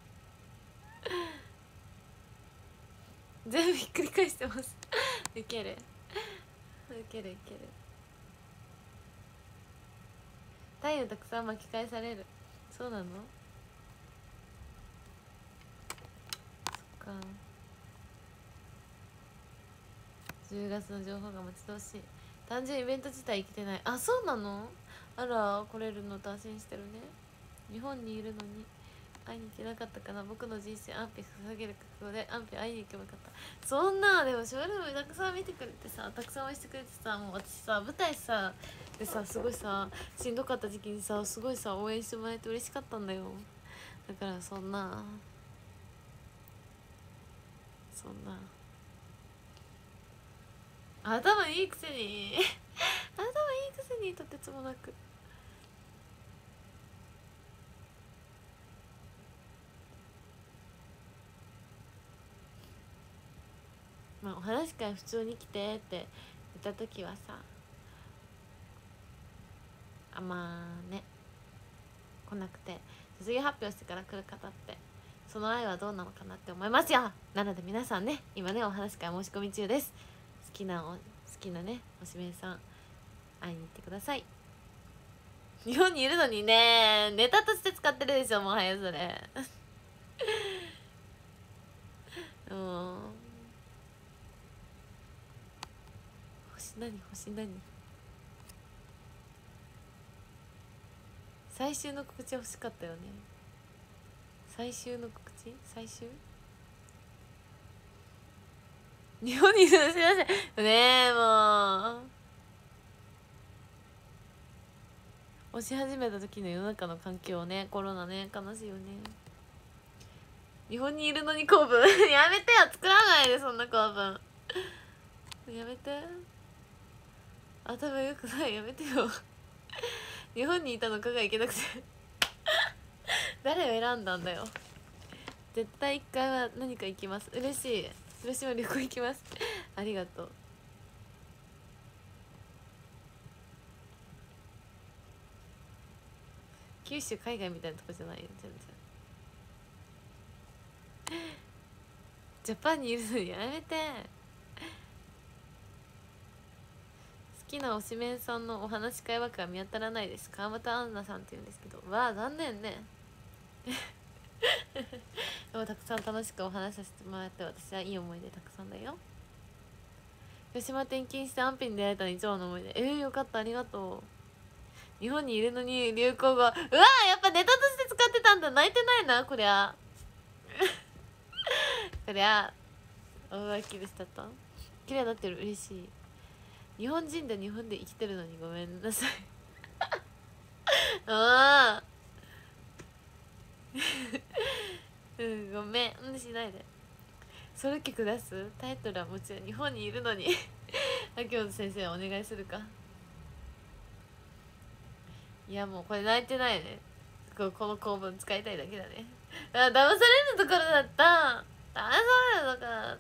全部ひっくり返してますウケるウケるウケる太陽たくさん巻き返されるそうなのそっか10月の情報が待ち遠しい単純イベント自体行けてないあそうなのあら来れるのと安心してるね日本にいるのに会いに行けなかったかな。僕の人生安否捧げる覚悟で安否会いに行けばよかった。そんなでもショールームたくさん見てくれてさ、たくさん応援してくれてさ、もう私さ舞台さでさすごいさしんどかった時期にさすごいさ応援してもらえて嬉しかったんだよ。だからそんな頭いいくせに頭いいくせにとてつもなく。まあお話し会普通に来てって言った時はさ、まあね来なくて、卒業発表してから来る方ってその愛はどうなのかなって思いますよ。なので皆さんね、今ねお話し会申し込み中です。好きなねおしめさん会いに行ってください。日本にいるのにね、ネタとして使ってるでしょ、もはやそれ星何最終の告知欲しかったよね。最終の告知、最終日本にいるの知らせねえ、もう押し始めた時の世の中の環境ね、コロナね、悲しいよね。日本にいるのに構文やめてよ、作らないでそんな構文やめて、頭良くない、やめてよ日本にいたのかがいけなくて誰を選んだんだよ。絶対一回は何か行きます。嬉しい。広島旅行行きますありがとう。九州海外みたいなとこじゃないよ、全然ジャパンにいるのにやめて。好きな推しメンさんのお話し会枠は見当たらないです。川端杏奈さんって言うんですけど、わあ残念ねでもたくさん楽しくお話しさせてもらって、私はいい思い出たくさんだよ。広島転勤して安否に出会えたの一番の思い出。よかった、ありがとう。日本にいるのに流行語、うわー、やっぱネタとして使ってたんだ。泣いてないなこりゃこりゃ大浮気でしたと。綺麗になってる、嬉しい。日本人で日本で生きてるのにごめんなさいああごめんしないで。ソロ曲出すタイトルはもちろん日本にいるのに秋元先生お願いするか。いやもうこれ泣いてないね。この構文使いたいだけだね。騙されるところだった、騙されるところだった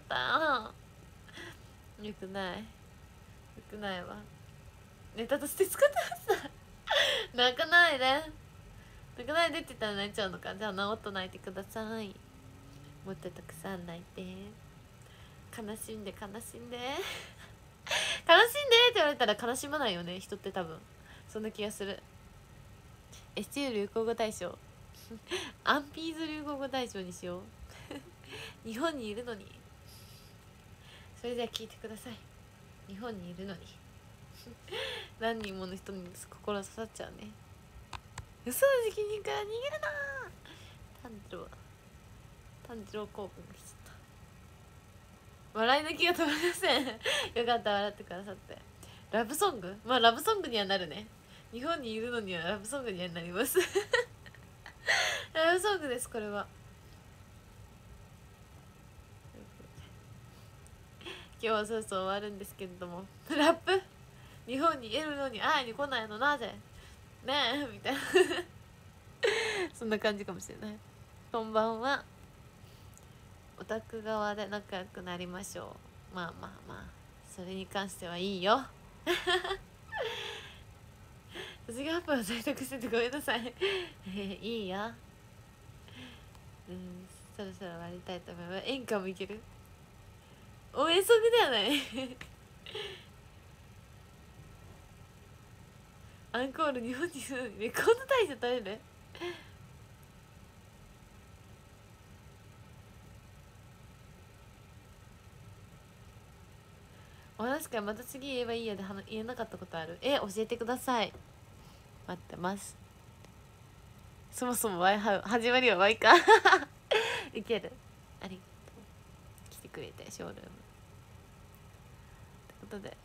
。よくない、よくないわ。ネタとして使ってました泣かないで、泣かないでって言ったら泣いちゃうのか。じゃあもっと泣いてください。もっとたくさん泣いて、悲しんで悲しんで悲しんでって言われたら悲しまないよね、人って多分。そんな気がする。STU 流行語大賞アンピーズ流行語大賞にしよう日本にいるのに。それでは聞いてください。日本にいるのに何人もの人に心刺さっちゃうね。嘘の時期にから逃げるな炭治郎興奮が来ちゃった。笑い抜きが止まりませんよかった、笑ってくださって。ラブソング、まあラブソングにはなるね。日本にいるのにはラブソングにはなりますラブソングです、これは。今日はそろそろ終わるんですけれどもラップ、日本にいるのに会いに来ないのなぜねえみたいなそんな感じかもしれない。こんばんは。オタク側で仲良くなりましょう。まあまあまあ、それに関してはいいよ卒業発表在宅しててごめんなさいいいよ。そろそろ終わりたいと思います。演歌もいける。応援ソングではないアンコール日本にするレコード大賞取れるお話会また次言えばいいやで言えなかったことある？教えてください。待ってます。 そもそも始まりは Y かいける。ありがとう、来てくれてショールームってことで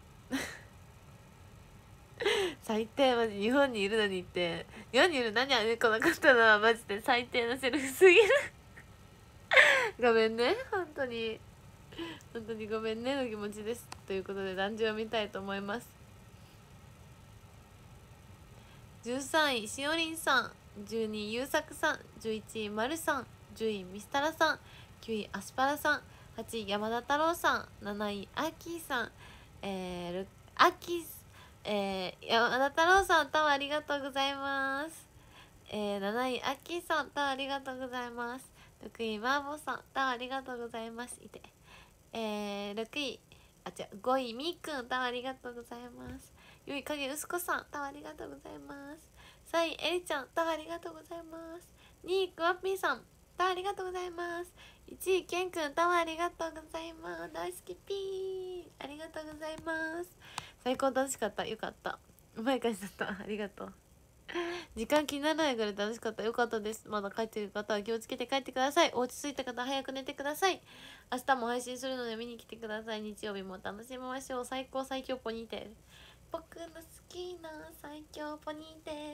最低。マジ日本にいるのにって日本にいる何あげこなかったのはマジで最低なセリフすぎるごめんね、本当にごめんねの気持ちです。ということで壇上を見たいと思います。13位しおりんさん、12位ゆうさくさん、11位まるさん、10位みすたらさん、9位アスパラさん、8位山田太郎さん、7位アッキーさん、アッキー山田太郎さん、たまありがとうございます。7位アッキーさん、たまありがとうございます。6位マーボーさん、たまありがとうございます。6位5位みーくん、たまありがとうございます。4位影うすこさん、たまありがとうございます。3位えりちゃん、たまありがとうございます。2位くわっぴーさん、たまありがとうございます。1位けんくん、たまありがとうございます。大好きピー、ありがとうございます。最高楽しかった。よかった、うまい感じだった。ありがとう。時間気にならないぐらい楽しかった。よかったです。まだ帰ってる方は気をつけて帰ってください。お家着いた方は早く寝てください。明日も配信するので見に来てください。日曜日も楽しみましょう。最高最強ポニーテール、僕の好きな最強ポニーテ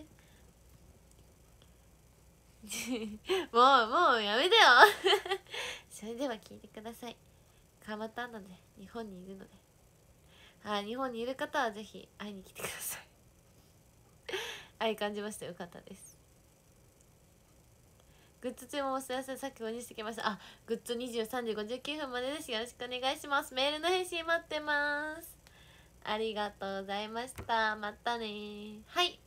ールもうやめてよそれでは聞いてください。川端アナで日本にいるので、日本にいる方はぜひ会いに来てください愛感じました。よかったです。グッズ注文お知らせ先ほどにしてきました。グッズ23時59分までです。よろしくお願いします。メールの返信待ってます。ありがとうございました。またね。はい。